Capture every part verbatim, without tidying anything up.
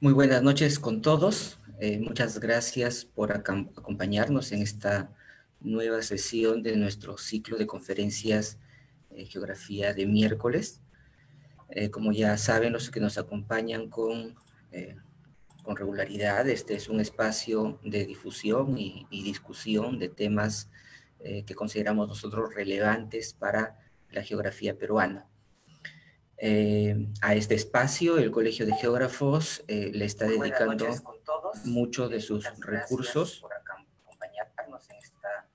Muy buenas noches con todos. Eh, muchas gracias por acam- acompañarnos en esta nueva sesión de nuestro ciclo de conferencias eh, Geografía de miércoles. Eh, como ya saben los que nos acompañan con, eh, con regularidad, este es un espacio de difusión y, y discusión de temas eh, que consideramos nosotros relevantes para la geografía peruana. Eh, a este espacio, el Colegio de Geógrafos eh, le está Muy buenas dedicando noches con todos. muchos de Eh, sus muchas recursos, por acompañarnos en esta...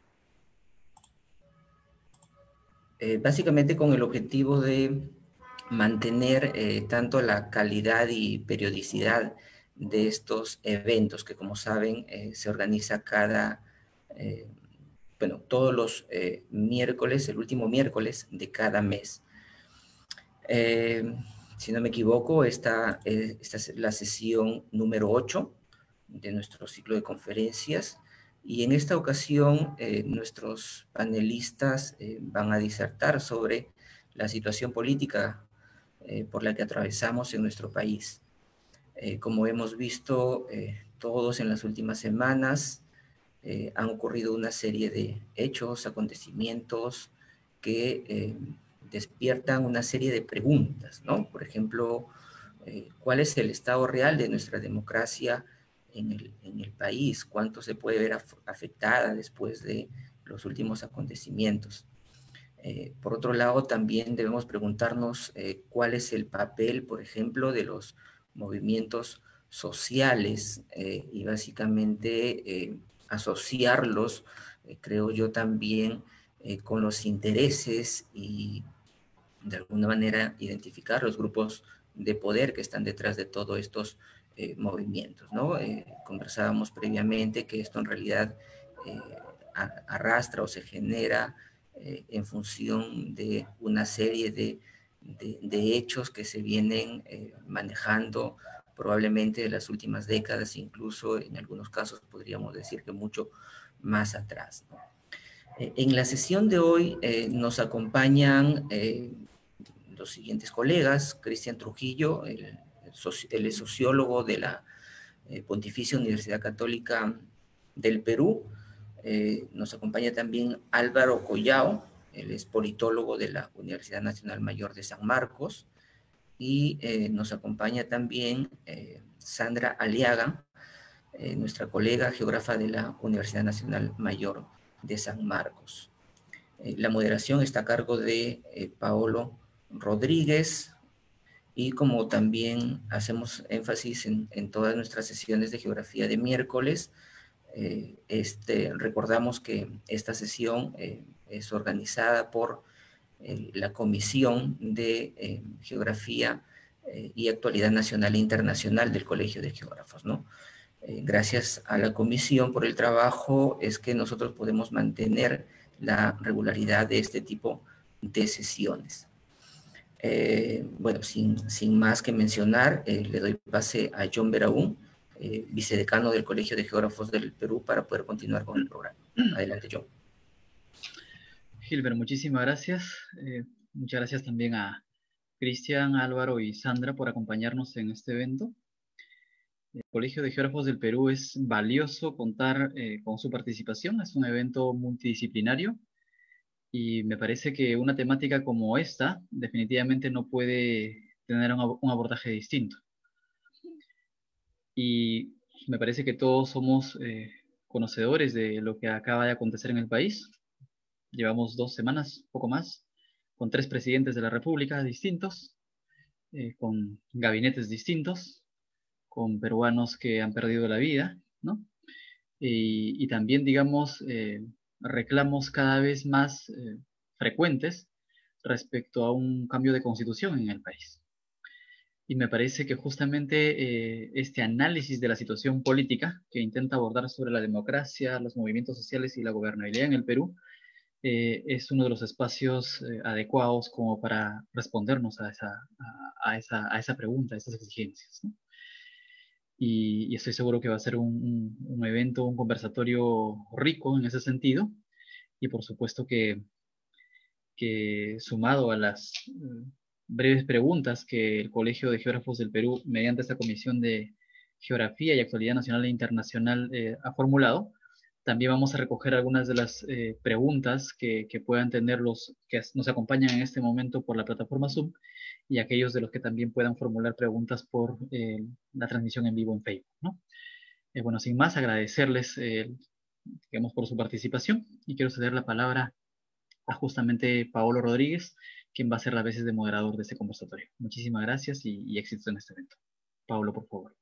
eh, básicamente con el objetivo de mantener eh, tanto la calidad y periodicidad de estos eventos que, como saben, eh, se organiza cada, eh, bueno, todos los eh, miércoles, el último miércoles de cada mes. Eh, si no me equivoco, esta, eh, esta es la sesión número ocho de nuestro ciclo de conferencias y en esta ocasión eh, nuestros panelistas eh, van a disertar sobre la situación política eh, por la que atravesamos en nuestro país. Eh, como hemos visto eh, todos en las últimas semanas, eh, han ocurrido una serie de hechos, acontecimientos que eh, despiertan una serie de preguntas, ¿no? Por ejemplo, eh, ¿cuál es el estado real de nuestra democracia en el, en el país? ¿Cuánto se puede ver af afectada después de los últimos acontecimientos? Eh, por otro lado, también debemos preguntarnos eh, cuál es el papel, por ejemplo, de los movimientos sociales eh, y básicamente eh, asociarlos, eh, creo yo también, eh, con los intereses y de alguna manera identificar los grupos de poder que están detrás de todos estos eh, movimientos, ¿no? Eh, conversábamos previamente que esto en realidad eh, arrastra o se genera eh, en función de una serie de, de, de hechos que se vienen eh, manejando probablemente en las últimas décadas, incluso en algunos casos podríamos decir que mucho más atrás, ¿no? Eh, en la sesión de hoy eh, nos acompañan eh, los siguientes colegas: Cristian Trujillo, el, el, soci, el sociólogo de la eh, Pontificia Universidad Católica del Perú. Eh, nos acompaña también Álvaro Collao, él es politólogo de la Universidad Nacional Mayor de San Marcos, y eh, nos acompaña también eh, Sandra Aliaga, eh, nuestra colega geógrafa de la Universidad Nacional Mayor de San Marcos. Eh, la moderación está a cargo de eh, Paolo Rodríguez, y como también hacemos énfasis en, en todas nuestras sesiones de geografía de miércoles, eh, este, recordamos que esta sesión eh, es organizada por eh, la Comisión de eh, Geografía eh, y Actualidad Nacional e Internacional del Colegio de Geógrafos, ¿no? Eh, gracias a la comisión por el trabajo es que nosotros podemos mantener la regularidad de este tipo de sesiones. Eh, bueno, sin, sin más que mencionar, eh, le doy pase a John Beraún, eh, vicedecano del Colegio de Geógrafos del Perú, para poder continuar con el programa. Adelante, John. Gilbert, muchísimas gracias. Eh, muchas gracias también a Cristian, Álvaro y Sandra por acompañarnos en este evento. El Colegio de Geógrafos del Perú es valioso contar eh, con su participación. Es un evento multidisciplinario y me parece que una temática como esta definitivamente no puede tener un, un abordaje distinto. Y me parece que todos somos eh, conocedores de lo que acaba de acontecer en el país. Llevamos dos semanas, poco más, con tres presidentes de la República distintos, eh, con gabinetes distintos, con peruanos que han perdido la vida, ¿no? Y, y también, digamos, eh, reclamos cada vez más eh, frecuentes respecto a un cambio de constitución en el país. Y me parece que justamente eh, este análisis de la situación política que intenta abordar sobre la democracia, los movimientos sociales y la gobernabilidad en el Perú eh, es uno de los espacios eh, adecuados como para respondernos a esa, a, a esa, a esa pregunta, a esas exigencias, ¿no? Y, y, estoy seguro que va a ser un, un, un, evento, un conversatorio rico en ese sentido, y por supuesto que, que sumado a las, breves preguntas que el Colegio de Geógrafos del Perú, mediante esta Comisión de Geografía y Actualidad Nacional e Internacional, eh, ha formulado. También vamos a recoger algunas de las eh, preguntas que, que puedan tener los que nos acompañan en este momento por la plataforma Zoom y aquellos de los que también puedan formular preguntas por eh, la transmisión en vivo en Facebook, ¿no? Eh, bueno, sin más, agradecerles eh, digamos, por su participación y quiero ceder la palabra a justamente Paolo Rodríguez, quien va a ser las veces de moderador de este conversatorio. Muchísimas gracias y, y éxitos en este evento. Paolo, por favor.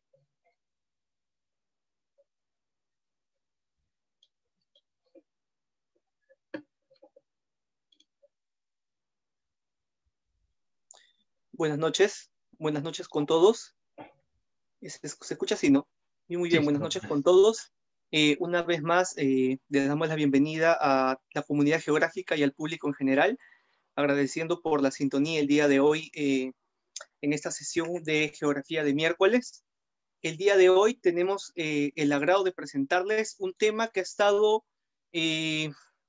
Buenas noches, buenas noches con todos. ¿Se, se escucha así, no? Muy, muy bien, sí, buenas noches con todos. Eh, una vez más, eh, les damos la bienvenida a la comunidad geográfica y al público en general, agradeciendo por la sintonía el día de hoy eh, en esta sesión de geografía de miércoles. El día de hoy tenemos eh, el agrado de presentarles un tema que ha estado... Eh,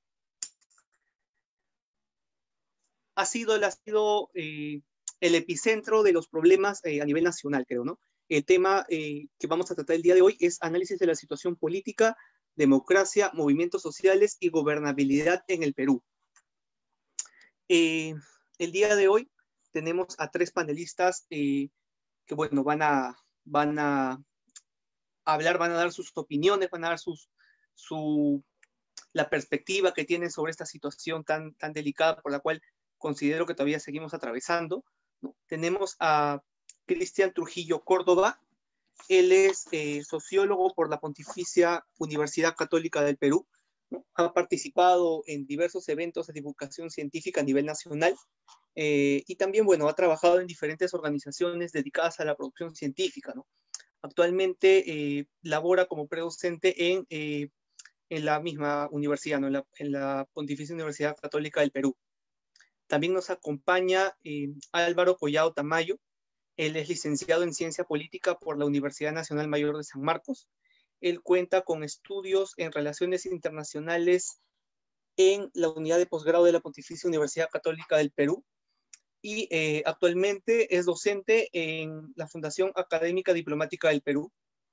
ha sido, ha sido eh, el epicentro de los problemas eh, a nivel nacional, creo, ¿no? El tema eh, que vamos a tratar el día de hoy es análisis de la situación política, democracia, movimientos sociales y gobernabilidad en el Perú. Eh, el día de hoy tenemos a tres panelistas eh, que, bueno, van a, van a hablar, van a dar sus opiniones, van a dar sus, su, la perspectiva que tienen sobre esta situación tan, tan delicada por la cual considero que todavía seguimos atravesando, ¿no? Tenemos a Cristian Trujillo Córdoba. Él es eh, sociólogo por la Pontificia Universidad Católica del Perú, ¿no? Ha participado en diversos eventos de divulgación científica a nivel nacional eh, y también, bueno, ha trabajado en diferentes organizaciones dedicadas a la producción científica, ¿no? Actualmente eh, labora como predocente en, eh, en la misma universidad, ¿no? en, la, en la Pontificia Universidad Católica del Perú. También nos acompaña eh, Álvaro Collado Tamayo. Él es licenciado en Ciencia Política por la Universidad Nacional Mayor de San Marcos. Él cuenta con estudios en Relaciones Internacionales en la Unidad de Posgrado de la Pontificia Universidad Católica del Perú y eh, actualmente es docente en la Fundación Académica Diplomática del Perú.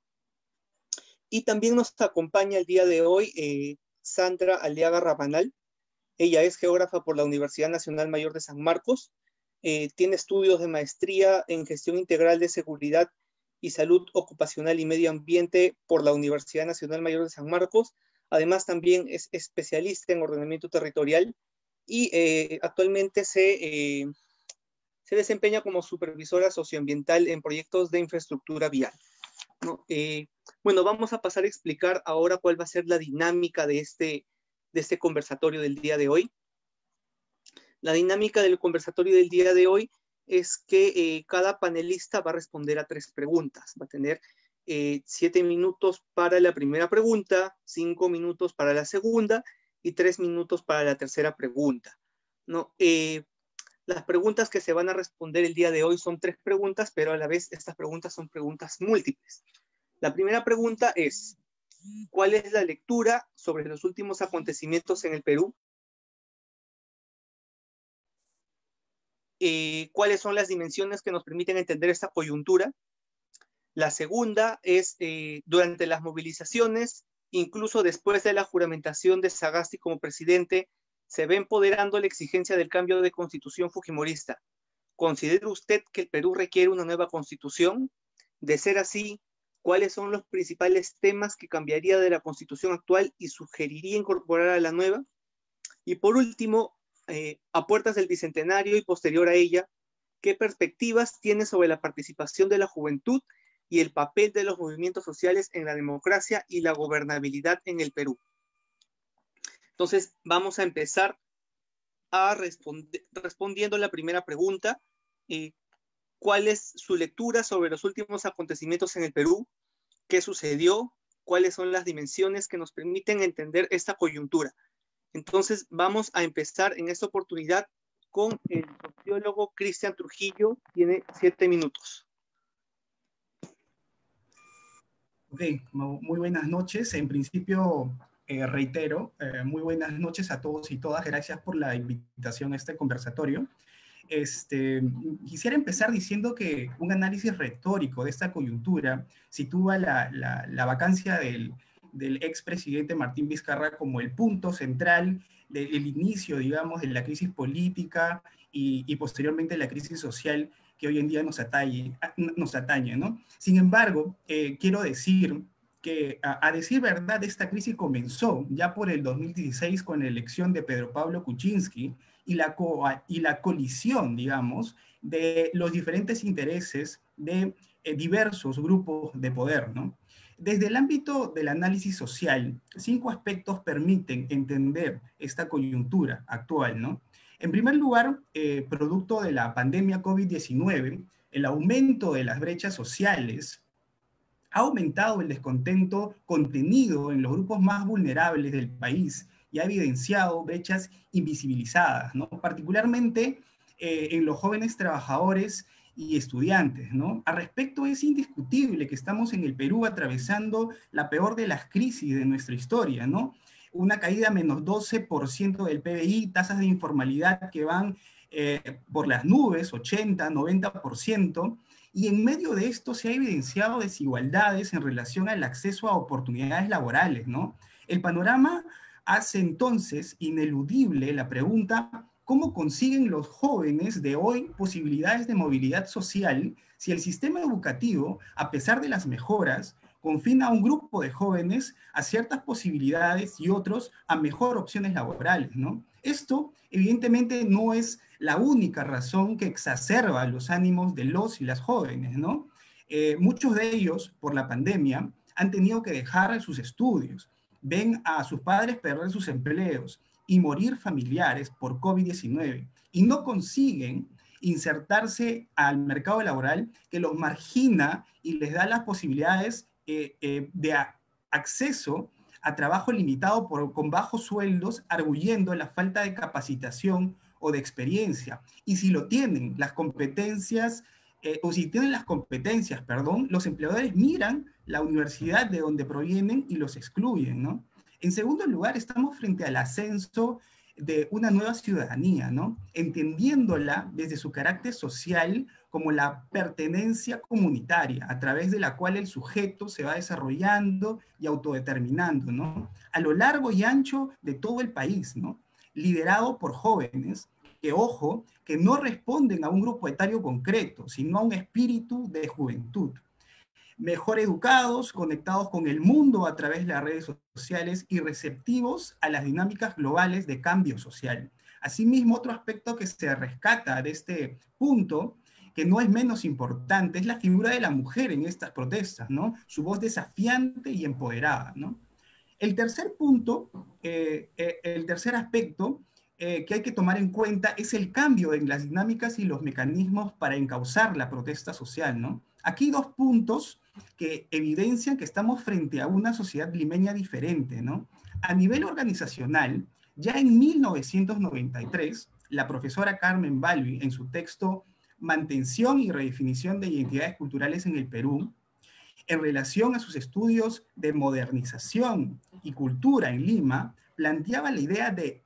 Y también nos acompaña el día de hoy eh, Sandra Aliaga Rabanal. Ella es geógrafa por la Universidad Nacional Mayor de San Marcos, eh, tiene estudios de maestría en Gestión Integral de Seguridad y Salud Ocupacional y Medio Ambiente por la Universidad Nacional Mayor de San Marcos. Además, también es especialista en ordenamiento territorial y eh, actualmente se, eh, se desempeña como supervisora socioambiental en proyectos de infraestructura vial, ¿no? Eh, bueno, vamos a pasar a explicar ahora cuál va a ser la dinámica de este de este conversatorio del día de hoy. La dinámica del conversatorio del día de hoy es que eh, cada panelista va a responder a tres preguntas. Va a tener eh, siete minutos para la primera pregunta, cinco minutos para la segunda y tres minutos para la tercera pregunta, ¿no? Eh, las preguntas que se van a responder el día de hoy son tres preguntas, pero a la vez estas preguntas son preguntas múltiples. La primera pregunta es: ¿cuál es la lectura sobre los últimos acontecimientos en el Perú? Eh, ¿Cuáles son las dimensiones que nos permiten entender esta coyuntura? La segunda es, eh, durante las movilizaciones, incluso después de la juramentación de Sagasti como presidente, se ve empoderando la exigencia del cambio de constitución fujimorista. ¿Considera usted que el Perú requiere una nueva constitución? De ser así, ¿cuáles son los principales temas que cambiaría de la constitución actual y sugeriría incorporar a la nueva? Y por último, eh, a puertas del bicentenario y posterior a ella, ¿qué perspectivas tiene sobre la participación de la juventud y el papel de los movimientos sociales en la democracia y la gobernabilidad en el Perú? Entonces, vamos a empezar a responde, respondiendo la primera pregunta. Eh, ¿Cuál es su lectura sobre los últimos acontecimientos en el Perú? ¿Qué sucedió? ¿Cuáles son las dimensiones que nos permiten entender esta coyuntura? Entonces, vamos a empezar en esta oportunidad con el sociólogo Cristian Trujillo. Tiene siete minutos. Ok, muy buenas noches. En principio, eh, reitero, eh, muy buenas noches a todos y todas. Gracias por la invitación a este conversatorio. este, quisiera empezar diciendo que un análisis retórico de esta coyuntura sitúa la, la, la vacancia del, del expresidente Martín Vizcarra como el punto central del inicio, digamos, de la crisis política y, y posteriormente la crisis social que hoy en día nos atañe, nos atañe, ¿no? Sin embargo, eh, quiero decir que, a, a decir verdad, esta crisis comenzó ya por el dos mil dieciséis con la elección de Pedro Pablo Kuczynski y la, co y la colisión, digamos, de los diferentes intereses de eh, diversos grupos de poder, ¿no? Desde el ámbito del análisis social, cinco aspectos permiten entender esta coyuntura actual, ¿no? En primer lugar, eh, producto de la pandemia COVID diecinueve, el aumento de las brechas sociales ha aumentado el descontento contenido en los grupos más vulnerables del país y ha evidenciado brechas invisibilizadas, ¿no? Particularmente eh, en los jóvenes trabajadores y estudiantes, ¿no? Al respecto, es indiscutible que estamos en el Perú atravesando la peor de las crisis de nuestra historia, ¿no? Una caída menos doce por ciento del P B I, tasas de informalidad que van eh, por las nubes, ochenta, noventa por ciento, y en medio de esto se ha evidenciado desigualdades en relación al acceso a oportunidades laborales, ¿no? El panorama hace entonces ineludible la pregunta: ¿cómo consiguen los jóvenes de hoy posibilidades de movilidad social si el sistema educativo, a pesar de las mejoras, confina a un grupo de jóvenes a ciertas posibilidades y otros a mejor opciones laborales, ¿no? Esto, evidentemente, no es la única razón que exacerba los ánimos de los y las jóvenes, ¿no? Eh, muchos de ellos, por la pandemia, han tenido que dejar sus estudios, ven a sus padres perder sus empleos y morir familiares por COVID diecinueve, y no consiguen insertarse al mercado laboral que los margina y les da las posibilidades eh, eh, de a, acceso a trabajo limitado por, con bajos sueldos, arguyendo la falta de capacitación o de experiencia. Y si lo tienen, las competencias, eh, o si tienen las competencias, perdón, los empleadores miran la universidad de donde provienen y los excluyen, ¿no? En segundo lugar, estamos frente al ascenso de una nueva ciudadanía, ¿no? Entendiéndola desde su carácter social como la pertenencia comunitaria, a través de la cual el sujeto se va desarrollando y autodeterminando, ¿no? A lo largo y ancho de todo el país, ¿no? Liderado por jóvenes que, ojo, que no responden a un grupo etario concreto, sino a un espíritu de juventud. Mejor educados, conectados con el mundo a través de las redes sociales y receptivos a las dinámicas globales de cambio social. Asimismo, otro aspecto que se rescata de este punto, que no es menos importante, es la figura de la mujer en estas protestas, ¿no? Su voz desafiante y empoderada, ¿no? El tercer punto, eh, eh, el tercer aspecto eh, que hay que tomar en cuenta es el cambio en las dinámicas y los mecanismos para encauzar la protesta social, ¿no? Aquí dos puntos que evidencian que estamos frente a una sociedad limeña diferente, ¿no? A nivel organizacional, ya en mil novecientos noventa y tres, la profesora Carmen Balbi, en su texto Mantención y redefinición de identidades culturales en el Perú, en relación a sus estudios de modernización y cultura en Lima, planteaba la idea de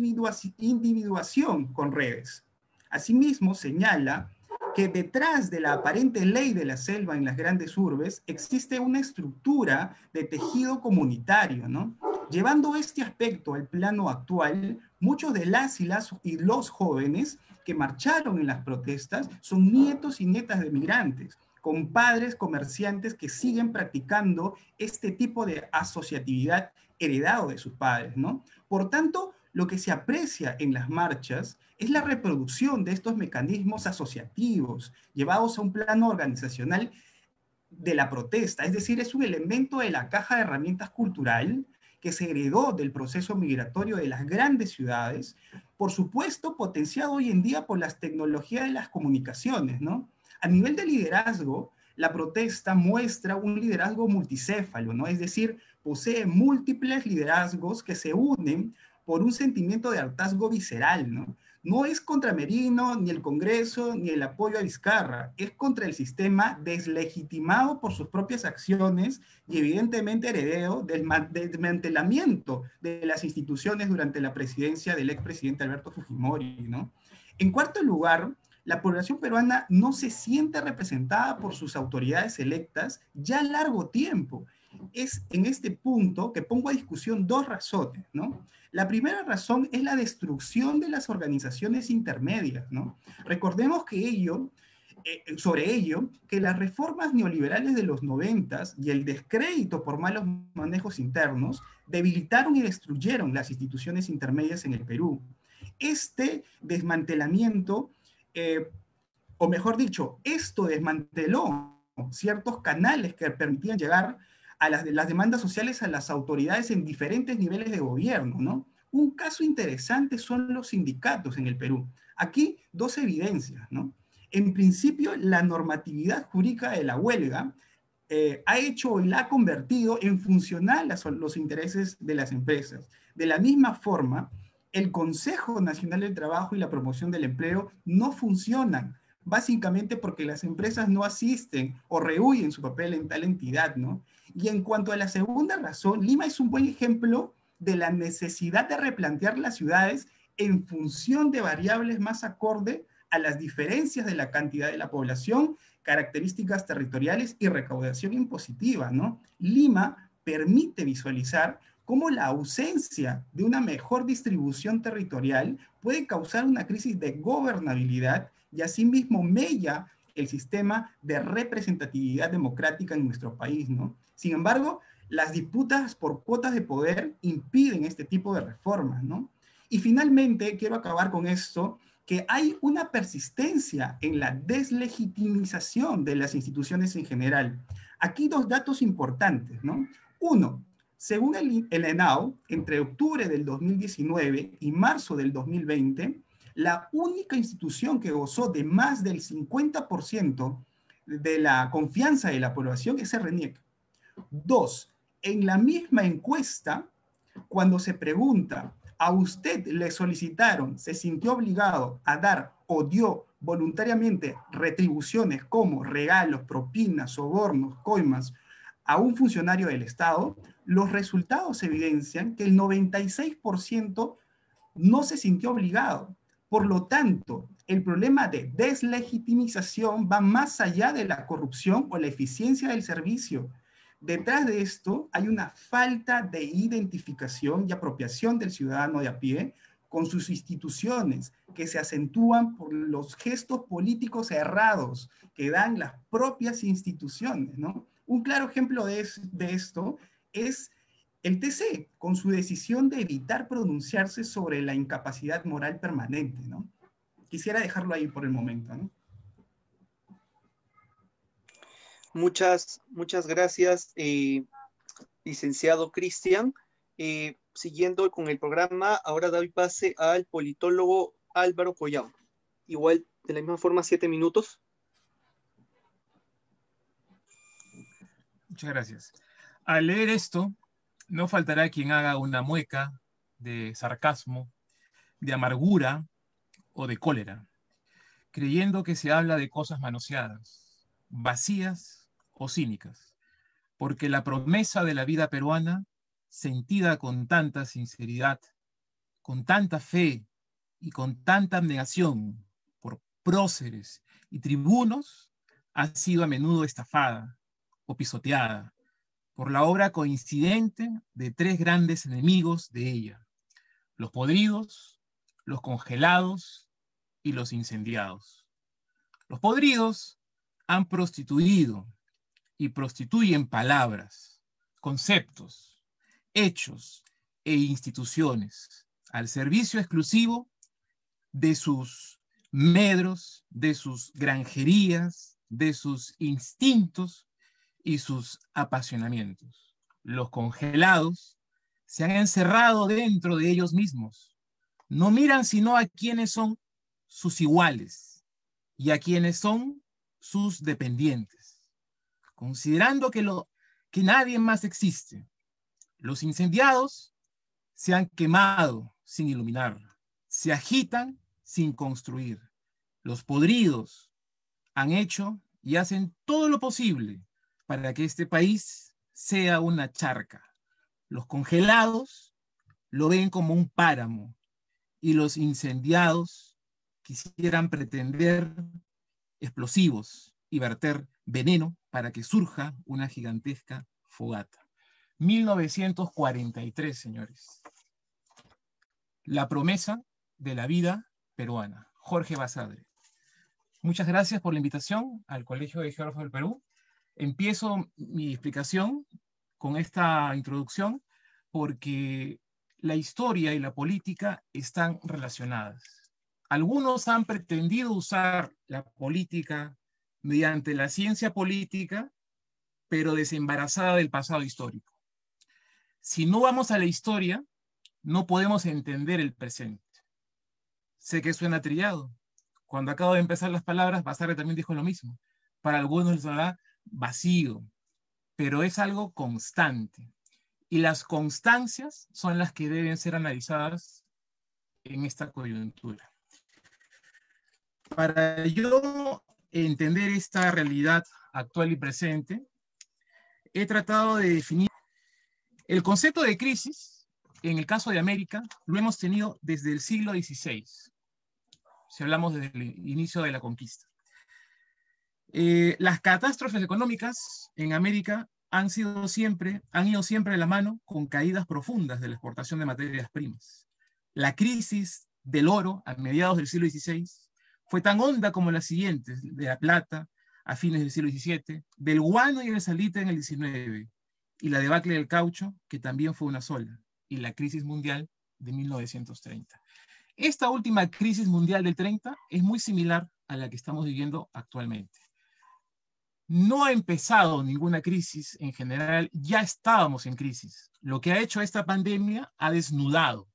individuación con redes. Asimismo, señala que detrás de la aparente ley de la selva en las grandes urbes existe una estructura de tejido comunitario, ¿no? Llevando este aspecto al plano actual, muchos de las y, las y los jóvenes que marcharon en las protestas son nietos y nietas de migrantes, con padres comerciantes que siguen practicando este tipo de asociatividad heredado de sus padres, ¿no? Por tanto, lo que se aprecia en las marchas es la reproducción de estos mecanismos asociativos llevados a un plano organizacional de la protesta, es decir, es un elemento de la caja de herramientas cultural que se heredó del proceso migratorio de las grandes ciudades, por supuesto potenciado hoy en día por las tecnologías de las comunicaciones, ¿no? A nivel de liderazgo, la protesta muestra un liderazgo multicéfalo, ¿no? Es decir, posee múltiples liderazgos que se unen por un sentimiento de hartazgo visceral, ¿no? No es contra Merino, ni el Congreso, ni el apoyo a Vizcarra, es contra el sistema deslegitimado por sus propias acciones y evidentemente heredero del desmantelamiento de las instituciones durante la presidencia del expresidente Alberto Fujimori, ¿no? En cuarto lugar, la población peruana no se siente representada por sus autoridades electas ya a largo tiempo. Es en este punto que pongo a discusión dos razones, ¿no? La primera razón es la destrucción de las organizaciones intermedias, ¿no? Recordemos que ello, eh, sobre ello, que las reformas neoliberales de los noventas y el descrédito por malos manejos internos debilitaron y destruyeron las instituciones intermedias en el Perú. Este desmantelamiento, eh, o mejor dicho, esto desmanteló ciertos canales que permitían llegar a las, las demandas sociales a las autoridades en diferentes niveles de gobierno, ¿no? Un caso interesante son los sindicatos en el Perú. Aquí, dos evidencias, ¿no? En principio, la normatividad jurídica de la huelga eh, ha hecho y la ha convertido en funcional a los intereses de las empresas. De la misma forma, el Consejo Nacional del Trabajo y la Promoción del Empleo no funcionan, básicamente porque las empresas no asisten o rehuyen su papel en tal entidad, ¿no? Y en cuanto a la segunda razón, Lima es un buen ejemplo de la necesidad de replantear las ciudades en función de variables más acorde a las diferencias de la cantidad de la población, características territoriales y recaudación impositiva, ¿no? Lima permite visualizar cómo la ausencia de una mejor distribución territorial puede causar una crisis de gobernabilidad y asimismo mella el sistema de representatividad democrática en nuestro país, ¿no? Sin embargo, las disputas por cuotas de poder impiden este tipo de reformas, ¿no? Y finalmente, quiero acabar con esto, que hay una persistencia en la deslegitimización de las instituciones en general. Aquí dos datos importantes, ¿no? Uno, según el, el ENAO, entre octubre del dos mil diecinueve y marzo del dos mil veinte, la única institución que gozó de más del cincuenta por ciento de la confianza de la población es el RENIEC. Dos, en la misma encuesta, cuando se pregunta, ¿a usted le solicitaron, se sintió obligado a dar o dio voluntariamente retribuciones como regalos, propinas, sobornos, coimas a un funcionario del Estado? Los resultados evidencian que el noventa y seis por ciento no se sintió obligado. Por lo tanto, el problema de deslegitimización va más allá de la corrupción o la eficiencia del servicio. Detrás de esto hay una falta de identificación y apropiación del ciudadano de a pie con sus instituciones, que se acentúan por los gestos políticos errados que dan las propias instituciones, ¿no? Un claro ejemplo de, es, de esto es el T C, con su decisión de evitar pronunciarse sobre la incapacidad moral permanente, ¿no? Quisiera dejarlo ahí por el momento, ¿no? Muchas, muchas gracias, eh, licenciado Cristian. Eh, siguiendo con el programa, ahora doy pase al politólogo Álvaro Collao. Igual, de la misma forma, siete minutos. Muchas gracias. Al leer esto, no faltará quien haga una mueca de sarcasmo, de amargura o de cólera, creyendo que se habla de cosas manoseadas, vacías o cínicas, porque la promesa de la vida peruana, sentida con tanta sinceridad, con tanta fe y con tanta abnegación por próceres y tribunos, ha sido a menudo estafada o pisoteada por la obra coincidente de tres grandes enemigos de ella: los podridos, los congelados y los incendiados. Los podridos han prostituido y prostituyen palabras, conceptos, hechos e instituciones al servicio exclusivo de sus medros, de sus granjerías, de sus instintos y sus apasionamientos. Los congelados se han encerrado dentro de ellos mismos. No miran sino a quienes son sus iguales y a quienes son sus dependientes, considerando que, lo, que nadie más existe. Los incendiados se han quemado sin iluminar, se agitan sin construir. Los podridos han hecho y hacen todo lo posible para que este país sea una charca. Los congelados lo ven como un páramo y los incendiados quisieran pretender explosivos y verter veneno para que surja una gigantesca fogata. mil novecientos cuarenta y tres, señores. La promesa de la vida peruana. Jorge Basadre. Muchas gracias por la invitación al Colegio de Geógrafos del Perú. Empiezo mi explicación con esta introducción porque la historia y la política están relacionadas. Algunos han pretendido usar la política mediante la ciencia política, pero desembarazada del pasado histórico. Si no vamos a la historia, no podemos entender el presente. Sé que suena trillado. Cuando acabo de empezar las palabras, Basadre también dijo lo mismo. Para algunos les sonará vacío, pero es algo constante. Y las constancias son las que deben ser analizadas en esta coyuntura. Para yo entender esta realidad actual y presente, he tratado de definir el concepto de crisis. En el caso de América, lo hemos tenido desde el siglo dieciséis, si hablamos desde el inicio de la conquista. Eh, las catástrofes económicas en América han sido siempre, han ido siempre de la mano con caídas profundas de la exportación de materias primas. La crisis del oro a mediados del siglo dieciséis fue tan honda como las siguientes, de la plata a fines del siglo diecisiete, del guano y el salite en el diecinueve, y la debacle del caucho, que también fue una sola, y la crisis mundial de mil novecientos treinta. Esta última crisis mundial del treinta es muy similar a la que estamos viviendo actualmente. No ha empezado ninguna crisis en general, ya estábamos en crisis. Lo que ha hecho esta pandemia ha desnudado.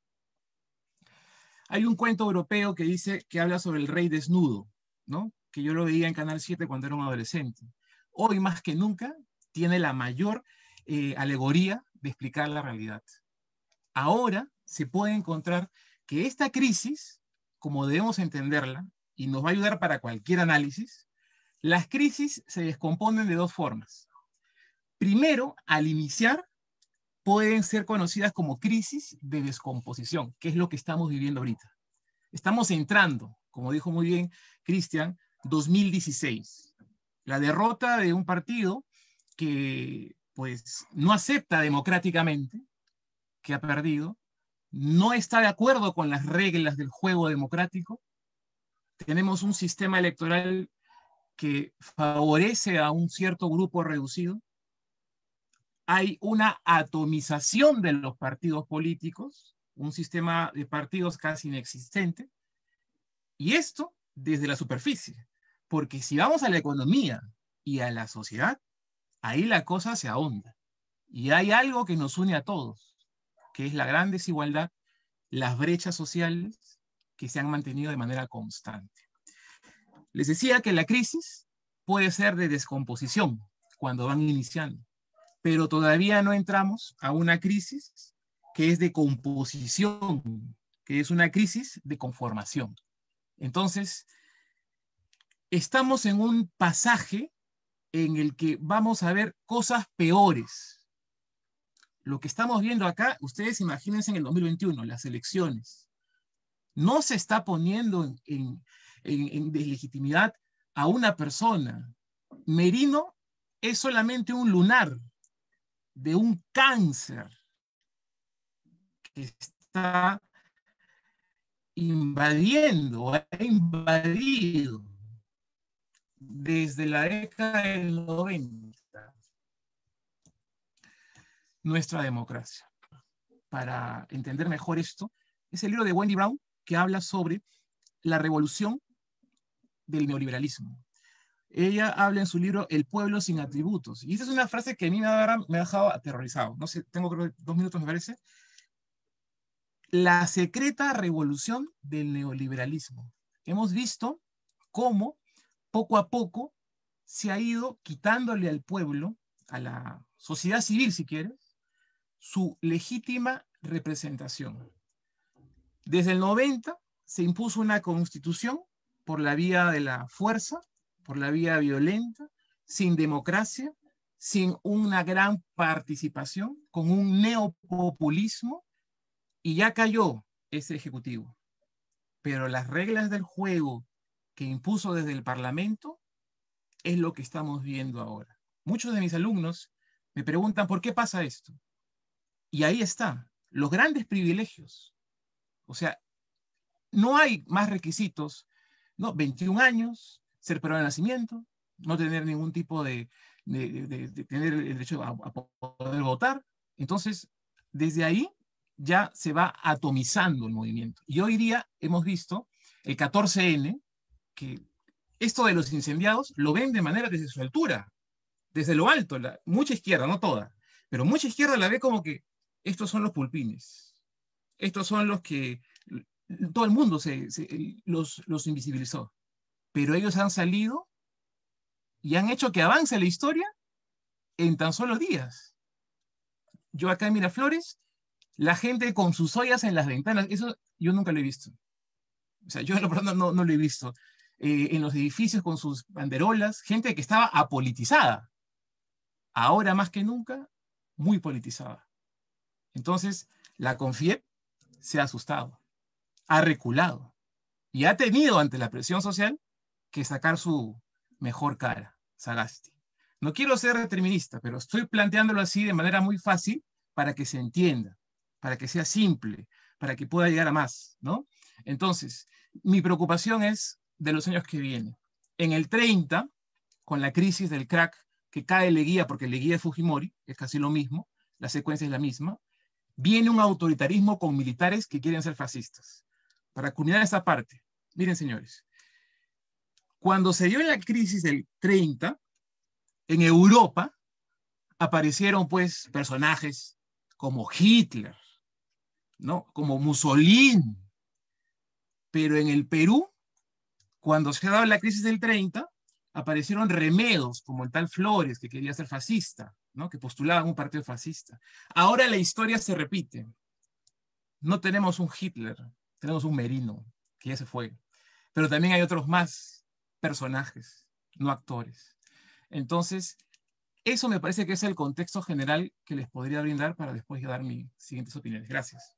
Hay un cuento europeo que dice, que habla sobre el rey desnudo, ¿no? Que yo lo veía en Canal siete cuando era un adolescente. Hoy más que nunca tiene la mayor eh, alegoría de explicar la realidad. Ahora se puede encontrar que esta crisis, como debemos entenderla, y nos va a ayudar para cualquier análisis, las crisis se descomponen de dos formas. Primero, al iniciar, pueden ser conocidas como crisis de descomposición, que es lo que estamos viviendo ahorita. Estamos entrando, como dijo muy bien Cristian, dos mil dieciséis. La derrota de un partido que pues, no acepta democráticamente que ha perdido, no está de acuerdo con las reglas del juego democrático. Tenemos un sistema electoral que favorece a un cierto grupo reducido. Hay una atomización de los partidos políticos, un sistema de partidos casi inexistente, y esto desde la superficie, porque si vamos a la economía y a la sociedad, ahí la cosa se ahonda, y hay algo que nos une a todos, que es la gran desigualdad, las brechas sociales que se han mantenido de manera constante. Les decía que la crisis puede ser de descomposición cuando van iniciando, pero todavía no entramos a una crisis que es de composición, que es una crisis de conformación. Entonces, estamos en un pasaje en el que vamos a ver cosas peores. Lo que estamos viendo acá, ustedes imagínense en el dos mil veintiuno, las elecciones. No se está poniendo en, en, en, en deslegitimidad a una persona. Merino es solamente un lunar de un cáncer que está invadiendo, ha invadido desde la década del noventa nuestra democracia. Para entender mejor esto, es el libro de Wendy Brown que habla sobre la revolución del neoliberalismo. Ella habla en su libro El pueblo sin atributos. Y esa es una frase que a mí me ha, me ha dejado aterrorizado. No sé, tengo creo dos minutos me parece. La secreta revolución del neoliberalismo. Hemos visto cómo poco a poco se ha ido quitándole al pueblo, a la sociedad civil si quieres, su legítima representación. Desde el noventa se impuso una constitución por la vía de la fuerza, por la vía violenta, sin democracia, sin una gran participación, con un neopopulismo, y ya cayó ese ejecutivo. pero las reglas del juego que impuso desde el Parlamento es lo que estamos viendo ahora. Muchos de mis alumnos me preguntan por qué pasa esto. Y ahí está, los grandes privilegios. O sea, no hay más requisitos, ¿no? veintiún años, ser peruano de nacimiento, no tener ningún tipo de, de, de, de tener el derecho a, a poder votar. Entonces, desde ahí ya se va atomizando el movimiento. Y hoy día hemos visto el catorce ene, que esto de los incendiados lo ven de manera desde su altura, desde lo alto, la, mucha izquierda, no toda, pero mucha izquierda la ve como que estos son los pulpines, estos son los que todo el mundo se, se, los, los invisibilizó, pero ellos han salido y han hecho que avance la historia en tan solo días. Yo acá en Miraflores, la gente con sus ollas en las ventanas, eso yo nunca lo he visto. O sea, yo en lo personal no, no lo he visto. Eh, en los edificios con sus banderolas, gente que estaba apolitizada. Ahora más que nunca, muy politizada. Entonces, la CONFIEP se ha asustado, ha reculado y ha tenido ante la presión social que sacar su mejor cara, Sagasti. No quiero ser determinista, pero estoy planteándolo así de manera muy fácil para que se entienda, para que sea simple, para que pueda llegar a más, ¿no? Entonces, mi preocupación es de los años que vienen. En el treinta, con la crisis del crack, que cae Leguía, porque Leguía es Fujimori, es casi lo mismo, la secuencia es la misma, viene un autoritarismo con militares que quieren ser fascistas. Para culminar esta parte, miren señores, cuando se dio la crisis del treinta, en Europa aparecieron pues personajes como Hitler, ¿no? Como Mussolini, pero en el Perú, cuando se daba la crisis del treinta, aparecieron remedos como el tal Flores, que quería ser fascista, ¿no? Que postulaba un partido fascista. Ahora la historia se repite. No tenemos un Hitler, tenemos un Merino, que ya se fue. Pero también hay otros más personajes, no actores. Entonces, eso me parece que es el contexto general que les podría brindar para después dar mis siguientes opiniones. Gracias.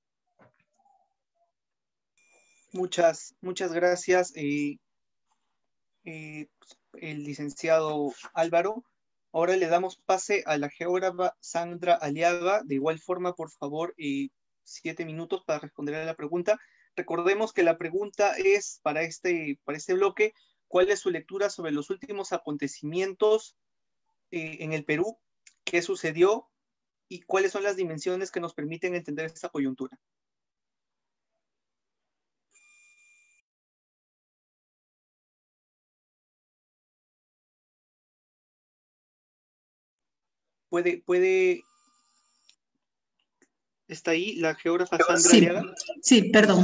Muchas, muchas gracias, eh, eh, el licenciado Álvaro. Ahora le damos pase a la geógrafa Sandra Aliaga. De igual forma, por favor, eh, siete minutos para responder a la pregunta. Recordemos que la pregunta es para este, para este bloque, ¿cuál es su lectura sobre los últimos acontecimientos eh, en el Perú? ¿Qué sucedió? ¿Y cuáles son las dimensiones que nos permiten entender esta coyuntura? Puede, puede, ¿está ahí la geógrafa Sandra sí, Aliaga? Sí, perdón.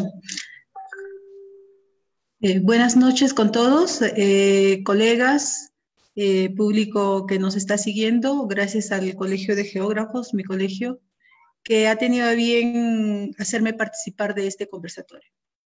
Eh, buenas noches con todos, eh, colegas, eh, público que nos está siguiendo, gracias al Colegio de Geógrafos, mi colegio, que ha tenido a bien hacerme participar de este conversatorio.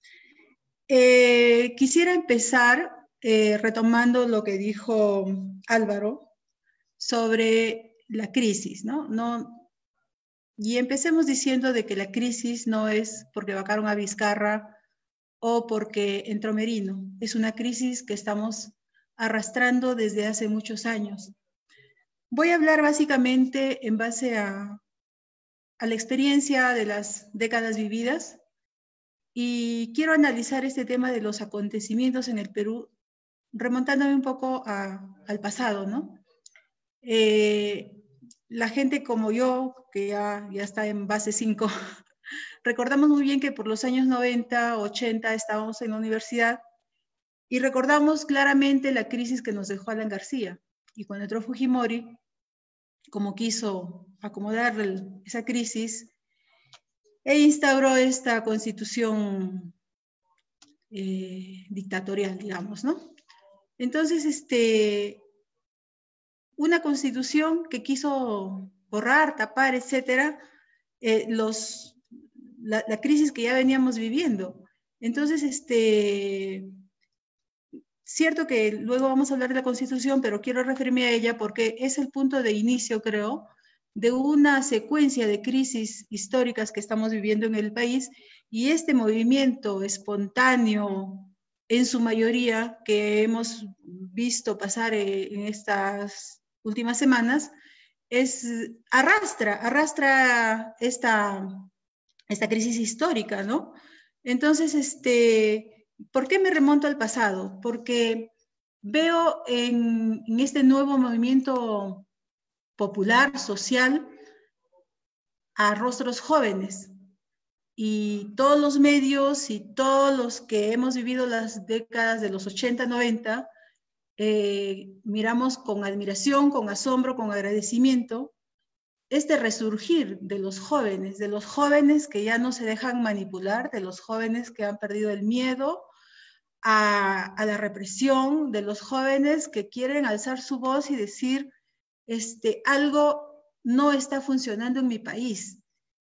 Eh, quisiera empezar eh, retomando lo que dijo Álvaro sobre la crisis, ¿no? No, y empecemos diciendo de que la crisis no es porque vacaron a Vizcarra o porque entró Merino. Es una crisis que estamos arrastrando desde hace muchos años. Voy a hablar básicamente en base a, a la experiencia de las décadas vividas y quiero analizar este tema de los acontecimientos en el Perú remontándome un poco a, al pasado, ¿no? Eh, la gente como yo, que ya, ya está en base cinco, recordamos muy bien que por los años noventa, ochenta estábamos en la universidad y recordamos claramente la crisis que nos dejó Alan García. Y cuando entró Fujimori, como quiso acomodar el, esa crisis, e instauró esta constitución eh, dictatorial, digamos, ¿no? Entonces, este... una constitución que quiso borrar, tapar, etcétera, eh, los, la, la crisis que ya veníamos viviendo. Entonces, este, cierto que luego vamos a hablar de la constitución, pero quiero referirme a ella porque es el punto de inicio, creo, de una secuencia de crisis históricas que estamos viviendo en el país Y este movimiento espontáneo, en su mayoría, que hemos visto pasar en estas últimas semanas, es, arrastra, arrastra esta, esta crisis histórica, ¿no? Entonces, este, ¿por qué me remonto al pasado? Porque veo en, en este nuevo movimiento popular, social, a rostros jóvenes. Y todos los medios y todos los que hemos vivido las décadas de los ochenta, noventa, eh, miramos con admiración, con asombro, con agradecimiento, este resurgir de los jóvenes, de los jóvenes que ya no se dejan manipular, de los jóvenes que han perdido el miedo a, a la represión, de los jóvenes que quieren alzar su voz y decir, este, algo no está funcionando en mi país.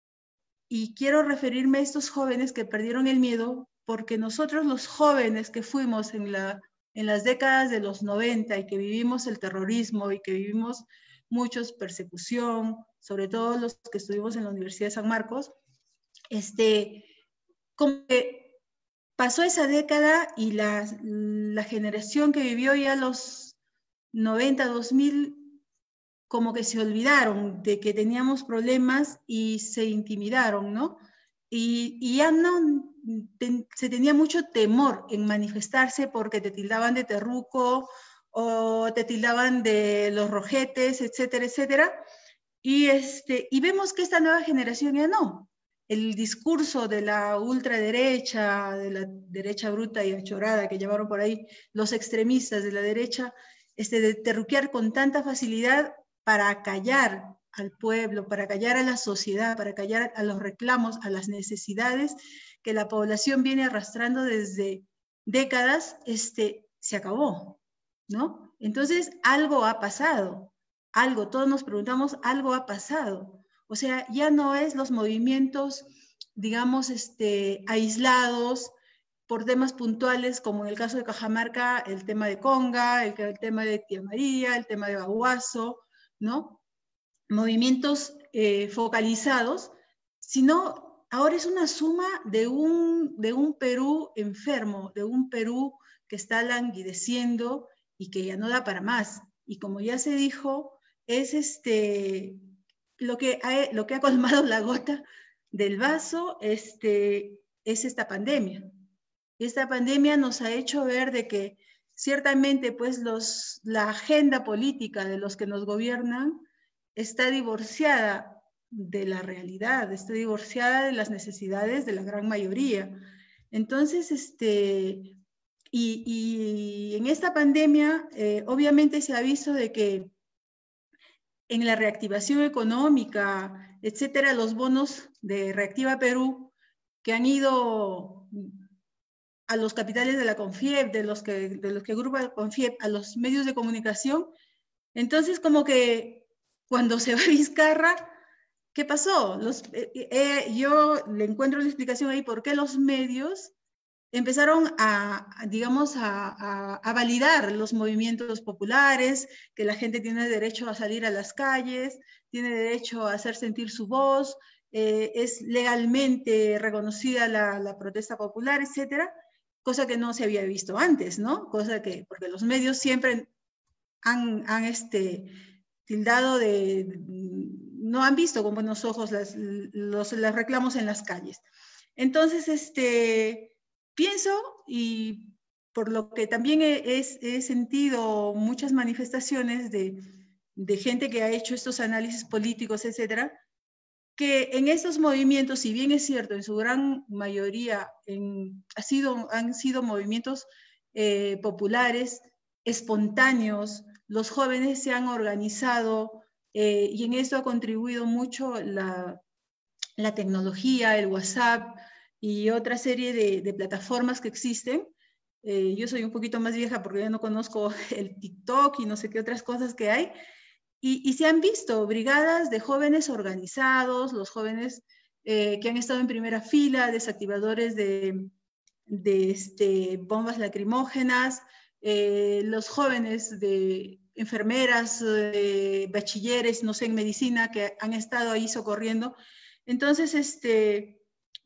Y quiero referirme a estos jóvenes que perdieron el miedo, porque nosotros los jóvenes que fuimos en, la, en las décadas de los noventa y que vivimos el terrorismo y que vivimos muchos persecución, sobre todo los que estuvimos en la Universidad de San Marcos, este, como que pasó esa década y la, la generación que vivió ya los noventa, dos mil, como que se olvidaron de que teníamos problemas y se intimidaron, ¿no? Y, y ya no, ten, se tenía mucho temor en manifestarse porque te tildaban de terruco o te tildaban de los rojetes, etcétera, etcétera. Y, este, y vemos que esta nueva generación ya no. El discurso de la ultraderecha, de la derecha bruta y achorada que llevaron por ahí los extremistas de la derecha, este, de terruquear con tanta facilidad para callar al pueblo, para callar a la sociedad, para callar a los reclamos, a las necesidades que la población viene arrastrando desde décadas, este, se acabó, ¿no? Entonces, algo ha pasado, algo, todos nos preguntamos, algo ha pasado. O sea, ya no es los movimientos, digamos, este, aislados por temas puntuales, como en el caso de Cajamarca, el tema de Conga, el, el tema de Tía María, el tema de Baguazo, ¿no? Movimientos eh, focalizados, sino ahora es una suma de un, de un Perú enfermo, de un Perú que está languideciendo y que ya no da para más. Y como ya se dijo, es este, lo, que ha, lo que ha colmado la gota del vaso, este, es esta pandemia. Esta pandemia nos ha hecho ver de que ciertamente, pues, los, la agenda política de los que nos gobiernan está divorciada de la realidad, está divorciada de las necesidades de la gran mayoría. Entonces, este, y, y en esta pandemia, eh, obviamente se ha visto de que en la reactivación económica, etcétera, los bonos de Reactiva Perú, que han ido a los capitales de la CONFIEP, de los que, de los que agrupa la CONFIEP, a los medios de comunicación. Entonces, como que cuando se va Vizcarra, ¿qué pasó? Los, eh, eh, yo le encuentro la explicación ahí por qué los medios empezaron a, a digamos, a, a, a validar los movimientos populares, que la gente tiene derecho a salir a las calles, tiene derecho a hacer sentir su voz, eh, es legalmente reconocida la, la protesta popular, etcétera. Cosa que no se había visto antes, ¿no? Cosa que, porque los medios siempre han, han este, tildado de, no han visto con buenos ojos las, los, los reclamos en las calles. Entonces, este, pienso, y por lo que también he, he, he sentido muchas manifestaciones de, de gente que ha hecho estos análisis políticos, etcétera, que en estos movimientos, si bien es cierto, en su gran mayoría en, ha sido, han sido movimientos eh, populares, espontáneos, los jóvenes se han organizado eh, y en esto ha contribuido mucho la, la tecnología, el WhatsApp y otra serie de, de plataformas que existen. Eh, yo soy un poquito más vieja porque ya no conozco el TikTok y no sé qué otras cosas que hay. Y, y se han visto brigadas de jóvenes organizados, los jóvenes eh, que han estado en primera fila, desactivadores de, de este, bombas lacrimógenas, eh, los jóvenes de enfermeras, eh, bachilleres, no sé, en medicina, que han estado ahí socorriendo. Entonces, este,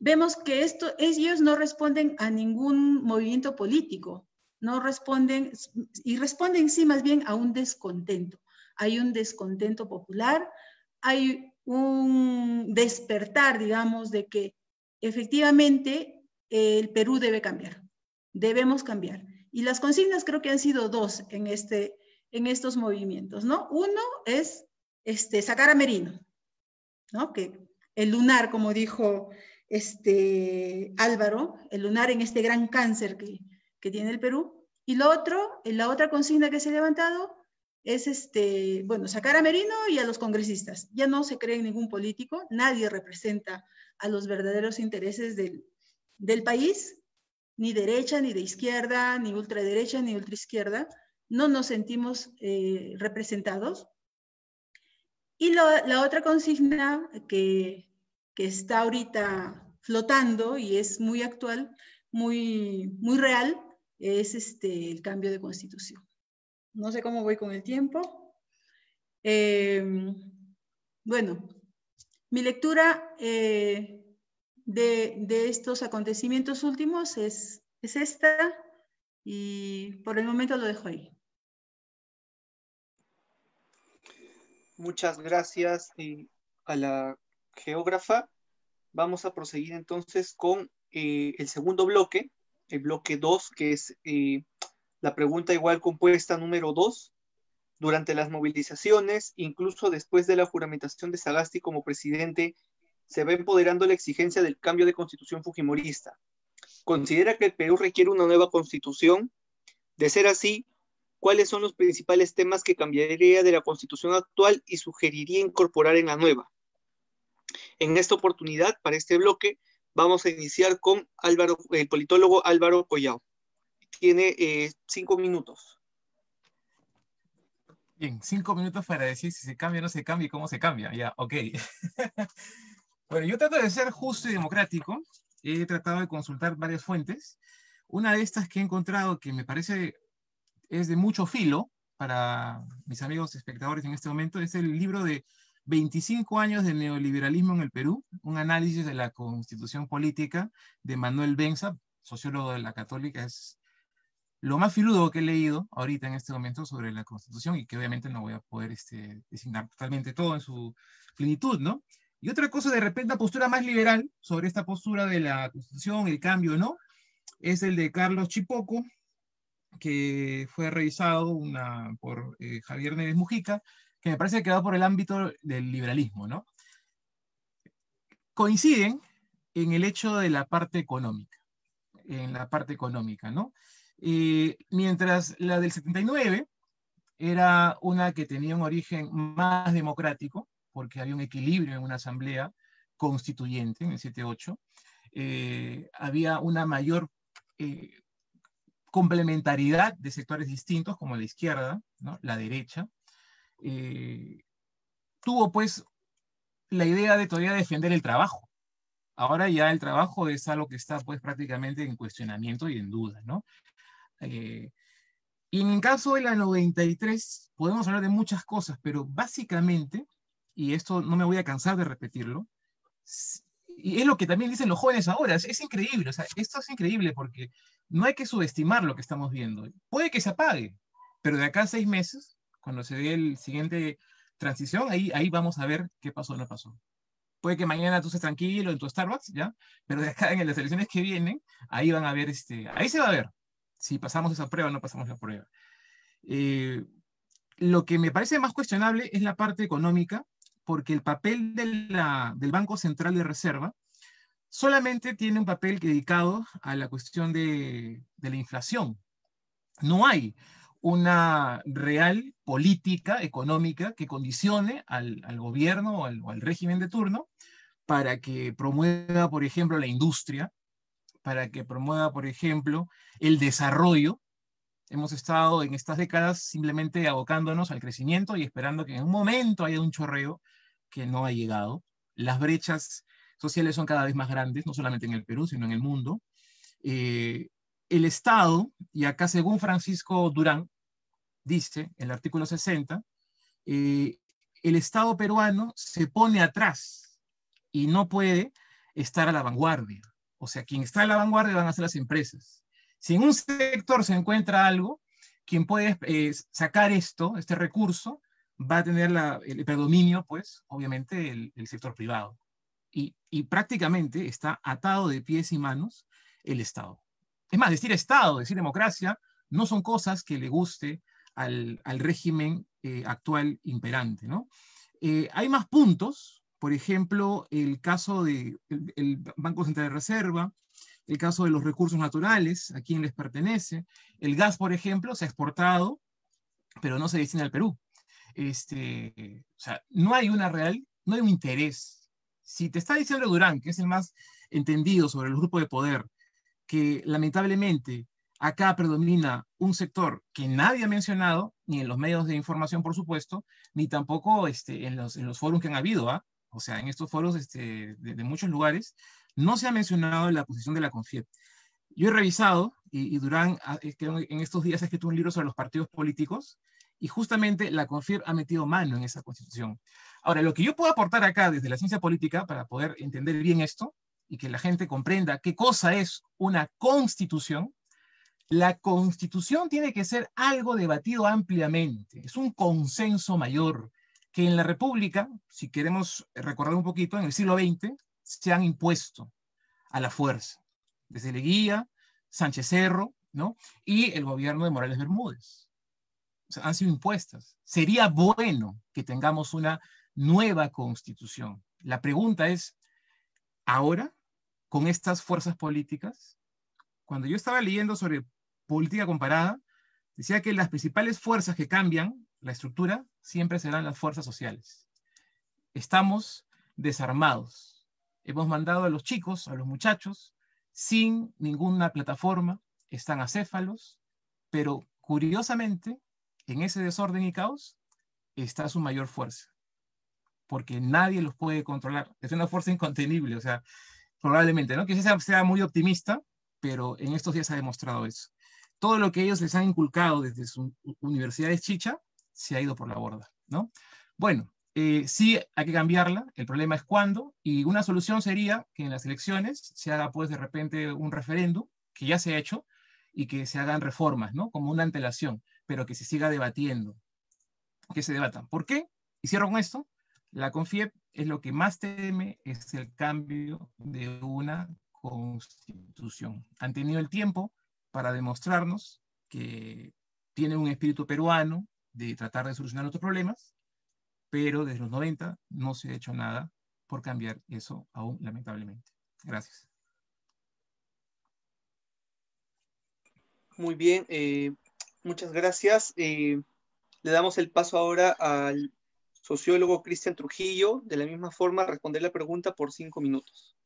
vemos que esto, ellos no responden a ningún movimiento político, no responden, y responden sí más bien a un descontento. Hay un descontento popular, hay un despertar, digamos, de que efectivamente el Perú debe cambiar, debemos cambiar. Y las consignas creo que han sido dos en, este, en estos movimientos, ¿no? Uno es este, sacar a Merino, ¿no? Que el lunar, como dijo este, Álvaro, el lunar en este gran cáncer que, que tiene el Perú. Y lo otro, la otra consigna que se ha levantado es, este, bueno, sacar a Merino y a los congresistas. Ya no se cree en ningún político, nadie representa a los verdaderos intereses del, del país, ni derecha, ni de izquierda, ni ultraderecha, ni ultraizquierda. No nos sentimos eh, representados. Y lo, la otra consigna que, que está ahorita flotando y es muy actual, muy, muy real, es este, el cambio de constitución. No sé cómo voy con el tiempo. Eh, bueno, mi lectura eh, de, de estos acontecimientos últimos es, es esta, y por el momento lo dejo ahí. Muchas gracias eh, a la geógrafa. Vamos a proseguir entonces con eh, el segundo bloque, el bloque dos, que es eh, la pregunta igual compuesta número dos. Durante las movilizaciones, incluso después de la juramentación de Sagasti como presidente, se va empoderando la exigencia del cambio de constitución fujimorista. ¿Considera que el Perú requiere una nueva constitución? De ser así, ¿cuáles son los principales temas que cambiaría de la constitución actual y sugeriría incorporar en la nueva? En esta oportunidad, para este bloque, vamos a iniciar con Álvaro, el politólogo Álvaro Collao. Tiene eh, cinco minutos. Bien, cinco minutos para decir si se cambia o no se cambia y cómo se cambia. Ya, ok. Bueno, yo trato de ser justo y democrático. He tratado de consultar varias fuentes. Una de estas que he encontrado que me parece es de mucho filo para mis amigos espectadores en este momento es el libro de veinticinco años de neoliberalismo en el Perú, un análisis de la constitución política de Manuel Benza, sociólogo de la Católica. Es lo más filudo que he leído ahorita en este momento sobre la Constitución y que obviamente no voy a poder este, designar totalmente todo en su plenitud, ¿no? Y otra cosa, de repente, la postura más liberal sobre esta postura de la Constitución, el cambio, ¿no? Es el de Carlos Chipoco, que fue revisado una, por eh, Javier Neves Mujica, que me parece que va por el ámbito del liberalismo, ¿no? Coinciden en el hecho de la parte económica, en la parte económica, ¿no? Eh, mientras la del setenta y nueve era una que tenía un origen más democrático, porque había un equilibrio en una asamblea constituyente en el setenta y ocho, eh, había una mayor eh, complementariedad de sectores distintos, como la izquierda, ¿no? La derecha, eh, tuvo pues la idea de todavía defender el trabajo. Ahora ya el trabajo es algo que está pues prácticamente en cuestionamiento y en duda, ¿no? Eh, y en el caso de la noventa y tres, podemos hablar de muchas cosas, pero básicamente, y esto no me voy a cansar de repetirlo, y es lo que también dicen los jóvenes ahora, es, es increíble, o sea, esto es increíble porque no hay que subestimar lo que estamos viendo. Puede que se apague, pero de acá a seis meses, cuando se dé el siguiente transición, ahí, ahí vamos a ver qué pasó o no pasó. Puede que mañana tú estés tranquilo en tu Starbucks, ¿ya? Pero de acá en las elecciones que vienen, ahí van a ver, este, ahí se va a ver si pasamos esa prueba o no pasamos la prueba. Eh, lo que me parece más cuestionable es la parte económica, porque el papel de la, del Banco Central de Reserva solamente tiene un papel dedicado a la cuestión de, de la inflación. No hay una real política económica que condicione al, al gobierno o al, o al régimen de turno para que promueva, por ejemplo, la industria, para que promueva, por ejemplo, el desarrollo. Hemos estado en estas décadas simplemente abocándonos al crecimiento y esperando que en un momento haya un chorreo que no ha llegado. Las brechas sociales son cada vez más grandes, no solamente en el Perú, sino en el mundo. Eh, el Estado, y acá según Francisco Durán, dice, en el artículo sesenta, eh, el Estado peruano se pone atrás y no puede estar a la vanguardia. O sea, quien está a la vanguardia van a ser las empresas. Si en un sector se encuentra algo, quien puede eh, sacar esto, este recurso, va a tener la, el predominio, pues, obviamente, el, el sector privado. Y, y prácticamente está atado de pies y manos el Estado. Es más, decir Estado, decir democracia, no son cosas que le guste al, al régimen eh, actual imperante, ¿no? Eh, hay más puntos, por ejemplo, el caso del de el Banco Central de Reserva, el caso de los recursos naturales, a quién les pertenece. El gas, por ejemplo, se ha exportado, pero no se destina al Perú. Este, o sea, no hay una real, no hay un interés. Si te está diciendo Durán, que es el más entendido sobre el grupo de poder, que lamentablemente acá predomina un sector que nadie ha mencionado, ni en los medios de información, por supuesto, ni tampoco este, en, los, en los foros que han habido, ¿ah? O sea, en estos foros este, de, de muchos lugares, no se ha mencionado la posición de la CONFIEP. Yo he revisado, y, y Durán en estos días ha escrito un libro sobre los partidos políticos, y justamente la CONFIEP ha metido mano en esa constitución. Ahora, lo que yo puedo aportar acá desde la ciencia política, para poder entender bien esto, y que la gente comprenda qué cosa es una constitución, la constitución tiene que ser algo debatido ampliamente, es un consenso mayor, que en la República, si queremos recordar un poquito, en el siglo veinte, se han impuesto a la fuerza, desde Leguía, Sánchez Cerro, ¿no? Y el gobierno de Morales Bermúdez. O sea, han sido impuestas. Sería bueno que tengamos una nueva constitución. La pregunta es, ahora, con estas fuerzas políticas, cuando yo estaba leyendo sobre política comparada, decía que las principales fuerzas que cambian la estructura siempre serán las fuerzas sociales. Estamos desarmados. Hemos mandado a los chicos, a los muchachos, sin ninguna plataforma, están acéfalos, pero curiosamente, en ese desorden y caos, está su mayor fuerza, porque nadie los puede controlar. Es una fuerza incontenible, o sea, probablemente, ¿no? Quizás sea, sea muy optimista, pero en estos días se ha demostrado eso. Todo lo que ellos les han inculcado desde sus universidades chicha se ha ido por la borda, ¿no? Bueno, eh, sí hay que cambiarla, el problema es cuándo, y una solución sería que en las elecciones se haga pues de repente un referéndum, que ya se ha hecho, y que se hagan reformas, ¿no? Como una antelación, pero que se siga debatiendo, que se debatan. ¿Por qué? Y cierro con esto, la CONFIEP es lo que más teme, es el cambio de una constitución. Han tenido el tiempo para demostrarnos que tienen un espíritu peruano de tratar de solucionar nuestros problemas, pero desde los noventa no se ha hecho nada por cambiar eso aún, lamentablemente. Gracias. Muy bien, eh, muchas gracias. Eh, le damos el paso ahora al sociólogo Cristian Trujillo, de la misma forma, a responder la pregunta por cinco minutos.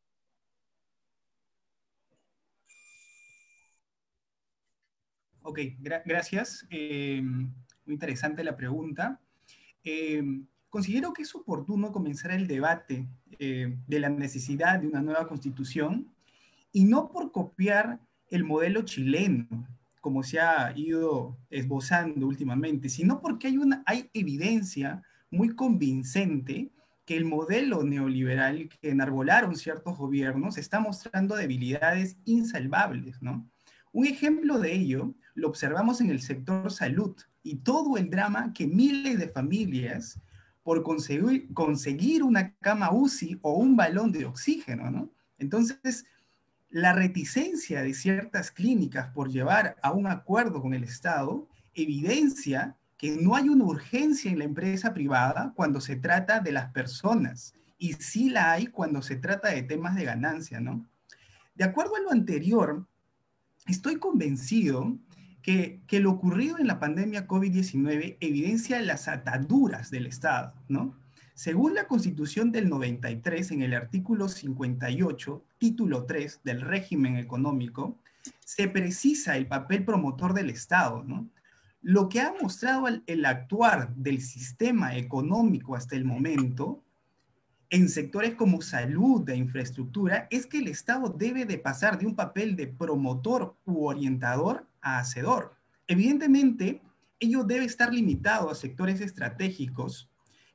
Ok, gra gracias. Eh, muy interesante la pregunta. Eh, considero que es oportuno comenzar el debate eh, de la necesidad de una nueva constitución, y no por copiar el modelo chileno, como se ha ido esbozando últimamente, sino porque hay, una, hay evidencia muy convincente que el modelo neoliberal que enarbolaron ciertos gobiernos está mostrando debilidades insalvables, ¿no? Un ejemplo de ello lo observamos en el sector salud y todo el drama que miles de familias por conseguir, conseguir una cama U C I o un balón de oxígeno, ¿no? Entonces, la reticencia de ciertas clínicas por llevar a un acuerdo con el Estado evidencia que no hay una urgencia en la empresa privada cuando se trata de las personas, y sí la hay cuando se trata de temas de ganancia, ¿no? De acuerdo a lo anterior, estoy convencido que, que lo ocurrido en la pandemia COVID diecinueve evidencia las ataduras del Estado, ¿no? Según la Constitución del noventa y tres, en el artículo cincuenta y ocho, título tres del régimen económico, se precisa el papel promotor del Estado, ¿no? Lo que ha mostrado el, el actuar del sistema económico hasta el momento, en sectores como salud e infraestructura, es que el Estado debe de pasar de un papel de promotor u orientador a hacedor. Evidentemente, ello debe estar limitado a sectores estratégicos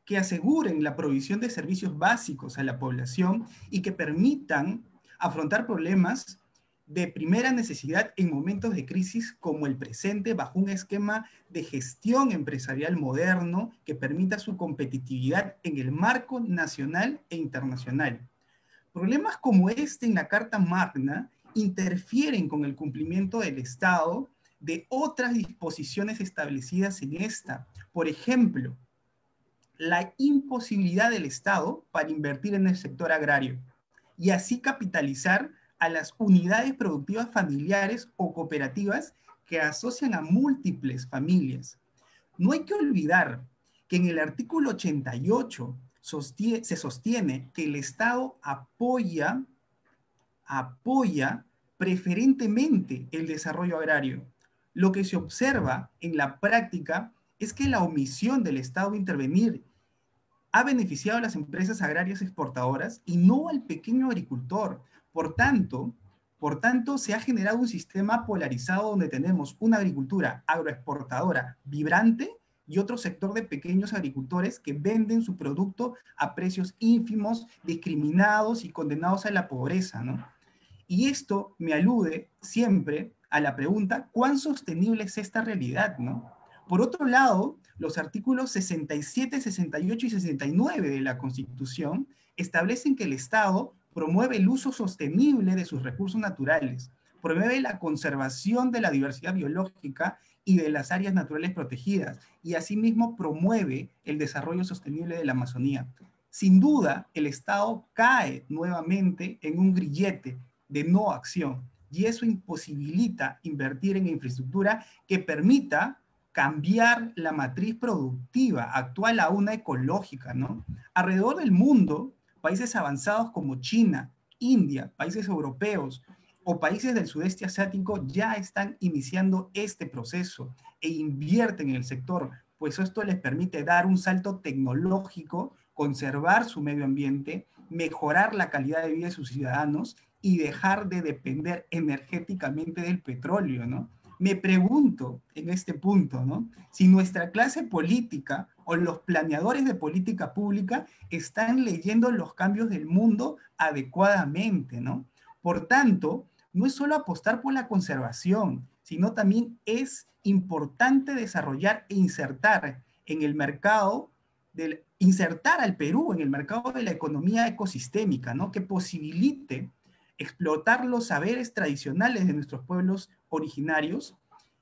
que aseguren la provisión de servicios básicos a la población y que permitan afrontar problemas de primera necesidad en momentos de crisis como el presente, bajo un esquema de gestión empresarial moderno que permita su competitividad en el marco nacional e internacional. Problemas como este en la Carta Magna interfieren con el cumplimiento del Estado de otras disposiciones establecidas en esta. Por ejemplo, la imposibilidad del Estado para invertir en el sector agrario y así capitalizar a las unidades productivas familiares o cooperativas que asocian a múltiples familias. No hay que olvidar que en el artículo ochenta y ocho sostiene, se sostiene que el Estado apoya, apoya preferentemente el desarrollo agrario. Lo que se observa en la práctica es que la omisión del Estado de intervenir ha beneficiado a las empresas agrarias exportadoras y no al pequeño agricultor. Por tanto, por tanto, se ha generado un sistema polarizado donde tenemos una agricultura agroexportadora vibrante y otro sector de pequeños agricultores que venden su producto a precios ínfimos, discriminados y condenados a la pobreza, ¿no? Y esto me alude siempre a la pregunta, ¿cuán sostenible es esta realidad, no? Por otro lado, los artículos sesenta y siete, sesenta y ocho y sesenta y nueve de la Constitución establecen que el Estado promueve el uso sostenible de sus recursos naturales, promueve la conservación de la diversidad biológica y de las áreas naturales protegidas, y asimismo promueve el desarrollo sostenible de la Amazonía. Sin duda, el Estado cae nuevamente en un grillete de no acción, y eso imposibilita invertir en infraestructura que permita cambiar la matriz productiva actual a una ecológica, ¿no? Alrededor del mundo, países avanzados como China, India, países europeos o países del sudeste asiático ya están iniciando este proceso e invierten en el sector, pues esto les permite dar un salto tecnológico, conservar su medio ambiente, mejorar la calidad de vida de sus ciudadanos y dejar de depender energéticamente del petróleo, ¿no? Me pregunto en este punto, ¿no? Si nuestra clase política o los planeadores de política pública están leyendo los cambios del mundo adecuadamente, ¿no? Por tanto, no es solo apostar por la conservación, sino también es importante desarrollar e insertar en el mercado, del, insertar al Perú en el mercado de la economía ecosistémica, ¿no? Que posibilite explotar los saberes tradicionales de nuestros pueblos originarios.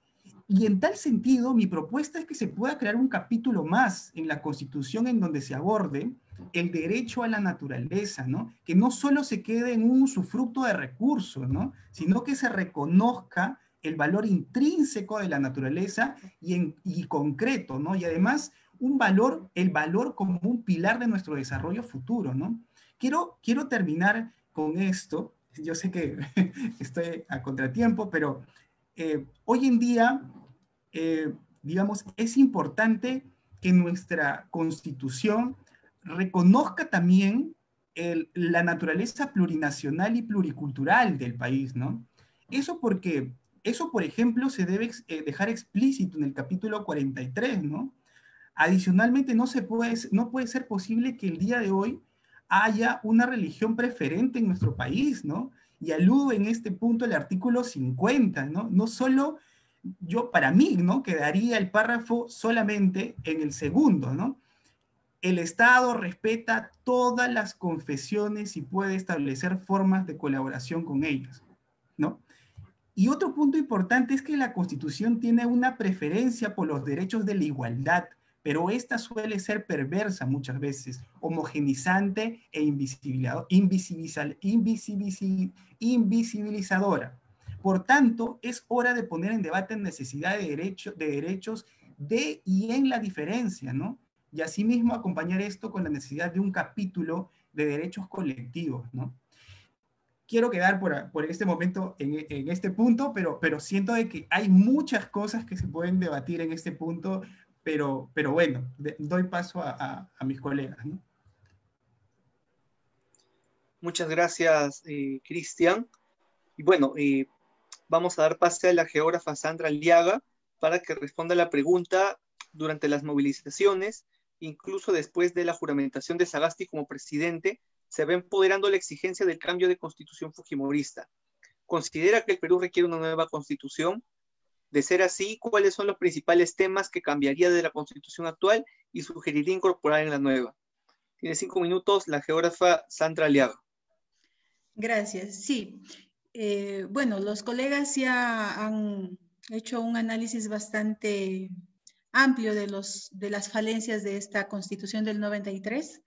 Y en tal sentido, mi propuesta es que se pueda crear un capítulo más en la Constitución en donde se aborde el derecho a la naturaleza, ¿no? Que no solo se quede en un usufructo de recursos, ¿no? Sino que se reconozca el valor intrínseco de la naturaleza y, en, y concreto, ¿no? Y además, un valor, el valor como un pilar de nuestro desarrollo futuro, ¿no? Quiero, quiero terminar con esto. Yo sé que estoy a contratiempo, pero eh, hoy en día, eh, digamos, es importante que nuestra Constitución reconozca también el, la naturaleza plurinacional y pluricultural del país, ¿no? Eso porque, eso por ejemplo, se debe eh, dejar explícito en el capítulo cuarenta y tres, ¿no? Adicionalmente, no, se puede, no puede ser posible que el día de hoy haya una religión preferente en nuestro país, ¿no? Y aludo en este punto el artículo cincuenta, ¿no? No solo, yo para mí, ¿no? Quedaría el párrafo solamente en el segundo, ¿no? El Estado respeta todas las confesiones y puede establecer formas de colaboración con ellas, ¿no? Y otro punto importante es que la Constitución tiene una preferencia por los derechos de la igualdad, pero esta suele ser perversa muchas veces, homogenizante e invisibilizadora. Por tanto, es hora de poner en debate la necesidad de, derecho, de derechos de y en la diferencia, ¿no? Y asimismo acompañar esto con la necesidad de un capítulo de derechos colectivos, ¿no? Quiero quedar por, por este momento en, en este punto, pero, pero siento de que hay muchas cosas que se pueden debatir en este punto. Pero, pero bueno, de, doy paso a, a, a mis colegas, ¿no? Muchas gracias, eh, Cristian. Y bueno, eh, vamos a dar pase a la geógrafa Sandra Aliaga para que responda la pregunta: durante las movilizaciones, incluso después de la juramentación de Sagasti como presidente, se va empoderando la exigencia del cambio de constitución fujimorista. ¿Considera que el Perú requiere una nueva constitución? De ser así, ¿cuáles son los principales temas que cambiaría de la constitución actual y sugeriría incorporar en la nueva? Tiene cinco minutos la geógrafa Sandra Aliaga. Gracias, sí. Eh, bueno, los colegas ya han hecho un análisis bastante amplio de, los, de las falencias de esta Constitución del noventa y tres.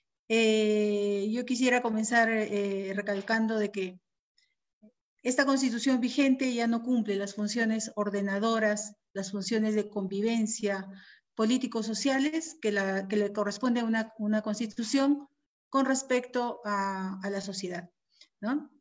Eh, yo quisiera comenzar eh, recalcando de que esta Constitución vigente ya no cumple las funciones ordenadoras, las funciones de convivencia políticos sociales que, la, que le corresponde a una, una Constitución con respecto a, a la sociedad, ¿no?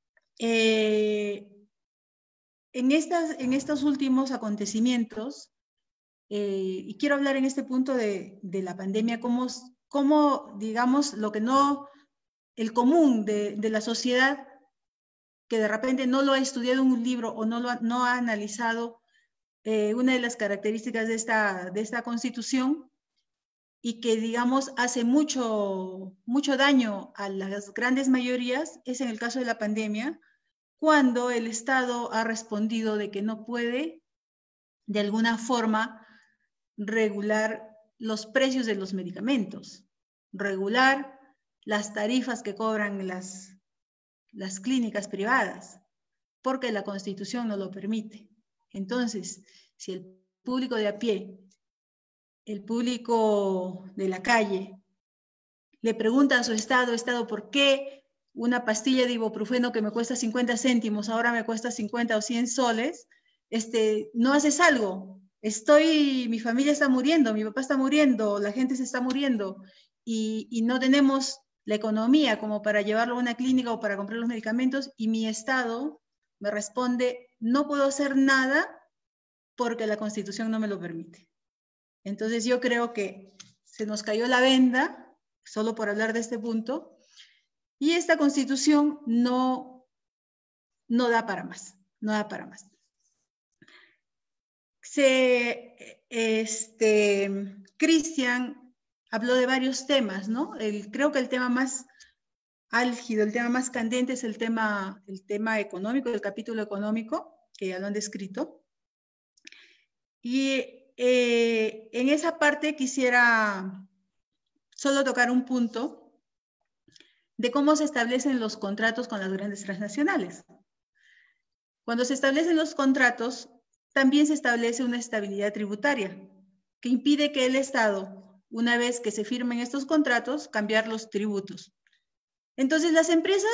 Eh, en, estas, en estos últimos acontecimientos, eh, y quiero hablar en este punto de, de la pandemia, cómo, cómo, digamos, lo que no, el común de, de la sociedad, que de repente no lo ha estudiado en un libro o no, lo ha, no ha analizado eh, una de las características de esta, de esta Constitución, y que, digamos, hace mucho, mucho daño a las grandes mayorías, es en el caso de la pandemia, cuando el Estado ha respondido de que no puede, de alguna forma, regular los precios de los medicamentos, regular las tarifas que cobran las, las clínicas privadas, porque la Constitución no lo permite. Entonces, si el público de a pie, el público de la calle, le pregunta a su Estado, Estado, ¿por qué una pastilla de ibuprofeno que me cuesta cincuenta céntimos, ahora me cuesta cincuenta o cien soles, este, no haces algo? Estoy, mi familia está muriendo, mi papá está muriendo, la gente se está muriendo, y, y no tenemos la economía como para llevarlo a una clínica o para comprar los medicamentos, y mi Estado me responde, no puedo hacer nada porque la Constitución no me lo permite. Entonces yo creo que se nos cayó la venda, solo por hablar de este punto, y esta Constitución no, no da para más, no da para más. Se, este, Cristian habló de varios temas, ¿no? El, creo que el tema más álgido, el tema más candente es el tema, el tema económico, el capítulo económico, que ya lo han descrito. Y eh, en esa parte quisiera solo tocar un punto de cómo se establecen los contratos con las grandes transnacionales. Cuando se establecen los contratos, también se establece una estabilidad tributaria que impide que el Estado, una vez que se firmen estos contratos, cambiar los tributos. Entonces las empresas,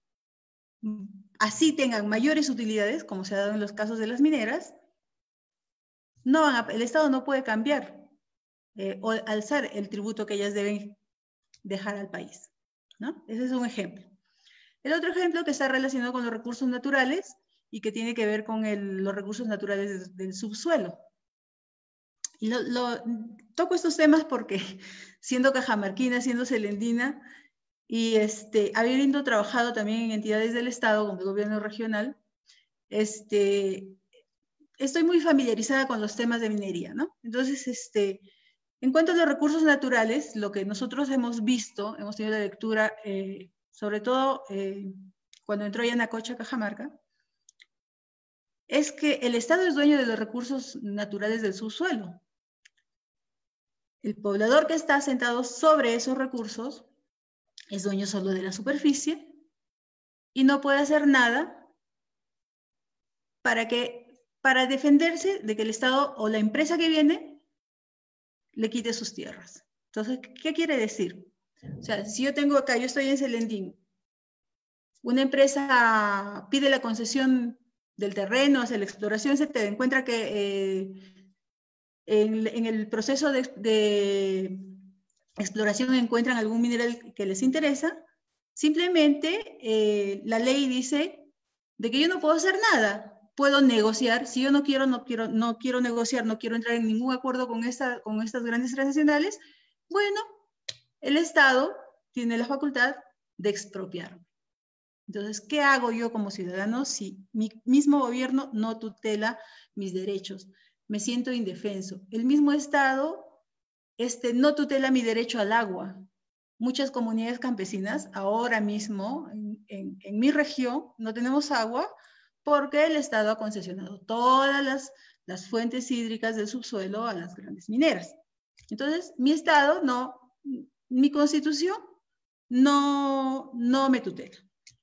así tengan mayores utilidades, como se ha dado en los casos de las mineras, no van a, el Estado no puede cambiar eh, o alzar el tributo que ellas deben dejar al país, ¿no? Ese es un ejemplo. El otro ejemplo que está relacionado con los recursos naturales y que tiene que ver con el, los recursos naturales del subsuelo. Y lo, lo, toco estos temas porque siendo cajamarquina, siendo celendina, y este, habiendo trabajado también en entidades del Estado, como el gobierno regional, este, estoy muy familiarizada con los temas de minería, ¿no? Entonces, este, en cuanto a los recursos naturales, lo que nosotros hemos visto, hemos tenido la lectura, eh, sobre todo eh, cuando entró Yanacocha a Cajamarca, es que el Estado es dueño de los recursos naturales del subsuelo. El poblador que está sentado sobre esos recursos es dueño solo de la superficie y no puede hacer nada para, que, para defenderse de que el Estado o la empresa que viene le quite sus tierras. Entonces, ¿qué quiere decir? O sea, si yo tengo acá, yo estoy en Celendín, una empresa pide la concesión del terreno, hace la exploración, se te encuentra que eh, en, en el proceso de, de exploración encuentran algún mineral que les interesa, simplemente eh, la ley dice de que yo no puedo hacer nada, puedo negociar, si yo no quiero, no quiero, no quiero negociar, no quiero entrar en ningún acuerdo con, esta, con estas grandes transnacionales, bueno, el Estado tiene la facultad de expropiarme. Entonces, ¿qué hago yo como ciudadano si mi mismo gobierno no tutela mis derechos? Me siento indefenso. El mismo Estado este, no tutela mi derecho al agua. Muchas comunidades campesinas ahora mismo en, en, en mi región no tenemos agua porque el Estado ha concesionado todas las, las fuentes hídricas del subsuelo a las grandes mineras. Entonces, mi Estado no, mi Constitución no, no me tutela.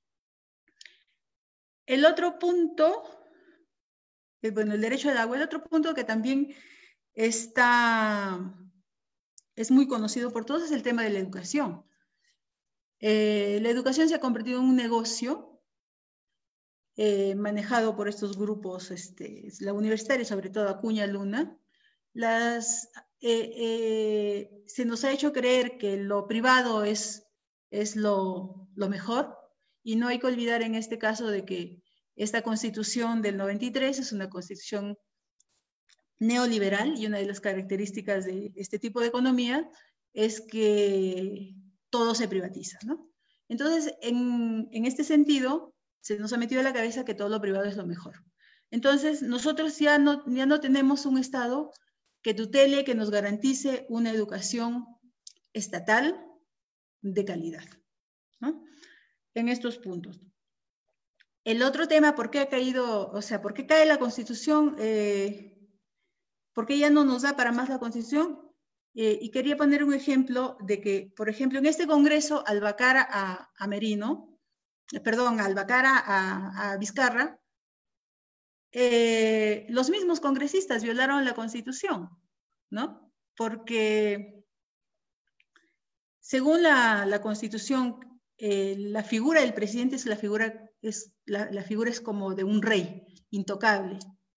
El otro punto, bueno, el derecho al agua, el otro punto que también está, es muy conocido por todos, es el tema de la educación. Eh, la educación se ha convertido en un negocio eh, manejado por estos grupos, este, la universitaria, sobre todo Acuña Luna. Las, eh, eh, se nos ha hecho creer que lo privado es, es lo, lo mejor, y no hay que olvidar en este caso de que esta constitución del noventa y tres es una constitución neoliberal, y una de las características de este tipo de economía es que todo se privatiza, ¿no? Entonces, en, en este sentido, se nos ha metido en la cabeza que todo lo privado es lo mejor. Entonces, nosotros ya no, ya no tenemos un Estado que tutele, que nos garantice una educación estatal de calidad, ¿no? En estos puntos. El otro tema, ¿por qué ha caído, o sea, por qué cae la Constitución? Eh, ¿Por qué ya no nos da para más la Constitución? Eh, y quería poner un ejemplo de que, por ejemplo, en este Congreso, al vacar a, a Merino, eh, perdón, al vacar a, a Vizcarra, eh, los mismos congresistas violaron la Constitución, ¿no? Porque según la, la Constitución, eh, la figura del presidente es la figura, es, la, la figura es como de un rey, intocable.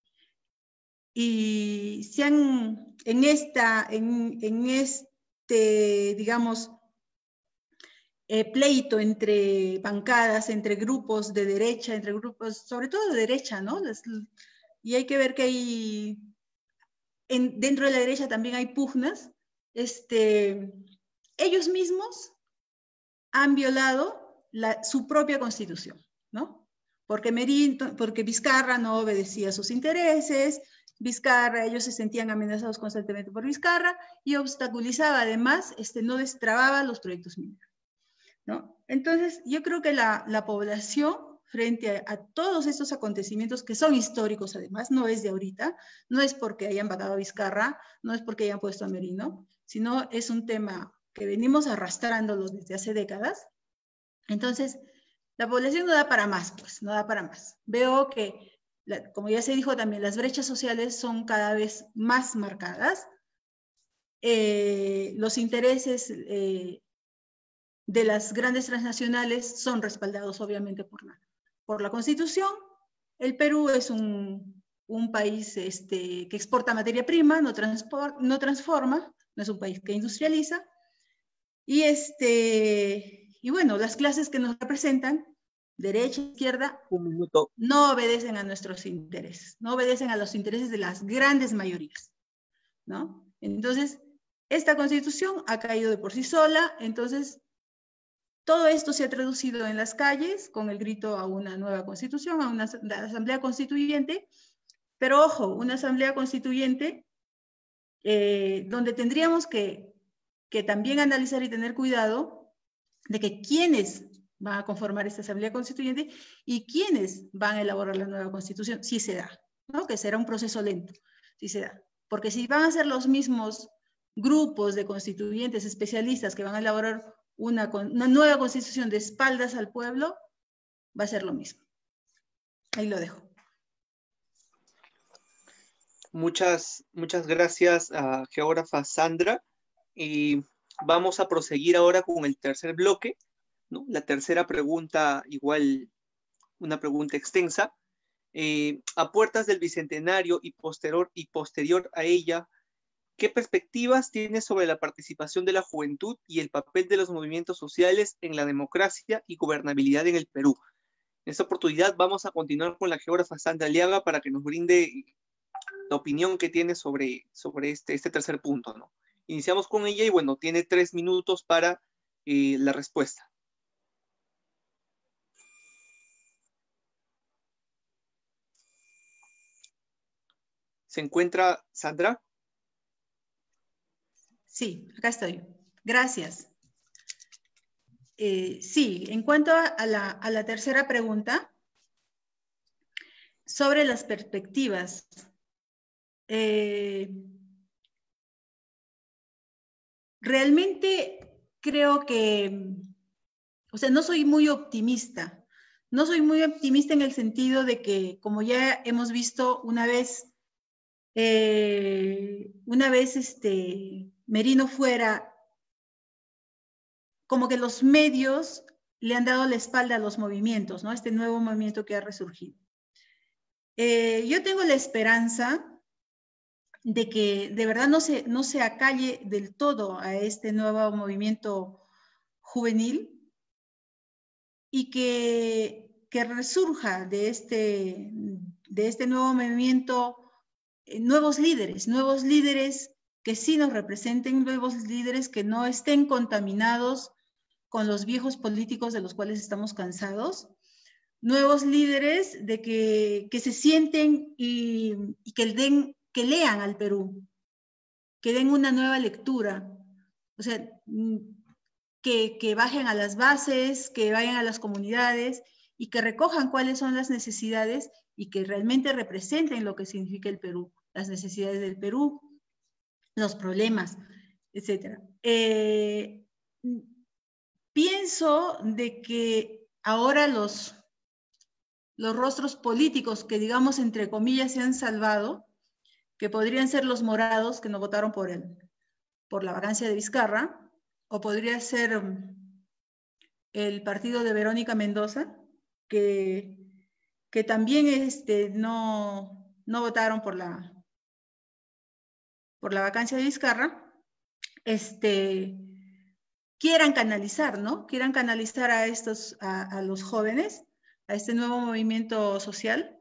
Y se han, en, esta, en, en este, digamos, eh, pleito entre bancadas, entre grupos de derecha, entre grupos, sobre todo de derecha, ¿no? Las, y hay que ver que hay, en, dentro de la derecha también hay pugnas, este, ellos mismos han violado la, su propia constitución, ¿no? Porque, Merín, porque Vizcarra no obedecía a sus intereses, Vizcarra, ellos se sentían amenazados constantemente por Vizcarra y obstaculizaba además, este, no destrababa los proyectos mineros, ¿no? Entonces, yo creo que la, la población, frente a, a todos estos acontecimientos que son históricos además, no es de ahorita, no es porque hayan vacado a Vizcarra, no es porque hayan puesto a Merino, sino es un tema que venimos arrastrándolo desde hace décadas. Entonces, la población no da para más, pues, no da para más. Veo que, la, como ya se dijo también, las brechas sociales son cada vez más marcadas. Eh, los intereses eh, de las grandes transnacionales son respaldados obviamente por la, por la Constitución. El Perú es un, un país este, que exporta materia prima, no, transport, no transforma, no es un país que industrializa. Y, este, y bueno, las clases que nos representan, derecha, izquierda, un minuto, no obedecen a nuestros intereses, no obedecen a los intereses de las grandes mayorías, ¿no? Entonces, esta Constitución ha caído de por sí sola, entonces todo esto se ha traducido en las calles con el grito a una nueva Constitución, a una asamblea constituyente, pero ojo, una asamblea constituyente eh, donde tendríamos que, que también analizar y tener cuidado de que quiénes van a conformar esta asamblea constituyente y quiénes van a elaborar la nueva Constitución, si se da, ¿no? Que será un proceso lento, si se da. Porque si van a ser los mismos grupos de constituyentes especialistas que van a elaborar una, una nueva Constitución de espaldas al pueblo, va a ser lo mismo. Ahí lo dejo. Muchas, muchas gracias a geógrafa Sandra. Y vamos a proseguir ahora con el tercer bloque, ¿no? La tercera pregunta, igual una pregunta extensa. Eh, a puertas del Bicentenario y posterior, y posterior a ella, ¿qué perspectivas tienes sobre la participación de la juventud y el papel de los movimientos sociales en la democracia y gobernabilidad en el Perú? En esta oportunidad vamos a continuar con la geógrafa Sandra Aliaga para que nos brinde la opinión que tiene sobre, sobre este, este tercer punto, ¿no? Iniciamos con ella y bueno, tiene tres minutos para eh, la respuesta. ¿Se encuentra Sandra? Sí, acá estoy. Gracias. Eh, sí, en cuanto a la, a la tercera pregunta, sobre las perspectivas. Eh, realmente creo que, o sea, no soy muy optimista. No soy muy optimista en el sentido de que, como ya hemos visto una vez, eh, una vez este, Merino fuera, como que los medios le han dado la espalda a los movimientos, ¿no? Este nuevo movimiento que ha resurgido. Eh, yo tengo la esperanza de que de verdad no se, no se acalle del todo a este nuevo movimiento juvenil y que, que resurja de este, de este nuevo movimiento eh, nuevos líderes, nuevos líderes que sí nos representen, nuevos líderes que no estén contaminados con los viejos políticos de los cuales estamos cansados, nuevos líderes de que, que se sienten y, y que, den, que lean al Perú, que den una nueva lectura, o sea, que, que bajen a las bases, que vayan a las comunidades y que recojan cuáles son las necesidades y que realmente representen lo que significa el Perú, las necesidades del Perú, los problemas, etcétera. Eh, pienso de que ahora los, los rostros políticos que, digamos, entre comillas, se han salvado, que podrían ser los morados que no votaron por, el, por la vacancia de Vizcarra, o podría ser el partido de Verónica Mendoza, que, que también este, no, no votaron por la, por la vacancia de Vizcarra, este, quieran canalizar, ¿no? Quieran canalizar a, estos, a, a los jóvenes, a este nuevo movimiento social.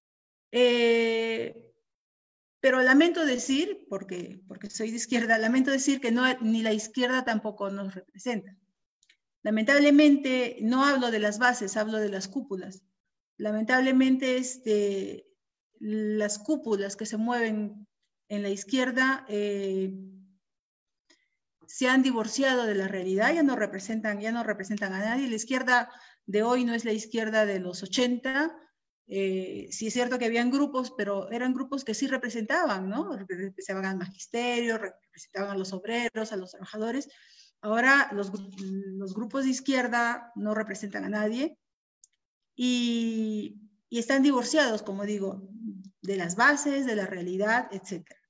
Eh, pero lamento decir, porque, porque soy de izquierda, lamento decir que no, ni la izquierda tampoco nos representa. Lamentablemente, no hablo de las bases, hablo de las cúpulas. Lamentablemente, este, las cúpulas que se mueven en la izquierda eh, se han divorciado de la realidad, ya no representan, ya no representan a nadie. La izquierda de hoy no es la izquierda de los ochenta. Eh, sí es cierto que habían grupos, pero eran grupos que sí representaban, ¿no? Representaban al magisterio, representaban a los obreros, a los trabajadores. Ahora los, los grupos de izquierda no representan a nadie y, y están divorciados, como digo, de las bases, de la realidad, etcétera.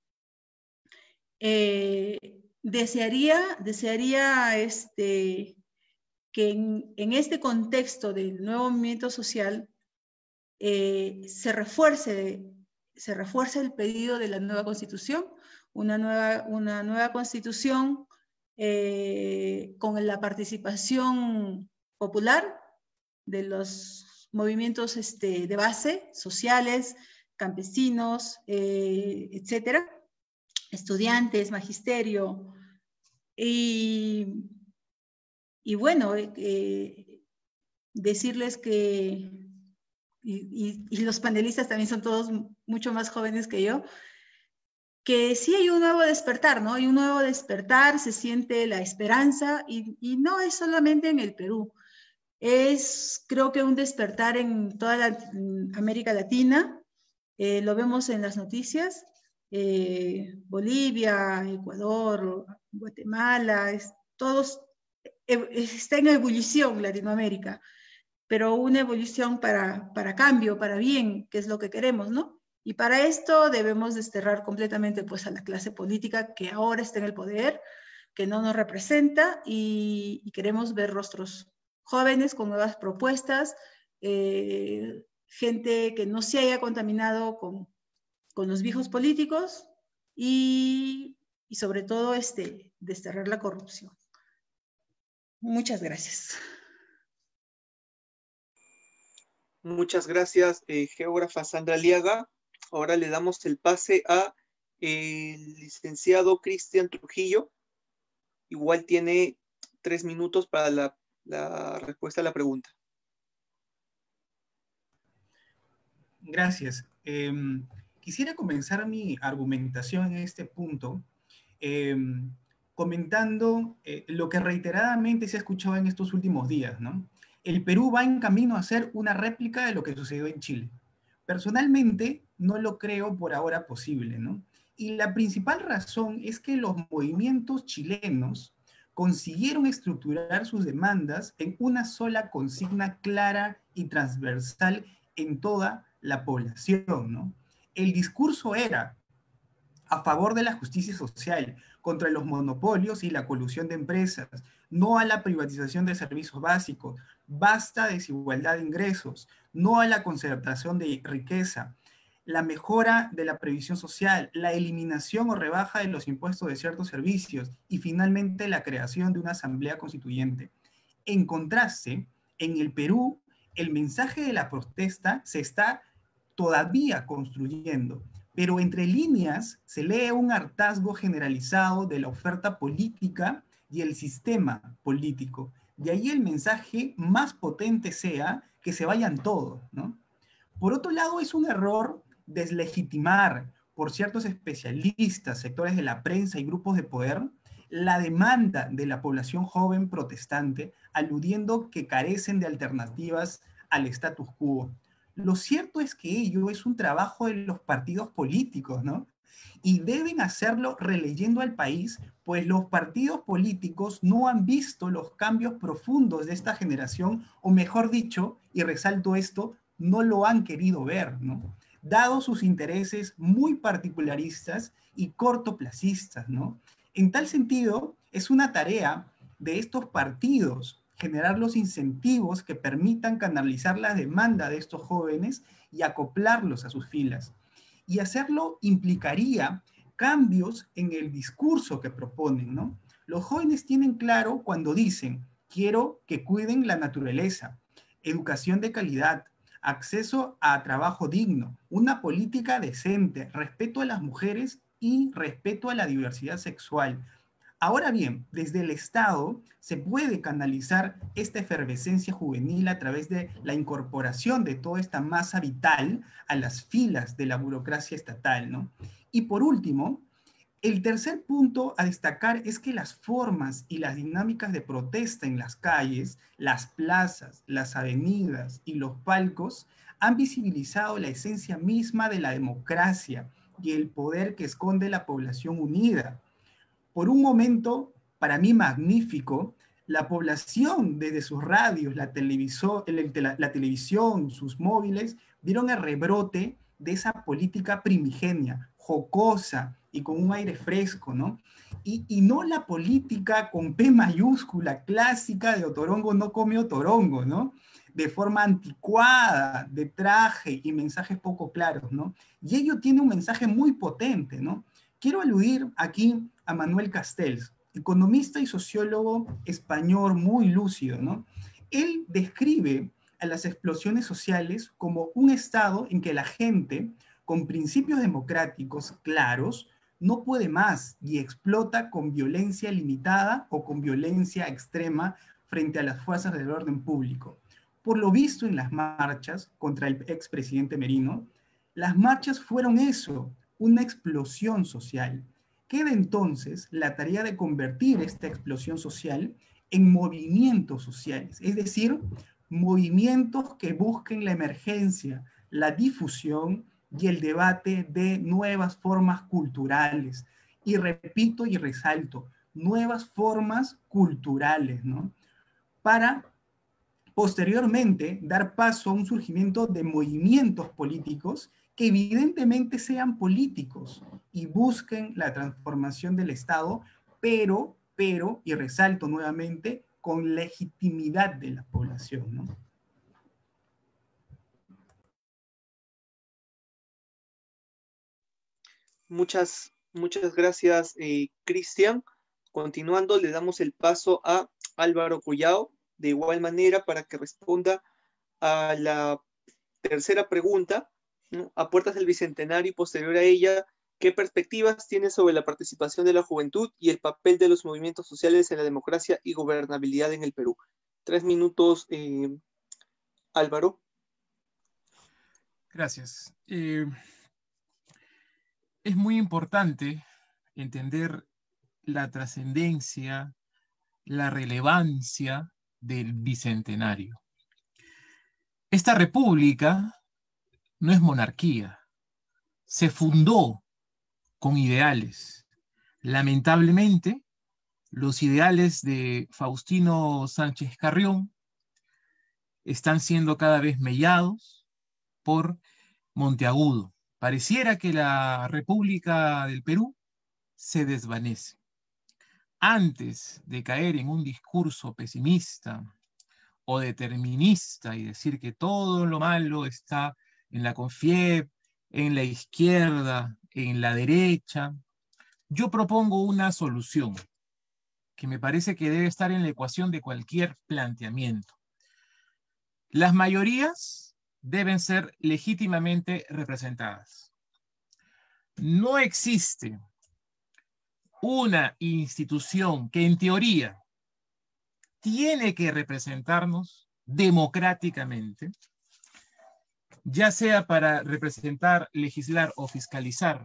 Eh, desearía, desearía este, que en, en este contexto del nuevo movimiento social eh, se refuerce, se refuerce el pedido de la nueva constitución, una nueva, una nueva constitución eh, con la participación popular de los movimientos este, de base, sociales, campesinos, eh, etcétera, estudiantes, magisterio, y, y bueno, eh, decirles que, y, y, y los panelistas también son todos mucho más jóvenes que yo, que sí hay un nuevo despertar, ¿no? Hay un nuevo despertar, se siente la esperanza, y, y no es solamente en el Perú, es creo que un despertar en toda la, en América Latina, eh, lo vemos en las noticias, eh, Bolivia, Ecuador, Guatemala, es, todos, eh, está en ebullición Latinoamérica, pero una evolución para, para cambio, para bien, que es lo que queremos, ¿no? Y para esto debemos desterrar completamente pues, a la clase política que ahora está en el poder, que no nos representa, y, y queremos ver rostros jóvenes con nuevas propuestas, eh, gente que no se haya contaminado con, con los viejos políticos y, y sobre todo este, desterrar la corrupción. Muchas gracias. Muchas gracias, eh, geógrafa Sandra Aliaga. Ahora le damos el pase a eh, el licenciado Cristian Trujillo. Igual tiene tres minutos para la, la respuesta a la pregunta. Gracias. Eh, quisiera comenzar mi argumentación en este punto eh, comentando eh, lo que reiteradamente se ha escuchado en estos últimos días, ¿no? El Perú va en camino a ser una réplica de lo que sucedió en Chile. Personalmente, no lo creo por ahora posible, ¿no? Y la principal razón es que los movimientos chilenos consiguieron estructurar sus demandas en una sola consigna clara y transversal en toda la población, ¿no? El discurso era a favor de la justicia social, contra los monopolios y la colusión de empresas, no a la privatización de servicios básicos, basta desigualdad de ingresos, no a la concentración de riqueza, la mejora de la previsión social, la eliminación o rebaja de los impuestos de ciertos servicios y finalmente la creación de una asamblea constituyente. En contraste, en el Perú, el mensaje de la protesta se está todavía construyendo, pero entre líneas se lee un hartazgo generalizado de la oferta política y el sistema político. De ahí el mensaje más potente sea que se vayan todos, ¿no? Por otro lado, es un error deslegitimar por ciertos especialistas, sectores de la prensa y grupos de poder la demanda de la población joven protestante, aludiendo que carecen de alternativas al status quo. Lo cierto es que ello es un trabajo de los partidos políticos, ¿no? Y deben hacerlo releyendo al país, pues los partidos políticos no han visto los cambios profundos de esta generación, o mejor dicho, y resalto esto, no lo han querido ver, ¿no? Dado sus intereses muy particularistas y cortoplacistas, ¿no? En tal sentido, es una tarea de estos partidos generar los incentivos que permitan canalizar la demanda de estos jóvenes y acoplarlos a sus filas. Y hacerlo implicaría cambios en el discurso que proponen, ¿no? Los jóvenes tienen claro cuando dicen, quiero que cuiden la naturaleza, educación de calidad, acceso a trabajo digno, una política decente, respeto a las mujeres y respeto a la diversidad sexual. Ahora bien, desde el Estado se puede canalizar esta efervescencia juvenil a través de la incorporación de toda esta masa vital a las filas de la burocracia estatal, ¿no? Y por último, el tercer punto a destacar es que las formas y las dinámicas de protesta en las calles, las plazas, las avenidas y los palcos han visibilizado la esencia misma de la democracia y el poder que esconde la población unida. Por un momento, para mí magnífico, la población desde sus radios, la, la, la televisión, sus móviles, vieron el rebrote de esa política primigenia, jocosa y con un aire fresco, ¿no? Y, y no la política con P mayúscula, clásica de Otorongo no come Otorongo, ¿no? De forma anticuada, de traje y mensajes poco claros, ¿no? Y ello tiene un mensaje muy potente, ¿no? Quiero aludir aquí a Manuel Castells, economista y sociólogo español muy lúcido, ¿no? Él describe a las explosiones sociales como un estado en que la gente, con principios democráticos claros, no puede más y explota con violencia limitada o con violencia extrema frente a las fuerzas del orden público. Por lo visto en las marchas contra el expresidente Merino, las marchas fueron eso, una explosión social. Queda entonces la tarea de convertir esta explosión social en movimientos sociales, es decir, movimientos que busquen la emergencia, la difusión y el debate de nuevas formas culturales. Y repito y resalto, nuevas formas culturales, ¿no? Para posteriormente dar paso a un surgimiento de movimientos políticos que evidentemente sean políticos y busquen la transformación del Estado, pero, pero, y resalto nuevamente, con legitimidad de la población, ¿no? Muchas, muchas gracias, eh, Cristian. Continuando, le damos el paso a Álvaro Collao, de igual manera, para que responda a la tercera pregunta, ¿no? A puertas del Bicentenario y posterior a ella, ¿qué perspectivas tiene sobre la participación de la juventud y el papel de los movimientos sociales en la democracia y gobernabilidad en el Perú? Tres minutos, eh, Álvaro. Gracias. Eh, es muy importante entender la trascendencia, la relevancia del bicentenario. Esta república no es monarquía, se fundó con ideales. Lamentablemente, los ideales de Faustino Sánchez Carrión están siendo cada vez mellados por Monteagudo. Pareciera que la República del Perú se desvanece. Antes de caer en un discurso pesimista o determinista y decir que todo lo malo está en la CONFIEP, en la izquierda, en la derecha, yo propongo una solución que me parece que debe estar en la ecuación de cualquier planteamiento. Las mayorías deben ser legítimamente representadas. No existe una institución que en teoría tiene que representarnos democráticamente, ya sea para representar, legislar o fiscalizar.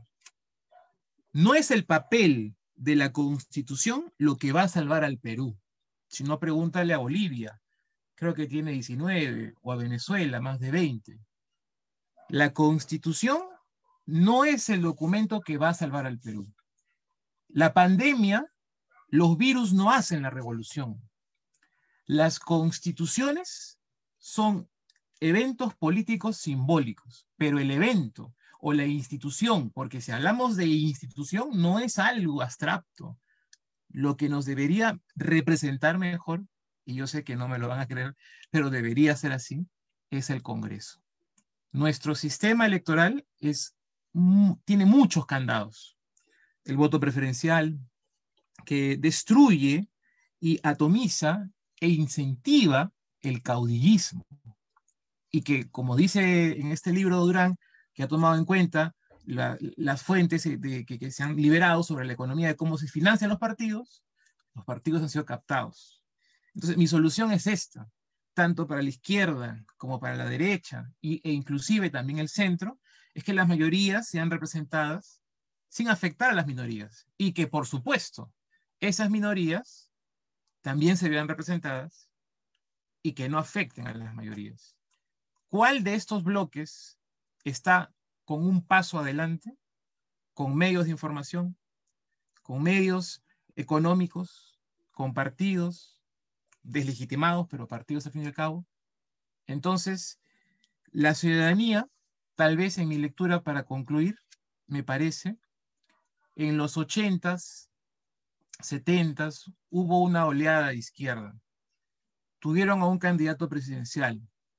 No es el papel de la Constitución lo que va a salvar al Perú. Si no, pregúntale a Bolivia, creo que tiene diecinueve, o a Venezuela, más de veinte. La Constitución no es el documento que va a salvar al Perú. La pandemia, los virus no hacen la revolución. Las constituciones son eventos políticos simbólicos, pero el evento o la institución, porque si hablamos de institución no es algo abstracto. Lo que nos debería representar mejor, y yo sé que no me lo van a creer, pero debería ser así, es el Congreso. Nuestro sistema electoral es, tiene muchos candados. El voto preferencial, que destruye y atomiza e incentiva el caudillismo. Y que, como dice en este libro Durán, que ha tomado en cuenta la, las fuentes de, que, que se han liberado sobre la economía de cómo se financian los partidos, los partidos han sido captados. Entonces, mi solución es esta, tanto para la izquierda como para la derecha, y, e inclusive también el centro, es que las mayorías sean representadas sin afectar a las minorías, y que, por supuesto, esas minorías también se vean representadas y que no afecten a las mayorías. ¿Cuál de estos bloques está con un paso adelante, con medios de información, con medios económicos, con partidos deslegitimados, pero partidos al fin y al cabo? Entonces, la ciudadanía, tal vez en mi lectura para concluir, me parece, en los ochentas, setentas, hubo una oleada de izquierda. Tuvieron a un candidato presidencial,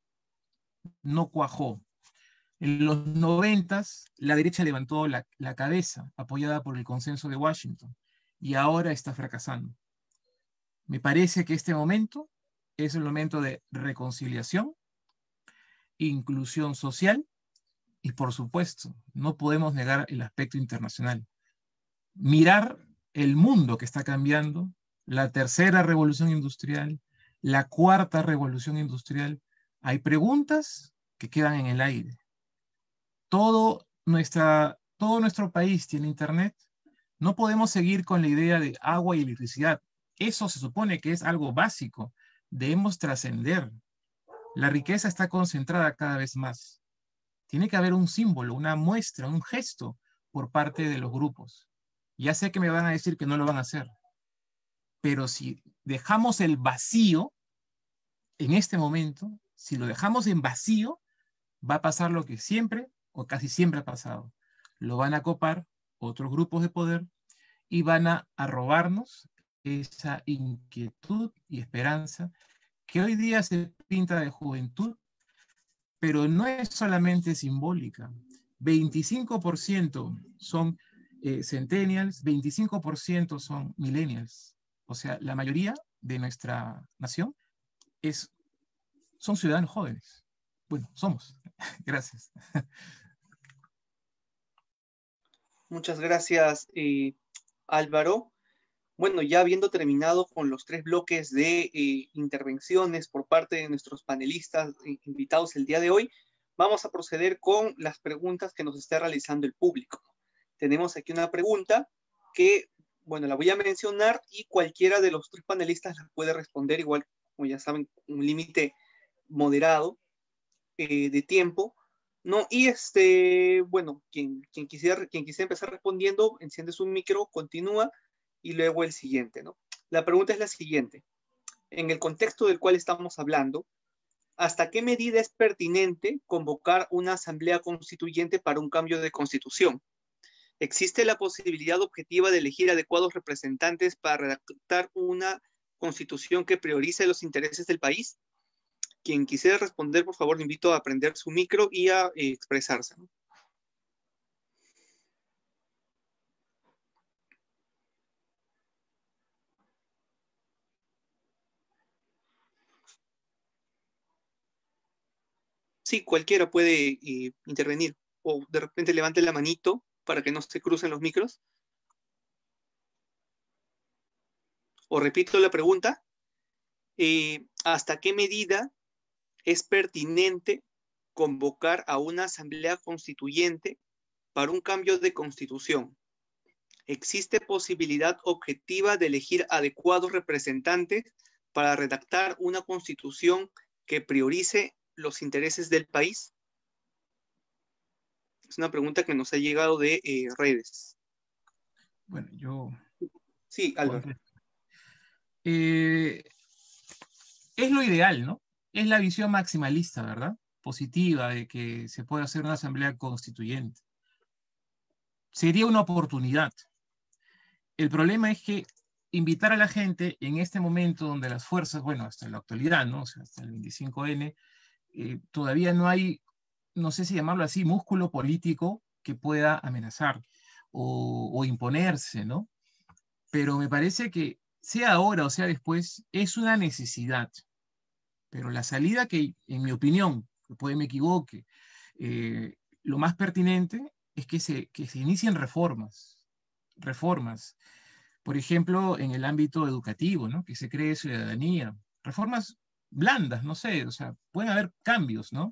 no cuajó. En los noventas, la derecha levantó la, la cabeza, apoyada por el consenso de Washington, y ahora está fracasando. Me parece que este momento es el momento de reconciliación, inclusión social, y por supuesto, no podemos negar el aspecto internacional. Mirar el mundo que está cambiando, la tercera revolución industrial, la cuarta revolución industrial, hay preguntas que quedan en el aire. Todo, nuestra, todo nuestro país tiene internet. No podemos seguir con la idea de agua y electricidad. Eso se supone que es algo básico. Debemos trascender. La riqueza está concentrada cada vez más. Tiene que haber un símbolo, una muestra, un gesto por parte de los grupos. Ya sé que me van a decir que no lo van a hacer. Pero si dejamos el vacío en este momento, si lo dejamos en vacío, va a pasar lo que siempre o casi siempre ha pasado. Lo van a copar otros grupos de poder y van a, a robarnos esa inquietud y esperanza que hoy día se pinta de juventud, pero no es solamente simbólica. veinticinco por ciento son eh, centennials, veinticinco por ciento son millennials. O sea, la mayoría de nuestra nación es, son ciudadanos jóvenes. Bueno, somos. Gracias. Muchas gracias, eh, Álvaro. Bueno, ya habiendo terminado con los tres bloques de eh, intervenciones por parte de nuestros panelistas eh, invitados el día de hoy, vamos a proceder con las preguntas que nos está realizando el público. Tenemos aquí una pregunta que bueno, la voy a mencionar y cualquiera de los tres panelistas la puede responder, igual, como ya saben, un límite moderado eh, de tiempo, ¿no? Y este, bueno, quien, quien, quisiera, quien quisiera empezar respondiendo, enciende su micro, continúa, y luego el siguiente, ¿no? La pregunta es la siguiente. En el contexto del cual estamos hablando, ¿hasta qué medida es pertinente convocar una asamblea constituyente para un cambio de constitución? ¿Existe la posibilidad objetiva de elegir adecuados representantes para redactar una constitución que priorice los intereses del país? Quien quisiera responder, por favor, le invito a prender su micro y a eh, expresarse, ¿no? Sí, cualquiera puede eh, intervenir. O de repente levante la manito para que no se crucen los micros. O repito la pregunta. Eh, ¿hasta qué medida es pertinente convocar a una asamblea constituyente para un cambio de constitución? ¿Existe posibilidad objetiva de elegir adecuados representantes para redactar una constitución que priorice los intereses del país? Es una pregunta que nos ha llegado de eh, redes. Bueno, yo... Sí, Álvaro. Eh, es lo ideal, ¿no? Es la visión maximalista, ¿verdad? Positiva de que se puede hacer una asamblea constituyente. Sería una oportunidad. El problema es que invitar a la gente en este momento donde las fuerzas, bueno, hasta la actualidad, ¿no? O sea, hasta el veinticinco ene, eh, todavía no hay, no sé si llamarlo así, músculo político que pueda amenazar o, o imponerse, ¿no? Pero me parece que sea ahora o sea después, es una necesidad. Pero la salida que, en mi opinión, que puede me equivoque, eh, lo más pertinente es que se, que se inicien reformas. Reformas. Por ejemplo, en el ámbito educativo, ¿no? Que se cree ciudadanía. Reformas blandas, no sé, o sea, pueden haber cambios, ¿no?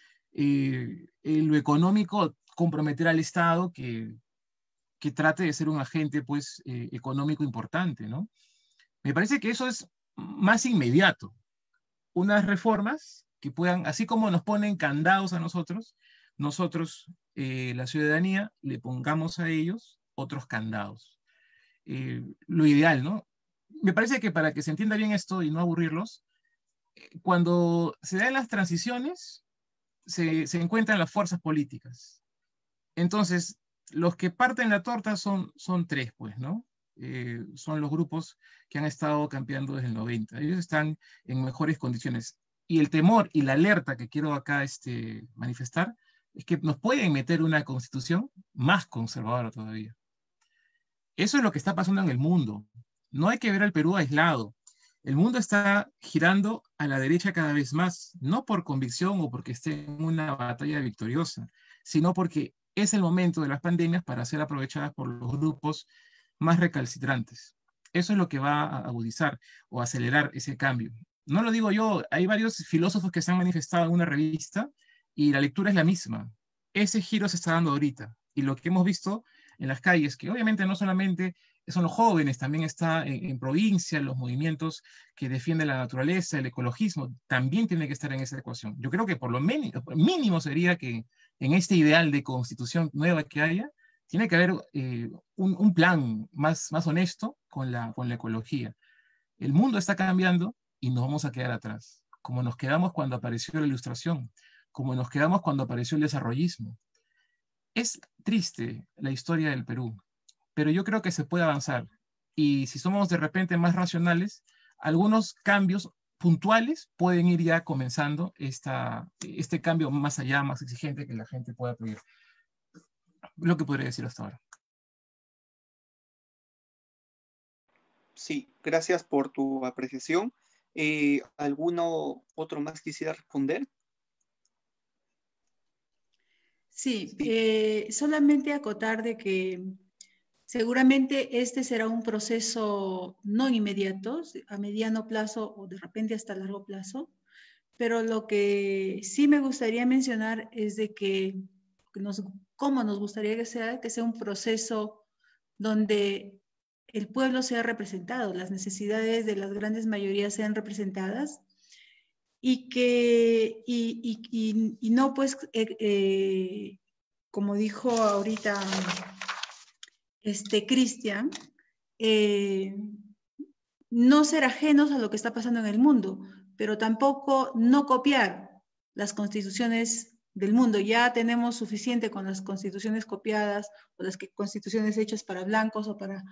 Eh, en lo económico, comprometer al Estado que, que trate de ser un agente, pues, eh, económico importante, ¿no? Me parece que eso es más inmediato. Unas reformas que puedan, así como nos ponen candados a nosotros, nosotros, eh, la ciudadanía, le pongamos a ellos otros candados. Eh, lo ideal, ¿no? Me parece que para que se entienda bien esto y no aburrirlos, eh, cuando se dan las transiciones, se, se encuentran las fuerzas políticas. Entonces, los que parten la torta son, son tres, pues, ¿no? Eh, son los grupos que han estado campeando desde el noventa. Ellos están en mejores condiciones. Y el temor y la alerta que quiero acá este, manifestar es que nos pueden meter una constitución más conservadora todavía. Eso es lo que está pasando en el mundo. No hay que ver al Perú aislado. El mundo está girando a la derecha cada vez más, no por convicción o porque esté en una batalla victoriosa, sino porque es el momento de las pandemias para ser aprovechadas por los grupos más recalcitrantes. Eso es lo que va a agudizar o acelerar ese cambio. No lo digo yo, hay varios filósofos que se han manifestado en una revista y la lectura es la misma. Ese giro se está dando ahorita. Y lo que hemos visto en las calles, que obviamente no solamente son los jóvenes, también está en, en provincia, los movimientos que defienden la naturaleza, el ecologismo, también tiene que estar en esa ecuación. Yo creo que por lo mínimo, mínimo sería que en este ideal de constitución nueva que haya, tiene que haber eh, un, un plan más, más honesto con la, con la ecología. El mundo está cambiando y nos vamos a quedar atrás, como nos quedamos cuando apareció la ilustración, como nos quedamos cuando apareció el desarrollismo. Es triste la historia del Perú, pero yo creo que se puede avanzar. Y si somos de repente más racionales, algunos cambios puntuales pueden ir ya comenzando esta, este cambio más allá, más exigente que la gente pueda pedir. Lo que podría decir hasta ahora. Sí, gracias por tu apreciación. Eh, ¿Alguno otro más quisiera responder? Sí, eh, solamente acotar de que seguramente este será un proceso no inmediato, a mediano plazo o de repente hasta largo plazo, pero lo que sí me gustaría mencionar es de que nos, cómo nos gustaría que sea, que sea un proceso donde el pueblo sea representado, las necesidades de las grandes mayorías sean representadas y que, y, y, y, y no pues, eh, eh, como dijo ahorita este Cristian, eh, no ser ajenos a lo que está pasando en el mundo, pero tampoco no copiar las constituciones del mundo. Ya tenemos suficiente con las constituciones copiadas o las que, constituciones hechas para blancos o para,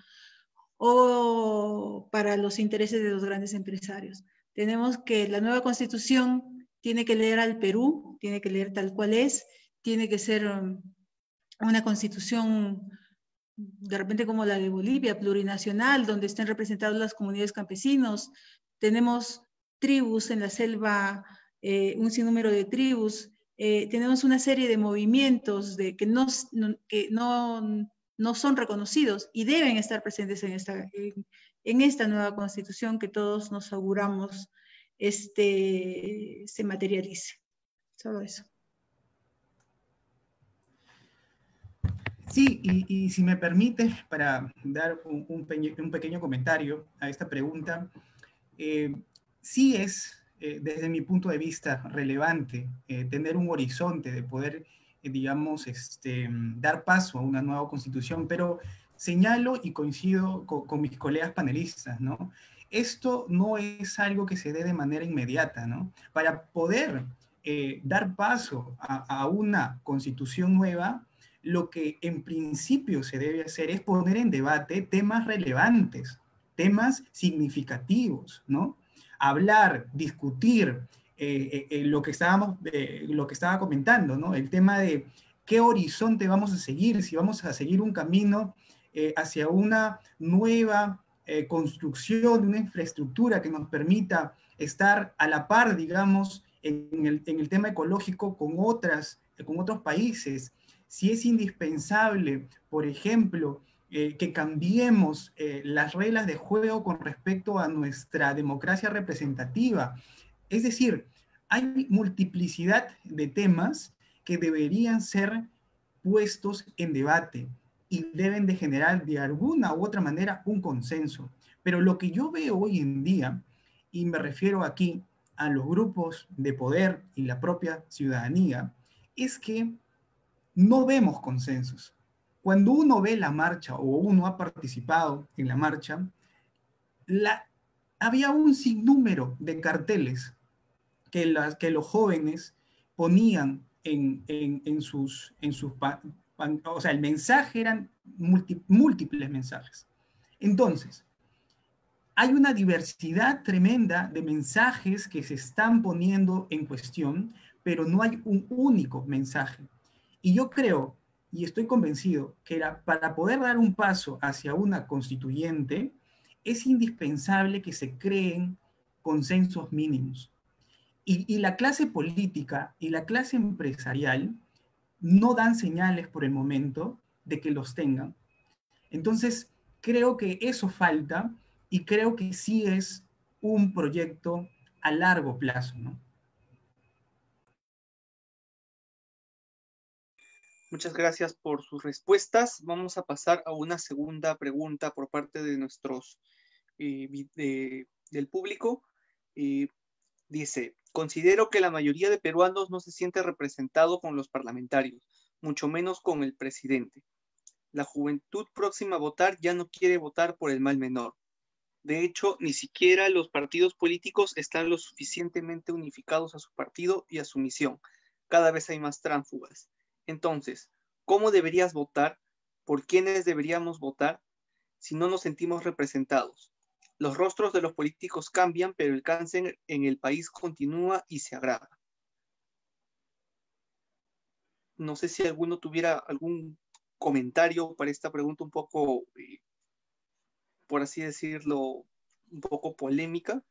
o para los intereses de los grandes empresarios. Tenemos que la nueva constitución tiene que leer al Perú, tiene que leer tal cual es, tiene que ser um, una constitución de repente como la de Bolivia, plurinacional, donde estén representadas las comunidades campesinos. Tenemos tribus en la selva, eh, un sinnúmero de tribus. Eh, tenemos una serie de movimientos de, que, no, no, que no, no son reconocidos y deben estar presentes en esta, en, en esta nueva constitución que todos nos auguramos este, se materialice. Solo eso. Sí, y, y si me permite, para dar un, un, pequeño, un pequeño comentario a esta pregunta, eh, sí es, eh, desde mi punto de vista, relevante eh, tener un horizonte de poder, eh, digamos, este, dar paso a una nueva constitución, pero señalo y coincido con, con mis colegas panelistas, ¿no? Esto no es algo que se dé de manera inmediata, ¿no? Para poder eh, dar paso a, a una constitución nueva, lo que en principio se debe hacer es poner en debate temas relevantes, temas significativos, ¿no? Hablar, discutir eh, eh, lo, que estábamos, eh, lo que estaba comentando, ¿no? El tema de qué horizonte vamos a seguir, si vamos a seguir un camino eh, hacia una nueva eh, construcción de una infraestructura que nos permita estar a la par, digamos, en el, en el tema ecológico con, otras, con otros países. Si es indispensable, por ejemplo, eh, que cambiemos eh, las reglas de juego con respecto a nuestra democracia representativa. Es decir, hay multiplicidad de temas que deberían ser puestos en debate y deben de generar de alguna u otra manera un consenso. Pero lo que yo veo hoy en día, y me refiero aquí a los grupos de poder y la propia ciudadanía, es que no vemos consensos. Cuando uno ve la marcha o uno ha participado en la marcha, la, había un sinnúmero de carteles que, las, que los jóvenes ponían en, en, en sus, en sus pan, pan, o sea, el mensaje eran multi, múltiples mensajes. Entonces, hay una diversidad tremenda de mensajes que se están poniendo en cuestión, pero no hay un único mensaje. Y yo creo, y estoy convencido, que era, para poder dar un paso hacia una constituyente, es indispensable que se creen consensos mínimos. Y, y la clase política y la clase empresarial no dan señales por el momento de que los tengan. Entonces, creo que eso falta y creo que sí es un proyecto a largo plazo, ¿no? Muchas gracias por sus respuestas. Vamos a pasar a una segunda pregunta por parte de nuestros eh, de, del público. Eh, dice, considero que la mayoría de peruanos no se siente representado con los parlamentarios, mucho menos con el presidente. La juventud próxima a votar ya no quiere votar por el mal menor. De hecho, ni siquiera los partidos políticos están lo suficientemente unificados a su partido y a su misión. Cada vez hay más tránsfugas. Entonces, ¿cómo deberías votar? ¿Por quiénes deberíamos votar si no nos sentimos representados? Los rostros de los políticos cambian, pero el cáncer en el país continúa y se agrava. No sé si alguno tuviera algún comentario para esta pregunta un poco, eh, por así decirlo, un poco polémica.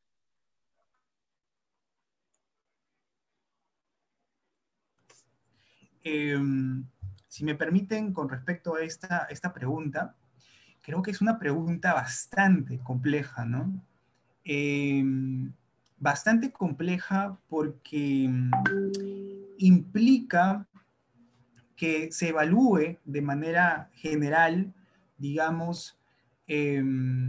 Eh, si me permiten, con respecto a esta, esta pregunta, creo que es una pregunta bastante compleja, ¿no? Eh, bastante compleja porque implica que se evalúe de manera general, digamos, eh,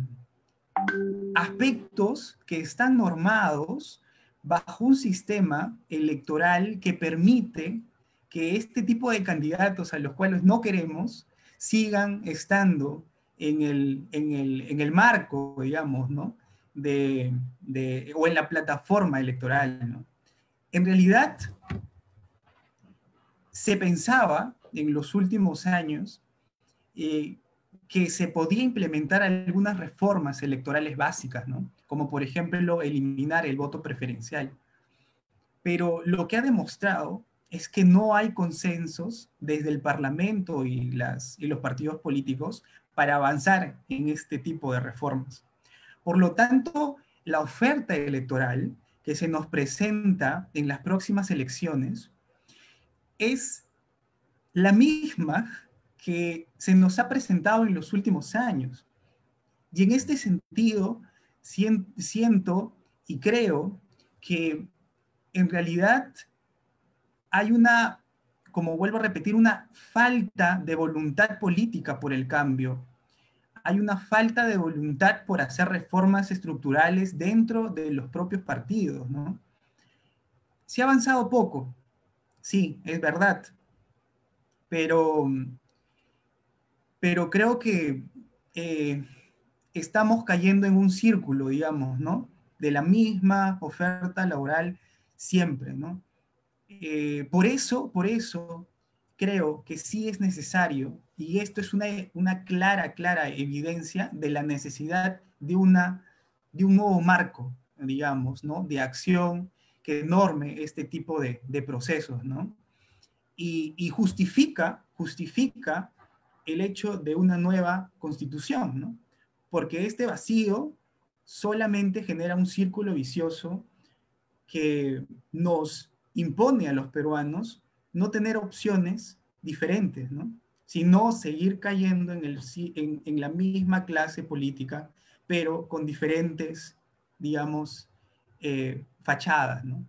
aspectos que están normados bajo un sistema electoral que permite que este tipo de candidatos a los cuales no queremos sigan estando en el, en el, en el marco, digamos, ¿no? De, de, o en la plataforma electoral, ¿no? En realidad, se pensaba en los últimos años eh, que se podía implementar algunas reformas electorales básicas, ¿no? Como por ejemplo eliminar el voto preferencial. Pero lo que ha demostrado es que no hay consensos desde el Parlamento y, las, y los partidos políticos para avanzar en este tipo de reformas. Por lo tanto, la oferta electoral que se nos presenta en las próximas elecciones es la misma que se nos ha presentado en los últimos años. Y en este sentido, siento y creo que en realidad hay una, como vuelvo a repetir, una falta de voluntad política por el cambio. Hay una falta de voluntad por hacer reformas estructurales dentro de los propios partidos, ¿no? Se ha avanzado poco, sí, es verdad, pero, pero creo que eh, estamos cayendo en un círculo, digamos, ¿no? De la misma oferta laboral siempre, ¿no? Eh, por eso, por eso creo que sí es necesario, y esto es una, una clara, clara evidencia de la necesidad de, una, de un nuevo marco, digamos, ¿no? De acción que norme este tipo de, de procesos, ¿no? Y, y justifica, justifica el hecho de una nueva constitución, ¿no? Porque este vacío solamente genera un círculo vicioso que nos impone a los peruanos no tener opciones diferentes, ¿no? Sino seguir cayendo en, el, en, en la misma clase política, pero con diferentes, digamos, eh, fachadas, ¿no?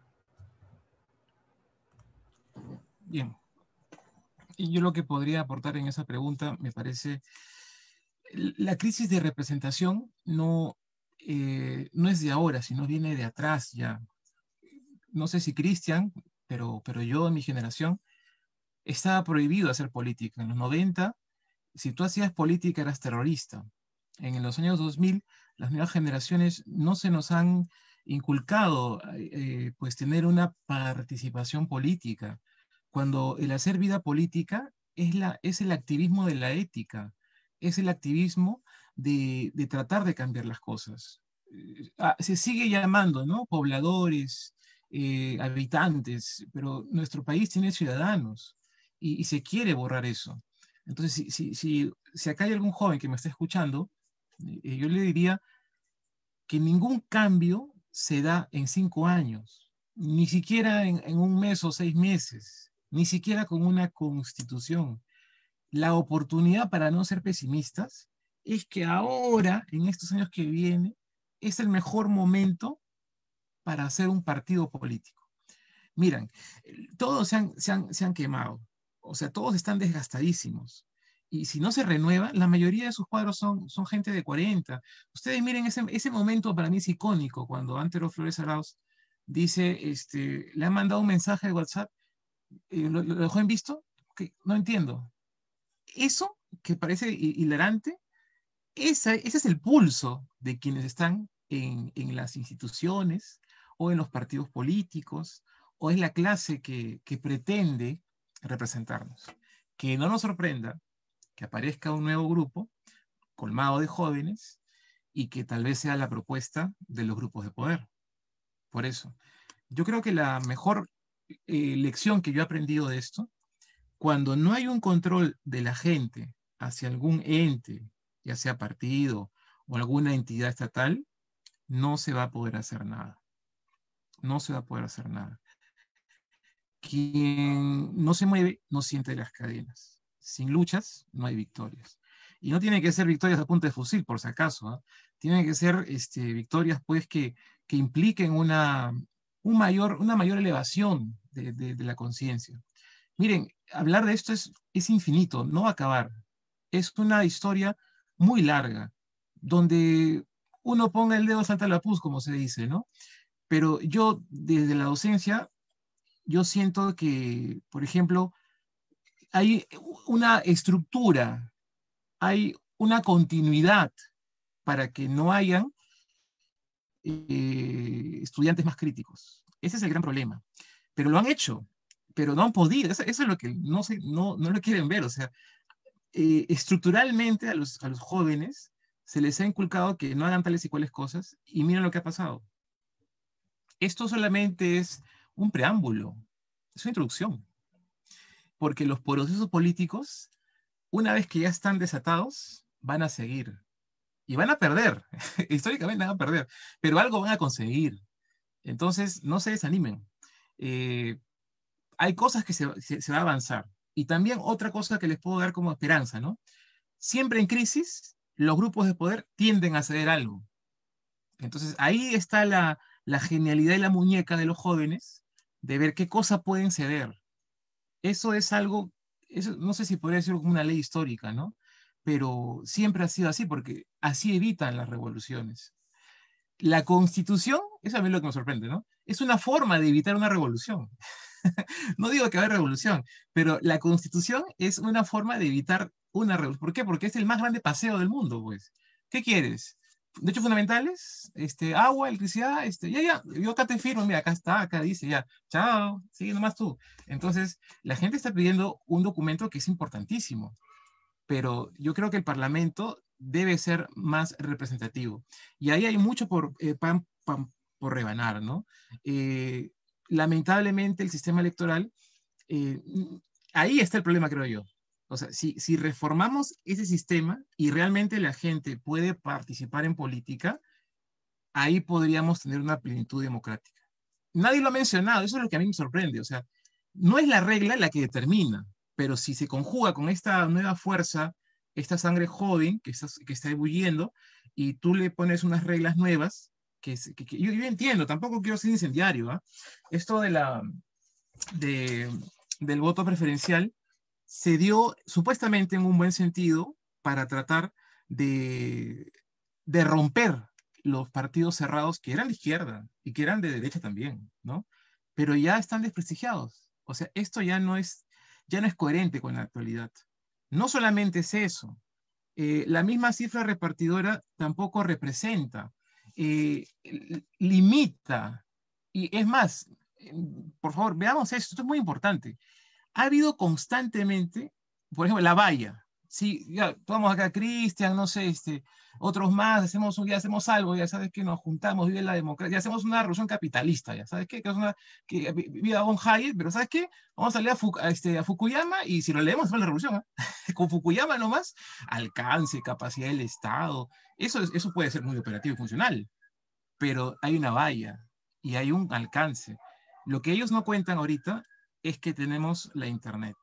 Bien. Y yo lo que podría aportar en esa pregunta, me parece, la crisis de representación no, eh, no es de ahora, sino viene de atrás ya. No sé si Cristian, pero, pero yo en mi generación, estaba prohibido hacer política. En los noventa, si tú hacías política eras terrorista. En los años dos mil, las nuevas generaciones no se nos han inculcado eh, pues tener una participación política, cuando el hacer vida política es, la, es el activismo de la ética, es el activismo de, de tratar de cambiar las cosas. Eh, ah, se sigue llamando, ¿no? Pobladores, eh, habitantes, pero nuestro país tiene ciudadanos y, y se quiere borrar eso. Entonces, si, si, si, si acá hay algún joven que me está escuchando, eh, yo le diría que ningún cambio se da en cinco años, ni siquiera en, en un mes o seis meses, ni siquiera con una constitución. La oportunidad, para no ser pesimistas, es que ahora, en estos años que vienen, es el mejor momento para hacer un partido político. Miren, todos se han, se han, se han quemado, o sea, todos están desgastadísimos. Y si no se renueva, la mayoría de sus cuadros son, son gente de cuarenta. Ustedes miren, ese, ese momento para mí es icónico, cuando Antero Flores Arauz dice, este, le han mandado un mensaje de WhatsApp, eh, ¿lo, lo dejó en visto? Okay, no entiendo. Eso, que parece hilarante, esa, ese es el pulso de quienes están en, en las instituciones o en los partidos políticos, o es la clase que, que pretende representarnos. Que no nos sorprenda que aparezca un nuevo grupo colmado de jóvenes y que tal vez sea la propuesta de los grupos de poder. Por eso, yo creo que la mejor eh, lección que yo he aprendido de esto, cuando no hay un control de la gente hacia algún ente, ya sea partido o alguna entidad estatal, no se va a poder hacer nada. No se va a poder hacer nada. Quien no se mueve no siente las cadenas. Sin luchas no hay victorias. Y no tiene que ser victorias a punta de fusil, por si acaso. ¿eh? Tienen que ser este, victorias pues, que, que impliquen una, un mayor, una mayor elevación de, de, de la conciencia. Miren, hablar de esto es, es infinito, no va a acabar. Es una historia muy larga. donde uno ponga el dedo salta la pus, como se dice, ¿no? Pero yo, desde la docencia, yo siento que, por ejemplo, hay una estructura, hay una continuidad para que no hayan eh, estudiantes más críticos. Ese es el gran problema. Pero lo han hecho, pero no han podido. Eso, eso es lo que no, se, no, no lo quieren ver. O sea, eh, estructuralmente a los, a los jóvenes se les ha inculcado que no hagan tales y cuales cosas, y miren lo que ha pasado. Esto solamente es un preámbulo, es una introducción. Porque los procesos políticos, una vez que ya están desatados, van a seguir. Y van a perder. Históricamente van a perder. Pero algo van a conseguir. Entonces, no se desanimen. Eh, hay cosas que se, se, se va a avanzar. Y también otra cosa que les puedo dar como esperanza, ¿no? Siempre en crisis, los grupos de poder tienden a ceder algo. Entonces, ahí está la, la genialidad y la muñeca de los jóvenes de ver qué cosa pueden ceder. Eso es algo, eso, no sé si podría decir como una ley histórica, ¿no? Pero siempre ha sido así, porque así evitan las revoluciones. La Constitución, eso a mí es lo que me sorprende, ¿no? Es una forma de evitar una revolución. No digo que va a haber revolución, pero la Constitución es una forma de evitar una revolución. ¿Por qué? Porque es el más grande paseo del mundo, pues. ¿Qué quieres? Derechos fundamentales, este, agua, electricidad, este, ya, ya, yo acá te firmo, mira, acá está, acá dice, ya, chao, sigue nomás tú. Entonces, la gente está pidiendo un documento que es importantísimo, pero yo creo que el Parlamento debe ser más representativo. Y ahí hay mucho por, eh, pan, pan, por rebanar, ¿no? Eh, lamentablemente el sistema electoral, eh, ahí está el problema, creo yo. O sea, si, si reformamos ese sistema y realmente la gente puede participar en política, ahí podríamos tener una plenitud democrática. Nadie lo ha mencionado, eso es lo que a mí me sorprende. O sea, no es la regla la que determina, pero si se conjuga con esta nueva fuerza, esta sangre joven que está, que está ebulliendo, y tú le pones unas reglas nuevas, que, que, que yo, yo entiendo, tampoco quiero ser incendiario, ¿eh? Esto de la, de, del voto preferencial se dio supuestamente en un buen sentido para tratar de, de romper los partidos cerrados que eran de izquierda y que eran de derecha también, ¿no? Pero ya están desprestigiados. O sea, esto ya no es, ya no es coherente con la actualidad. No solamente es eso, eh, la misma cifra repartidora tampoco representa, eh, limita, y es más, por favor, veamos esto, esto es muy importante. Ha habido constantemente, por ejemplo, la valla. Sí, ya tomamos acá Cristian, no sé, este, otros más, hacemos, ya hacemos algo, ya sabes que nos juntamos, vive la democracia, ya hacemos una revolución capitalista, ya sabes qué, que es una, que viva Von Hayek, pero ¿sabes qué? Vamos a leer a, Fu, a, este, a Fukuyama y si lo leemos hacemos la revolución, ¿eh? Con Fukuyama nomás, alcance, capacidad del Estado, eso, eso puede ser muy operativo y funcional, pero hay una valla y hay un alcance. Lo que ellos no cuentan ahorita es que tenemos la internet.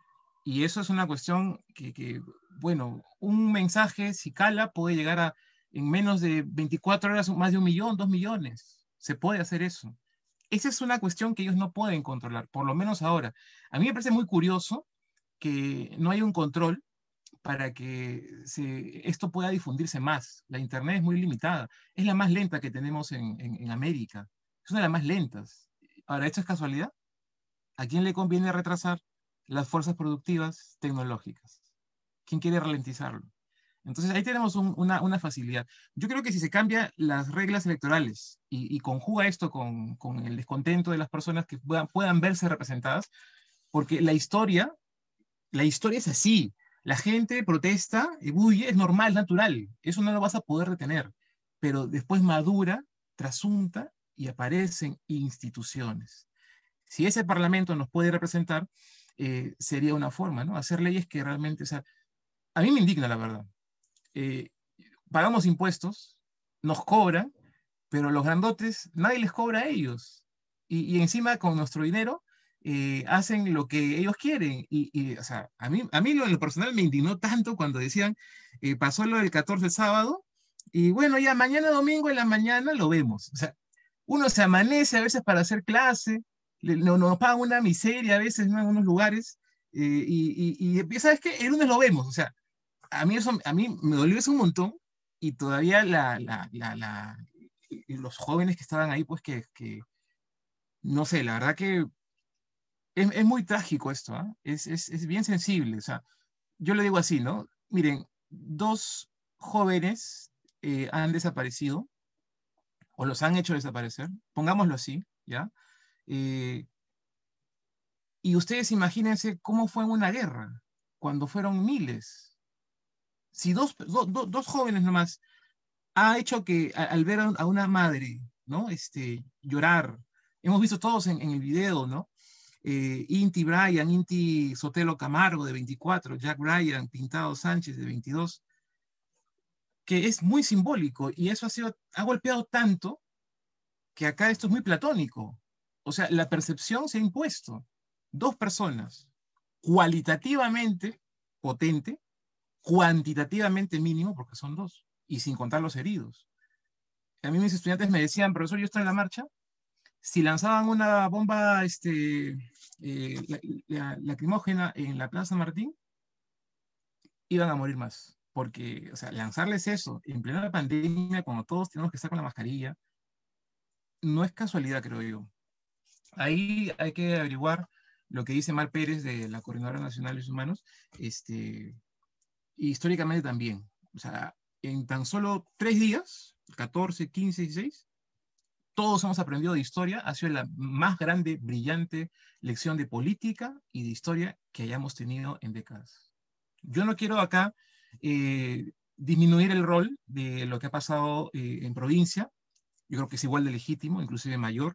Y eso es una cuestión que, que, bueno, un mensaje, si cala, puede llegar a, en menos de veinticuatro horas, más de un millón, dos millones. Se puede hacer eso. Esa es una cuestión que ellos no pueden controlar, por lo menos ahora. A mí me parece muy curioso que no haya un control para que se, esto pueda difundirse más. La internet es muy limitada. Es la más lenta que tenemos en, en, en América. Es una de las más lentas. Ahora, ¿esto es casualidad? ¿A quién le conviene retrasar las fuerzas productivas tecnológicas? ¿Quién quiere ralentizarlo? Entonces ahí tenemos un, una, una facilidad. Yo creo que si se cambian las reglas electorales y, y conjuga esto con, con el descontento de las personas que puedan, puedan verse representadas, porque la historia, la historia es así. La gente protesta, huye, es normal, es natural. Eso no lo vas a poder detener. Pero después madura, trasunta y aparecen instituciones. Si ese parlamento nos puede representar, eh, sería una forma, ¿no? Hacer leyes que realmente, o sea, a mí me indigna la verdad. Eh, pagamos impuestos, nos cobran, pero los grandotes, nadie les cobra a ellos. Y, y encima con nuestro dinero eh, hacen lo que ellos quieren. Y, y o sea, a mí, a mí lo, en lo personal me indignó tanto cuando decían, eh, pasó lo del catorce el sábado, y bueno, ya mañana domingo en la mañana lo vemos. O sea, uno se amanece a veces para hacer clase, nos no pagan una miseria a veces, ¿no? En unos lugares, eh, y, y, y ¿sabes qué? El lunes lo vemos. O sea, a mí, eso, a mí me dolió eso un montón, y todavía la, la, la, la, los jóvenes que estaban ahí, pues que, que no sé, la verdad que es, es muy trágico esto, ¿eh? es, es, es bien sensible. O sea, yo le digo así, ¿no? Miren, dos jóvenes eh, han desaparecido, o los han hecho desaparecer, pongámoslo así, ¿ya? Eh, y ustedes imagínense cómo fue en una guerra, cuando fueron miles. Si dos, do, do, dos jóvenes nomás ha hecho que a, al ver a, a una madre, ¿no? Este, llorar, hemos visto todos en, en el video, ¿no? Eh, Inti Bryan, Inti Sotelo Camargo de veinticuatro, Jack Bryan, Pintado Sánchez de veintidós, que es muy simbólico y eso ha, sido, ha golpeado tanto que acá esto es muy platónico. O sea, la percepción se ha impuesto. Dos personas cualitativamente potente, cuantitativamente mínimo, porque son dos, y sin contar los heridos. A mí mis estudiantes me decían, profesor, yo estoy en la marcha, si lanzaban una bomba este, eh, la, la, lacrimógena en la Plaza Martín, iban a morir más. Porque, o sea, lanzarles eso en plena pandemia, cuando todos tenemos que estar con la mascarilla, no es casualidad, creo yo. Ahí hay que averiguar lo que dice Mar Pérez de la Coordinadora Nacional de Derechos Humanos, este, históricamente también. O sea, en tan solo tres días, catorce, quince, dieciséis, todos hemos aprendido de historia. Ha sido la más grande, brillante lección de política y de historia que hayamos tenido en décadas. Yo no quiero acá eh, disminuir el rol de lo que ha pasado eh, en provincia. Yo creo que es igual de legítimo, inclusive mayor,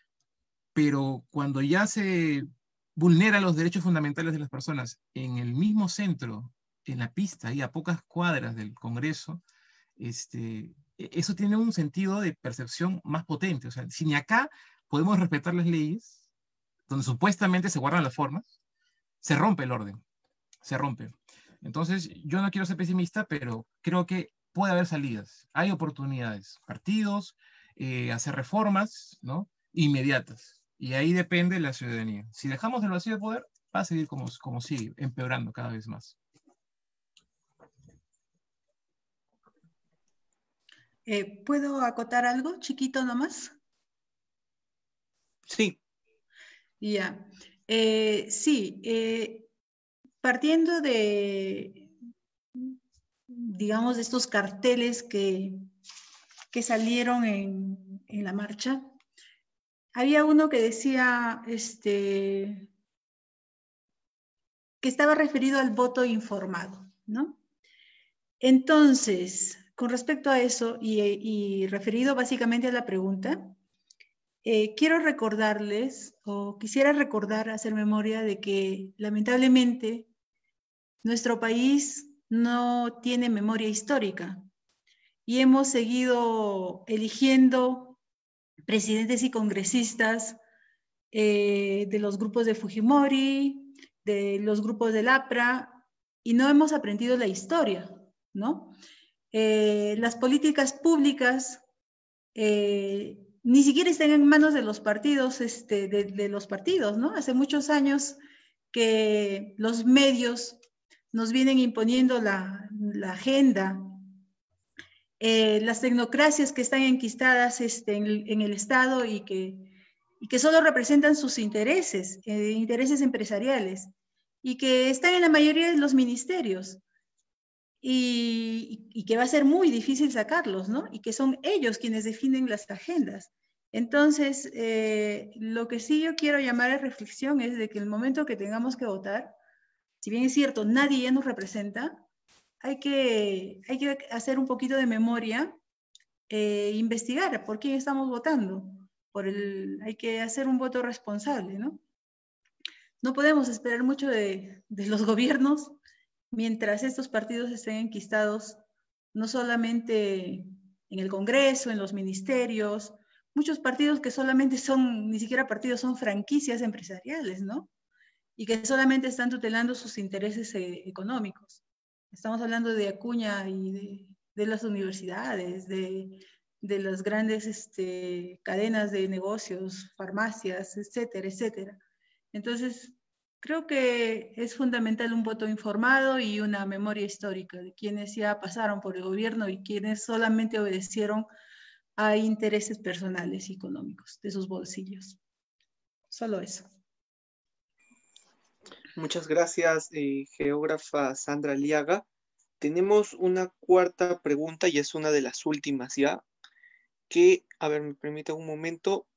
pero cuando ya se vulneran los derechos fundamentales de las personas en el mismo centro, en la pista, y a pocas cuadras del Congreso, este, eso tiene un sentido de percepción más potente. O sea, si ni acá podemos respetar las leyes, donde supuestamente se guardan las formas, se rompe el orden, se rompe. Entonces, yo no quiero ser pesimista, pero creo que puede haber salidas, hay oportunidades, partidos, eh, hacer reformas, ¿no? Inmediatas. Y ahí depende la ciudadanía. Si dejamos el vacío de poder, va a seguir como, como sigue, empeorando cada vez más. Eh, ¿Puedo acotar algo chiquito nomás? Sí. Ya. Eh, sí, eh, partiendo de, digamos, de estos carteles que, que salieron en, en la marcha, había uno que decía este, que estaba referido al voto informado, ¿no? Entonces, con respecto a eso y, y referido básicamente a la pregunta, eh, quiero recordarles, o quisiera recordar, hacer memoria de que lamentablemente nuestro país no tiene memoria histórica y hemos seguido eligiendo presidentes y congresistas eh, de los grupos de Fujimori, de los grupos del APRA, y no hemos aprendido la historia, ¿no? Eh, las políticas públicas eh, ni siquiera están en manos de los partidos, este, de, de los partidos, ¿no? Hace muchos años que los medios nos vienen imponiendo la, la agenda. Eh, las tecnocracias que están enquistadas este, en, el, en el Estado y que, y que solo representan sus intereses, eh, intereses empresariales, y que están en la mayoría de los ministerios, y, y que va a ser muy difícil sacarlos, ¿no? Y que son ellos quienes definen las agendas. Entonces, eh, lo que sí yo quiero llamar a reflexión es de que el momento que tengamos que votar, si bien es cierto, nadie ya nos representa, hay que, hay que hacer un poquito de memoria, eh, investigar por quién estamos votando. Por el, hay que hacer un voto responsable, ¿no? No podemos esperar mucho de, de los gobiernos mientras estos partidos estén enquistados, no solamente en el Congreso, en los ministerios, muchos partidos que solamente son, ni siquiera partidos, son franquicias empresariales, ¿no? Y que solamente están tutelando sus intereses eh, económicos. Estamos hablando de Acuña y de, de las universidades, de, de las grandes este, cadenas de negocios, farmacias, etcétera, etcétera. Entonces, Creo que es fundamental un voto informado y una memoria histórica de quienes ya pasaron por el gobierno y quienes solamente obedecieron a intereses personales y económicos de sus bolsillos. Solo eso. Muchas gracias, eh, geógrafa Sandra Liaga. Tenemos una cuarta pregunta y es una de las últimas ya, que, a ver, me permite un momento.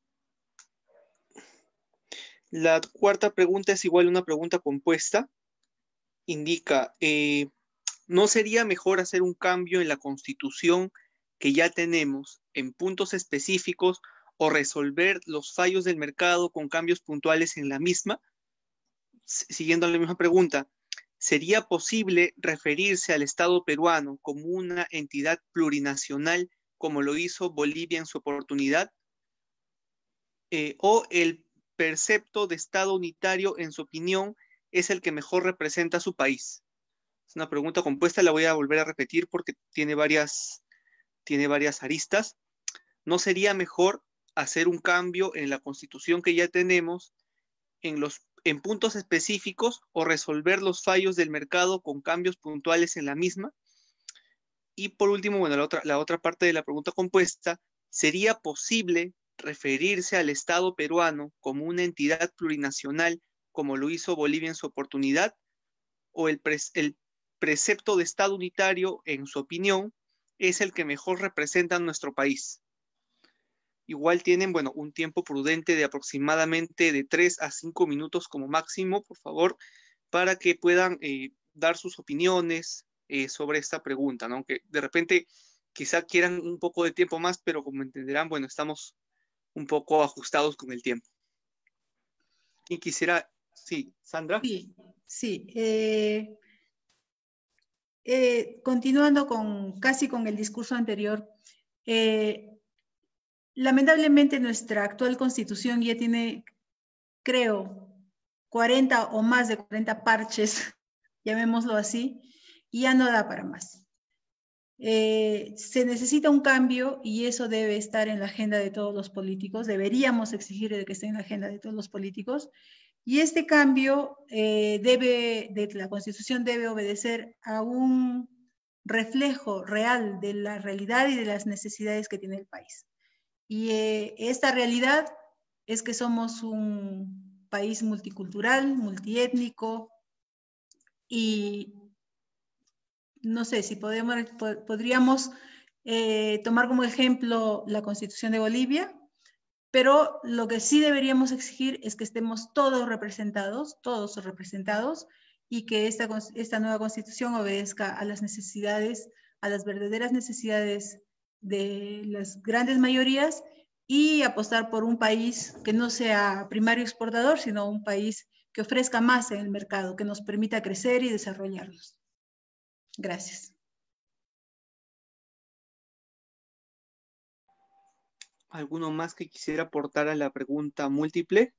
La cuarta pregunta es igual una pregunta compuesta. Indica, eh, ¿no sería mejor hacer un cambio en la Constitución que ya tenemos en puntos específicos o resolver los fallos del mercado con cambios puntuales en la misma? Siguiendo la misma pregunta, ¿sería posible referirse al Estado peruano como una entidad plurinacional como lo hizo Bolivia en su oportunidad? Eh, ¿O el precepto de Estado unitario, en su opinión, es el que mejor representa a su país? Es una pregunta compuesta, la voy a volver a repetir porque tiene varias, tiene varias aristas. ¿No sería mejor hacer un cambio en la Constitución que ya tenemos en, los, en puntos específicos o resolver los fallos del mercado con cambios puntuales en la misma? Y por último, bueno, la otra, la otra parte de la pregunta compuesta, ¿sería posible referirse al Estado peruano como una entidad plurinacional como lo hizo Bolivia en su oportunidad? ¿O el, pre el precepto de Estado unitario, en su opinión, es el que mejor representa a nuestro país? Igual tienen, bueno, un tiempo prudente de aproximadamente de tres a cinco minutos como máximo, por favor, para que puedan eh, dar sus opiniones eh, sobre esta pregunta, ¿no? Que de repente quizá quieran un poco de tiempo más, pero como entenderán, bueno, estamos un poco ajustados con el tiempo. Y quisiera, sí, Sandra. Sí, sí. Eh, eh, continuando con casi con el discurso anterior, eh, lamentablemente nuestra actual constitución ya tiene, creo, cuarenta o más de cuarenta parches, llamémoslo así, y ya no da para más. Eh, se necesita un cambio y eso debe estar en la agenda de todos los políticos, deberíamos exigir de que esté en la agenda de todos los políticos, y este cambio eh, debe, de la Constitución debe obedecer a un reflejo real de la realidad y de las necesidades que tiene el país. Y eh, esta realidad es que somos un país multicultural, multiétnico, y no sé si podemos, podríamos eh, tomar como ejemplo la Constitución de Bolivia, pero lo que sí deberíamos exigir es que estemos todos representados, todos representados, y que esta, esta nueva Constitución obedezca a las necesidades, a las verdaderas necesidades de las grandes mayorías, y apostar por un país que no sea primario exportador, sino un país que ofrezca más en el mercado, que nos permita crecer y desarrollarnos. Gracias. ¿Alguno más que quisiera aportar a la pregunta múltiple?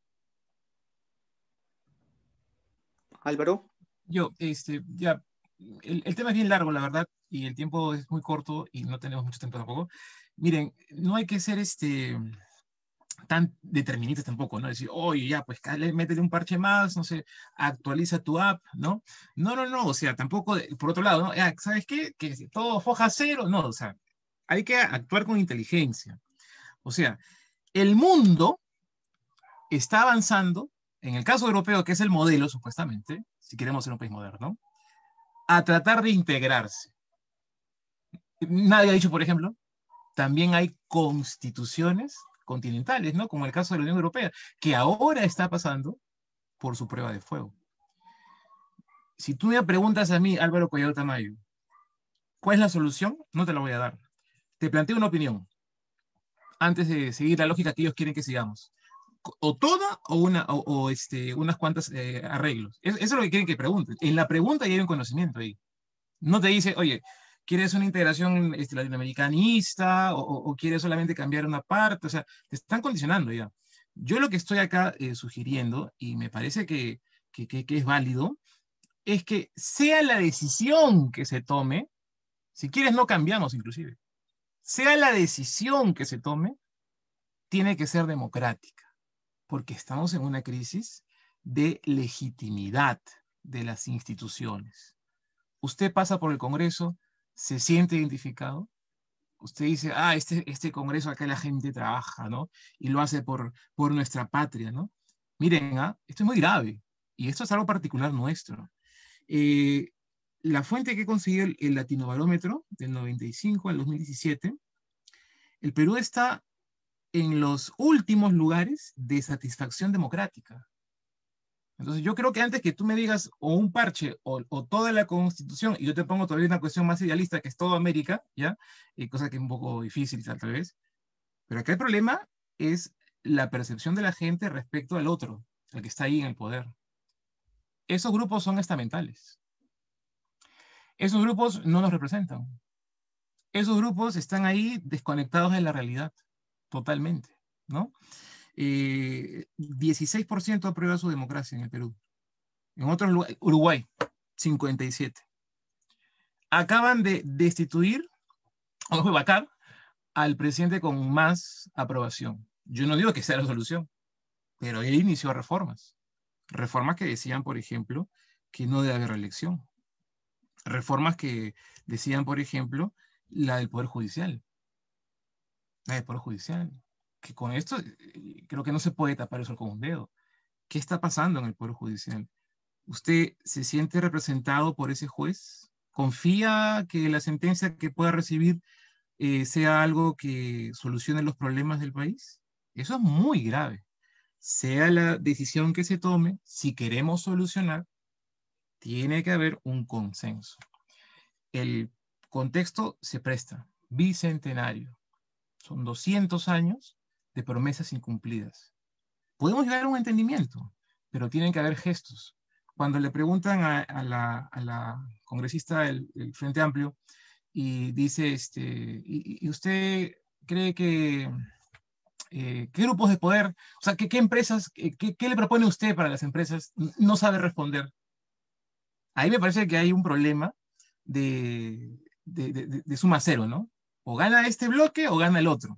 Álvaro. Yo, este, ya, el, el tema es bien largo, la verdad, y el tiempo es muy corto y no tenemos mucho tiempo tampoco. Miren, no hay que ser este, tan deterministas tampoco, ¿no? Decir, oye, ya, pues métete un parche más, no sé, actualiza tu app, ¿no? No, no, no, o sea, tampoco, por otro lado, ¿no? Ya, ¿sabes qué? Que todo foja cero, no, o sea, hay que actuar con inteligencia. O sea, el mundo está avanzando, en el caso europeo, que es el modelo, supuestamente, si queremos ser un país moderno, a tratar de integrarse. Nadie ha dicho, por ejemplo, también hay constituciones continentales, ¿no? Como el caso de la Unión Europea, que ahora está pasando por su prueba de fuego. Si tú me preguntas a mí, Álvaro Collado Tamayo, ¿cuál es la solución? No te la voy a dar. Te planteo una opinión, antes de seguir la lógica que ellos quieren que sigamos. O toda o, una, o, o este, unas cuantas eh, arreglos. Eso, eso es lo que quieren que pregunten. En la pregunta ya hay un conocimiento ahí. No te dice, oye, ¿quieres una integración este, latinoamericanista o, o, o quieres solamente cambiar una parte? O sea, te están condicionando ya. Yo lo que estoy acá eh, sugiriendo, y me parece que, que, que, que es válido, es que sea la decisión que se tome, si quieres no cambiamos inclusive, sea la decisión que se tome, tiene que ser democrática, porque estamos en una crisis de legitimidad de las instituciones. Usted pasa por el Congreso, se siente identificado, usted dice, ah, este, este Congreso acá la gente trabaja, ¿no? Y lo hace por, por nuestra patria, ¿no? Miren, ¿ah? Esto es muy grave, y esto es algo particular nuestro. Eh, la fuente que he conseguido, el, el Latinobarómetro, del noventa y cinco al dos mil diecisiete, el Perú está en los últimos lugares de satisfacción democrática. Entonces yo creo que antes que tú me digas o un parche o, o toda la Constitución, y yo te pongo todavía una cuestión más idealista que es toda América, ¿ya? Y cosa que es un poco difícil tal vez, pero acá el problema es la percepción de la gente respecto al otro, al que está ahí en el poder. Esos grupos son estamentales. Esos grupos no nos representan. Esos grupos están ahí desconectados de la realidad, totalmente, ¿no? Eh, dieciséis por ciento aprueba su democracia en el Perú. En otros lugares, Uruguay, cincuenta y siete. Acaban de destituir, o de vacar, al presidente con más aprobación. Yo no digo que sea la solución, pero él inició reformas. Reformas que decían, por ejemplo, que no debe haber reelección. Reformas que decían, por ejemplo, la del Poder Judicial. La del Poder Judicial. Que con esto eh, creo que no se puede tapar eso con un dedo. ¿Qué está pasando en el Poder Judicial? ¿Usted se siente representado por ese juez? ¿Confía que la sentencia que pueda recibir eh, sea algo que solucione los problemas del país? Eso es muy grave. Sea la decisión que se tome, si queremos solucionar, tiene que haber un consenso. El contexto se presta. Bicentenario. Son doscientos años de promesas incumplidas. Podemos llegar a un entendimiento, pero tienen que haber gestos. Cuando le preguntan a, a, la, a la congresista del, del Frente Amplio y dice, este, y, y usted cree que, eh, ¿qué grupos de poder, o sea, qué, qué empresas, qué, qué le propone usted para las empresas? No sabe responder. Ahí me parece que hay un problema de, de, de, de suma cero, ¿no? O gana este bloque o gana el otro.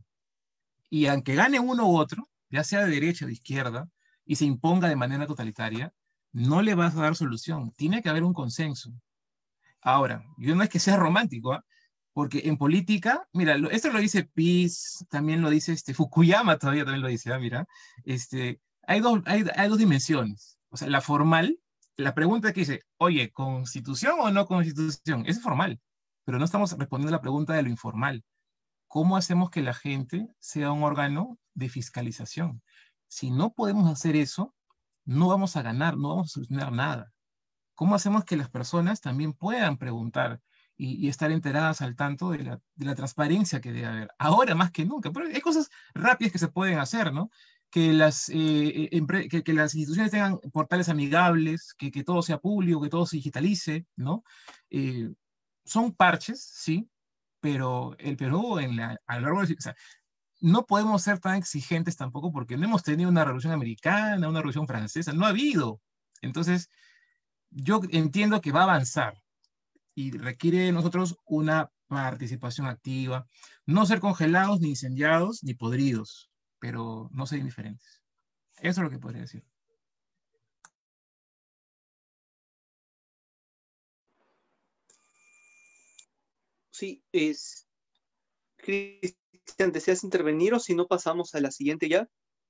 Y aunque gane uno u otro, ya sea de derecha o de izquierda, y se imponga de manera totalitaria, no le vas a dar solución. Tiene que haber un consenso. Ahora, yo no es que sea romántico, ¿eh? Porque en política, mira, lo, esto lo dice Pease, también lo dice este, Fukuyama, todavía también lo dice, ¿eh? Mira, este, hay, dos, hay, hay dos dimensiones. O sea, la formal, la pregunta que dice, oye, ¿constitución o no constitución? Es formal, pero no estamos respondiendo a la pregunta de lo informal. ¿Cómo hacemos que la gente sea un órgano de fiscalización? Si no podemos hacer eso, no vamos a ganar, no vamos a solucionar nada. ¿Cómo hacemos que las personas también puedan preguntar y, y estar enteradas al tanto de la, de la transparencia que debe haber? Ahora más que nunca. Pero hay cosas rápidas que se pueden hacer, ¿no? Que las, eh, que, que las instituciones tengan portales amigables, que, que todo sea público, que todo se digitalice, ¿no? Eh, son parches, sí, pero el Perú en la, a lo largo de... O sea, no podemos ser tan exigentes tampoco porque no hemos tenido una revolución americana, una revolución francesa, no ha habido. Entonces, yo entiendo que va a avanzar y requiere de nosotros una participación activa, no ser congelados, ni incendiados, ni podridos, pero no ser indiferentes. Eso es lo que podría decir. Sí, es... Cristian, ¿deseas intervenir o si no pasamos a la siguiente ya?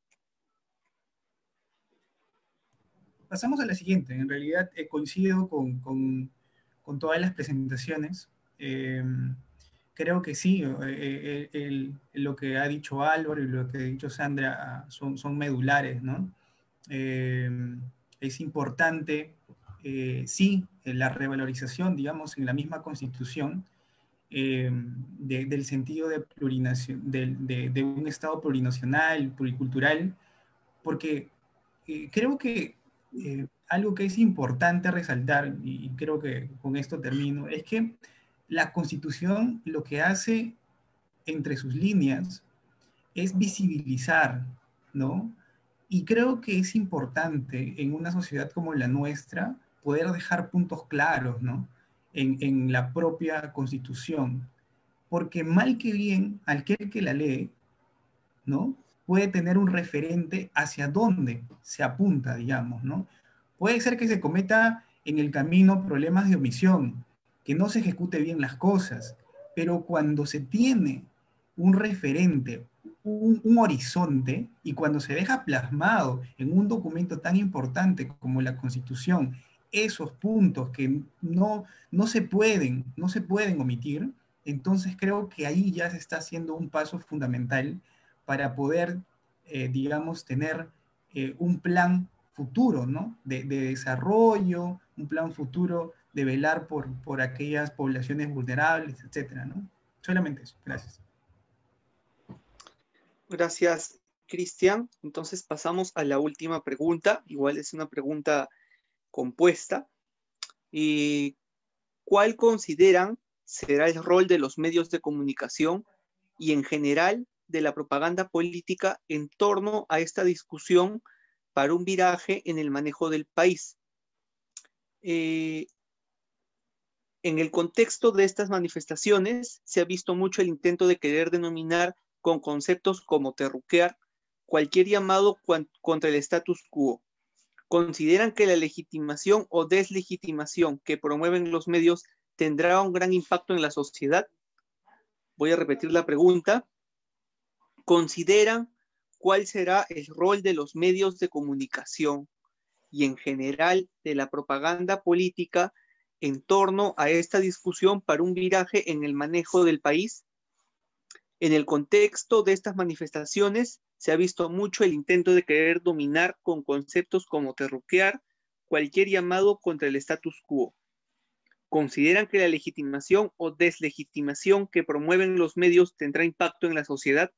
Pasamos a la siguiente. En realidad eh, coincido con, con, con todas las presentaciones. Eh, creo que sí, eh, el, el, lo que ha dicho Álvaro y lo que ha dicho Sandra son, son medulares, ¿no? Eh, es importante, eh, sí, la revalorización, digamos, en la misma Constitución, eh, de, del sentido de, de, de, de un Estado plurinacional, pluricultural, porque eh, creo que eh, algo que es importante resaltar, y creo que con esto termino, es que la Constitución lo que hace entre sus líneas es visibilizar, ¿no? Y creo que es importante en una sociedad como la nuestra poder dejar puntos claros, ¿no? En, en la propia Constitución. Porque mal que bien, aquel que la lee, ¿no? puede tener un referente hacia dónde se apunta, digamos, ¿no? Puede ser que se cometa en el camino problemas de omisión, que no se ejecute bien las cosas, pero cuando se tiene un referente, un, un horizonte, y cuando se deja plasmado en un documento tan importante como la Constitución, esos puntos que no, no se pueden, no se pueden omitir, entonces creo que ahí ya se está haciendo un paso fundamental para poder, eh, digamos, tener eh, un plan futuro, ¿no? De, de desarrollo, un plan futuro de velar por, por aquellas poblaciones vulnerables, etcétera, ¿no? Solamente eso. Gracias. Gracias, Cristian. Entonces pasamos a la última pregunta. Igual es una pregunta compuesta. ¿Y cuál consideran será el rol de los medios de comunicación y en general de la propaganda política en torno a esta discusión para un viraje en el manejo del país? Eh, en el contexto de estas manifestaciones se ha visto mucho el intento de querer denominar con conceptos como terruquear cualquier llamado contra el status quo. ¿Consideran que la legitimación o deslegitimación que promueven los medios tendrá un gran impacto en la sociedad? Voy a repetir la pregunta. ¿Consideran cuál será el rol de los medios de comunicación y en general de la propaganda política en torno a esta discusión para un viraje en el manejo del país? En el contexto de estas manifestaciones se ha visto mucho el intento de querer dominar con conceptos como terruquear cualquier llamado contra el status quo. ¿Consideran que la legitimación o deslegitimación que promueven los medios tendrá impacto en la sociedad?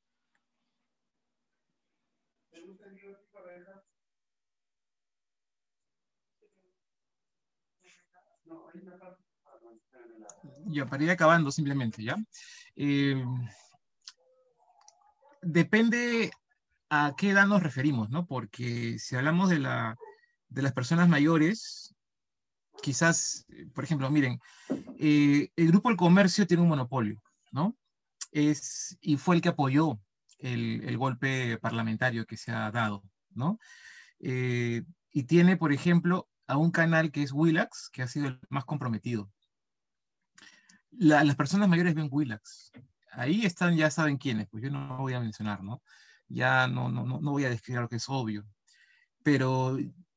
Ya, para ir acabando simplemente, ¿ya? Eh, depende a qué edad nos referimos, ¿no? Porque si hablamos de, la, de las personas mayores, quizás, por ejemplo, miren, eh, el Grupo El Comercio tiene un monopolio, ¿no? Es, y fue el que apoyó el, el golpe parlamentario que se ha dado, ¿no? Eh, y tiene, por ejemplo, a un canal que es Willax, que ha sido el más comprometido. La, las personas mayores ven Willax. Ahí están, ya saben quiénes, pues yo no voy a mencionar, ¿no? Ya no, no, no, no voy a describir lo que es obvio. Pero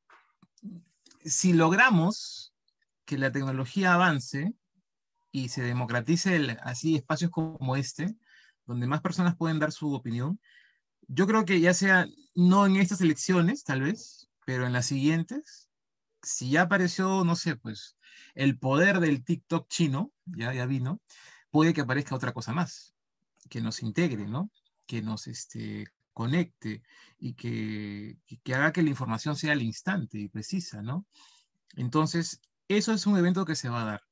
si logramos que la tecnología avance y se democratice el, así espacios como este, donde más personas pueden dar su opinión, yo creo que ya sea, no en estas elecciones, tal vez, pero en las siguientes, si ya apareció, no sé, pues, el poder del TikTok chino, ya, ya vino, puede que aparezca otra cosa más, que nos integre, ¿no? Que nos este, conecte y que, que haga que la información sea al instante y precisa, ¿no? Entonces, eso es un evento que se va a dar.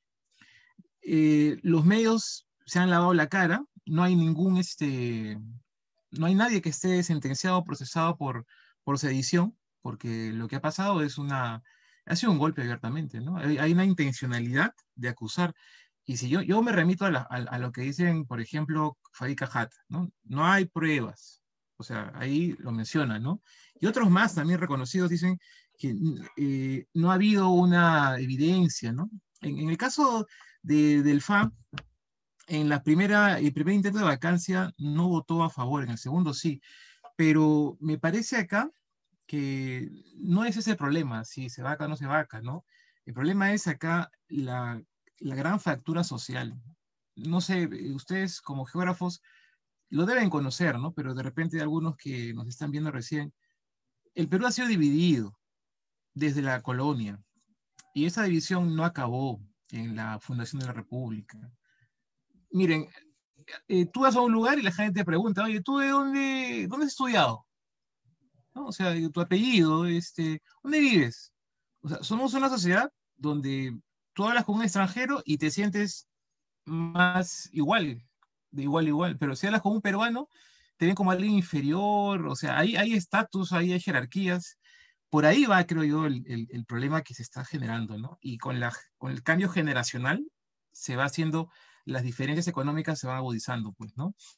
Eh, los medios se han lavado la cara, no hay ningún, este, no hay nadie que esté sentenciado o procesado por, por sedición, porque lo que ha pasado es una, ha sido un golpe abiertamente, ¿no? Hay, hay una intencionalidad de acusar. Y si yo, yo me remito a, la, a, a lo que dicen, por ejemplo, Farid Hat, ¿no? No hay pruebas. O sea, ahí lo mencionan, ¿no? Y otros más también reconocidos dicen que eh, no ha habido una evidencia, ¿no? En, en el caso de, del F A, en la primera, el primer intento de vacancia no votó a favor, en el segundo sí, pero me parece acá que no es ese el problema, si se vaca o no se vaca, ¿no? El problema es acá la, la gran fractura social. No sé, ustedes como geógrafos lo deben conocer, ¿no? Pero de repente algunos que nos están viendo recién, el Perú ha sido dividido desde la colonia, y esa división no acabó en la fundación de la República. Miren, eh, tú vas a un lugar y la gente te pregunta, oye, ¿tú de dónde, dónde has estudiado? ¿No? O sea, tu apellido, este, ¿dónde vives? O sea, somos una sociedad donde tú hablas con un extranjero y te sientes más igual, de igual a igual, pero si hablas con un peruano, te ven como alguien inferior, o sea, hay estatus, hay, hay jerarquías. Por ahí va, creo yo, el, el, el problema que se está generando, ¿no? Y con, la, con el cambio generacional se va haciendo, las diferencias económicas se van agudizando, pues, ¿no?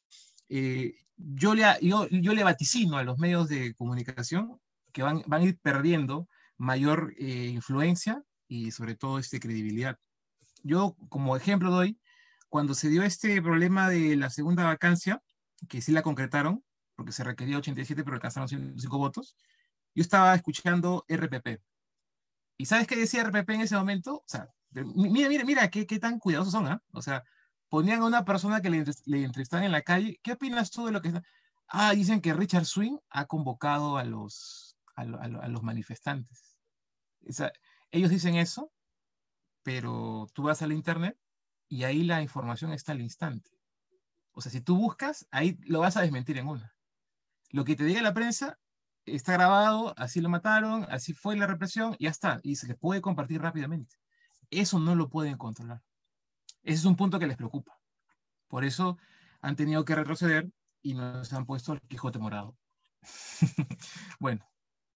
eh, yo, le, yo, yo le vaticino a los medios de comunicación que van, van a ir perdiendo mayor eh, influencia y sobre todo este, credibilidad. Yo como ejemplo doy, cuando se dio este problema de la segunda vacancia, que sí la concretaron, porque se requería ochenta y siete pero alcanzaron ciento cinco votos, yo estaba escuchando R P P. ¿Y sabes qué decía R P P en ese momento? O sea, mira, mira, mira, qué, qué tan cuidadosos son, ¿eh? O sea, ponían a una persona que le, le entrevistaban en la calle, ¿qué opinas tú de lo que está? Ah, dicen que Richard Swing ha convocado a los, a, lo, a, lo, a los manifestantes. O sea, ellos dicen eso, pero tú vas al internet y ahí la información está al instante. O sea, si tú buscas, ahí lo vas a desmentir en una. Lo que te diga la prensa está grabado, así lo mataron, así fue la represión, y ya está. Y se les puede compartir rápidamente. Eso no lo pueden controlar. Ese es un punto que les preocupa. Por eso han tenido que retroceder y nos han puesto el Quijote morado. Bueno.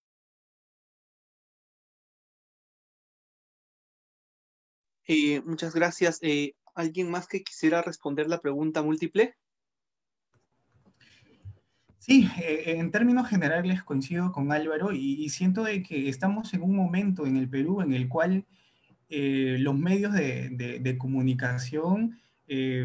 Eh, muchas gracias. Eh, ¿Alguien más que quisiera responder la pregunta múltiple? Sí, eh, en términos generales coincido con Álvaro y, y siento de que estamos en un momento en el Perú en el cual eh, los medios de, de, de comunicación, eh,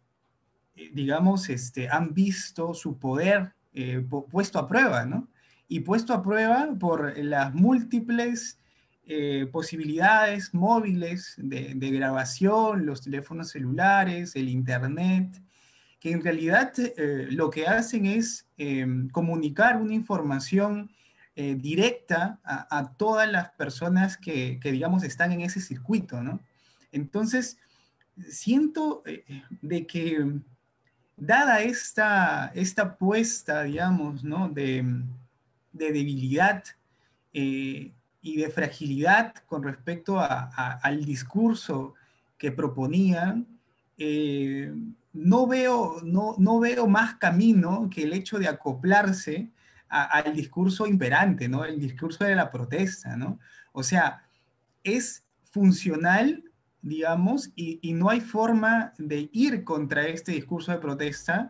digamos, este, han visto su poder eh, puesto a prueba, ¿no? Y puesto a prueba por las múltiples eh, posibilidades móviles de, de grabación, los teléfonos celulares, el internet, que en realidad eh, lo que hacen es eh, comunicar una información eh, directa a, a, todas las personas que, que, digamos, están en ese circuito, ¿no? Entonces, siento eh, de que, dada esta, esta apuesta, digamos, ¿no? de, de debilidad eh, y de fragilidad con respecto a, a, al discurso que proponían, eh, no veo, no, no veo más camino que el hecho de acoplarse a, al discurso imperante, ¿no? El discurso de la protesta, ¿no? O sea, es funcional, digamos, y, y no hay forma de ir contra este discurso de protesta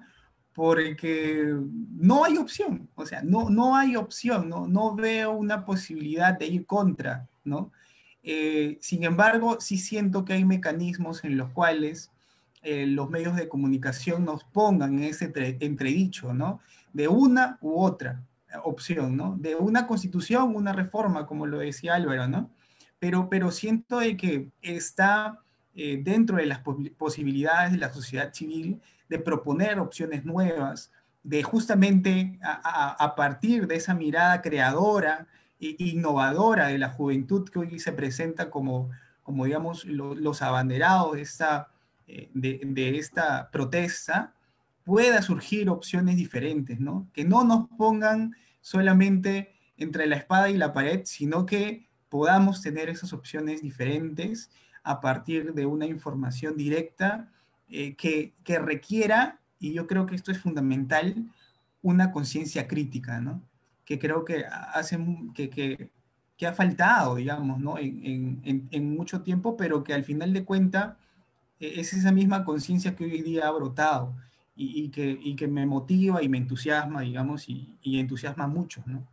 porque no hay opción, o sea, no, no hay opción, no, no veo una posibilidad de ir contra, ¿no? Eh, sin embargo, sí siento que hay mecanismos en los cuales eh, los medios de comunicación nos pongan en ese entre, entredicho, ¿no? De una u otra opción, ¿no? De una constitución, una reforma, como lo decía Álvaro, ¿no? Pero, pero siento de que está eh, dentro de las posibilidades de la sociedad civil de proponer opciones nuevas, de justamente a, a, a partir de esa mirada creadora e innovadora de la juventud que hoy se presenta como, como digamos, lo, los abanderados de esta, eh, de, de esta protesta, pueda surgir opciones diferentes, ¿no? Que no nos pongan solamente entre la espada y la pared, sino que podamos tener esas opciones diferentes a partir de una información directa eh, que, que requiera, y yo creo que esto es fundamental, una conciencia crítica, ¿no? Que creo que, hace, que, que, que ha faltado, digamos, ¿no? En, en, en mucho tiempo, pero que al final de cuentas eh, es esa misma conciencia que hoy día ha brotado y, y, que, y que me motiva y me entusiasma, digamos, y, y entusiasma a muchos, ¿no?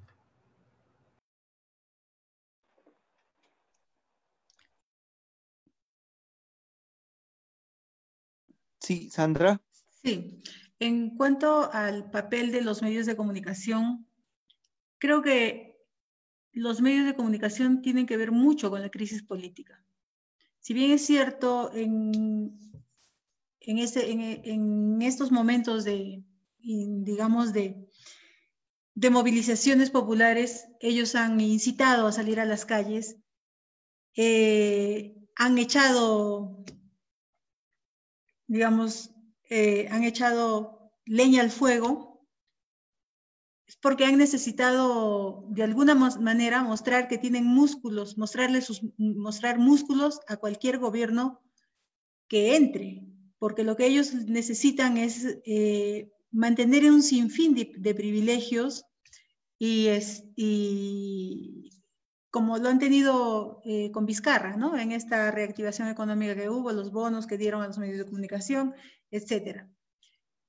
Sí, Sandra. Sí, en cuanto al papel de los medios de comunicación, creo que los medios de comunicación tienen que ver mucho con la crisis política. Si bien es cierto, en, en, este, en, en estos momentos de, digamos, de, de movilizaciones populares, ellos han incitado a salir a las calles, eh, han echado, digamos, eh, han echado leña al fuego, es porque han necesitado de alguna manera mostrar que tienen músculos, mostrarle sus, mostrar músculos a cualquier gobierno que entre, porque lo que ellos necesitan es eh, mantener un sinfín de, de privilegios y, es, y como lo han tenido eh, con Vizcarra, ¿no? En esta reactivación económica que hubo, los bonos que dieron a los medios de comunicación, etcétera.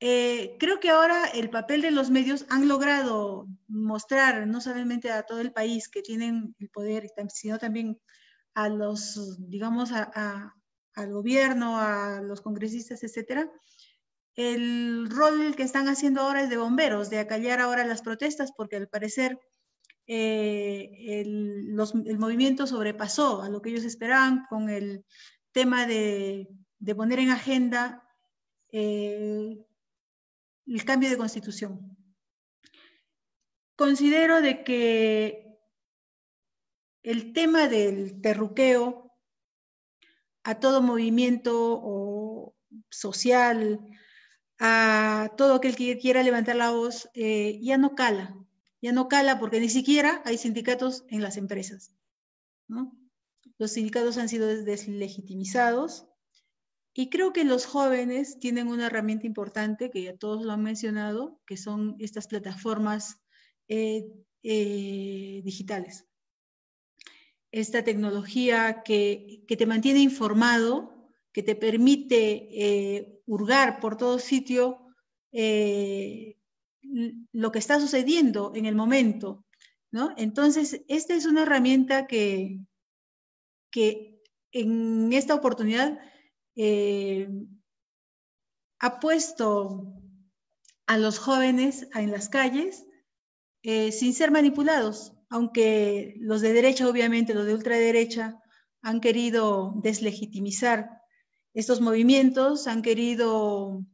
eh, creo que ahora el papel de los medios han logrado mostrar no solamente a todo el país que tienen el poder, sino también a los, digamos, a, a, al gobierno, a los congresistas, etcétera. El rol que están haciendo ahora es de bomberos, de acallar ahora las protestas, porque al parecer eh, el, los, el movimiento sobrepasó a lo que ellos esperaban con el tema de, de poner en agenda eh, el cambio de constitución. Considero de que el tema del terruqueo a todo movimiento o social, a todo aquel que quiera levantar la voz, eh, ya no cala, ya no cala porque ni siquiera hay sindicatos en las empresas, ¿no? Los sindicatos han sido deslegitimizados y creo que los jóvenes tienen una herramienta importante, que ya todos lo han mencionado, que son estas plataformas eh, eh, digitales. Esta tecnología que, que te mantiene informado, que te permite eh, hurgar por todo sitio eh, lo que está sucediendo en el momento, ¿no? Entonces, esta es una herramienta que, que en esta oportunidad eh, ha puesto a los jóvenes en las calles eh, sin ser manipulados, aunque los de derecha, obviamente, los de ultraderecha, han querido deslegitimizar estos movimientos, han querido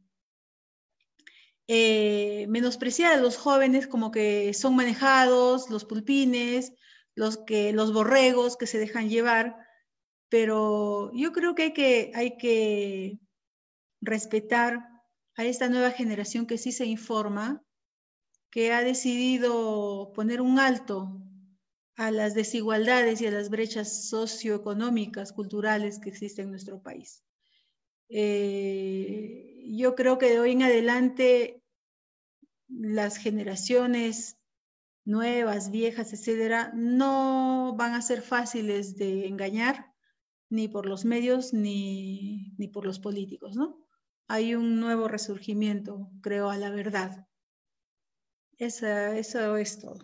eh, menospreciar a los jóvenes como que son manejados, los pulpines, los, que, los borregos que se dejan llevar, pero yo creo que hay que, hay que respetar a esta nueva generación que sí se informa, que ha decidido poner un alto a las desigualdades y a las brechas socioeconómicas, culturales que existen en nuestro país. Eh, yo creo que de hoy en adelante las generaciones nuevas, viejas, etcétera, no van a ser fáciles de engañar ni por los medios ni, ni por los políticos, ¿no? Hay un nuevo resurgimiento, creo, a la verdad. Esa, eso es todo.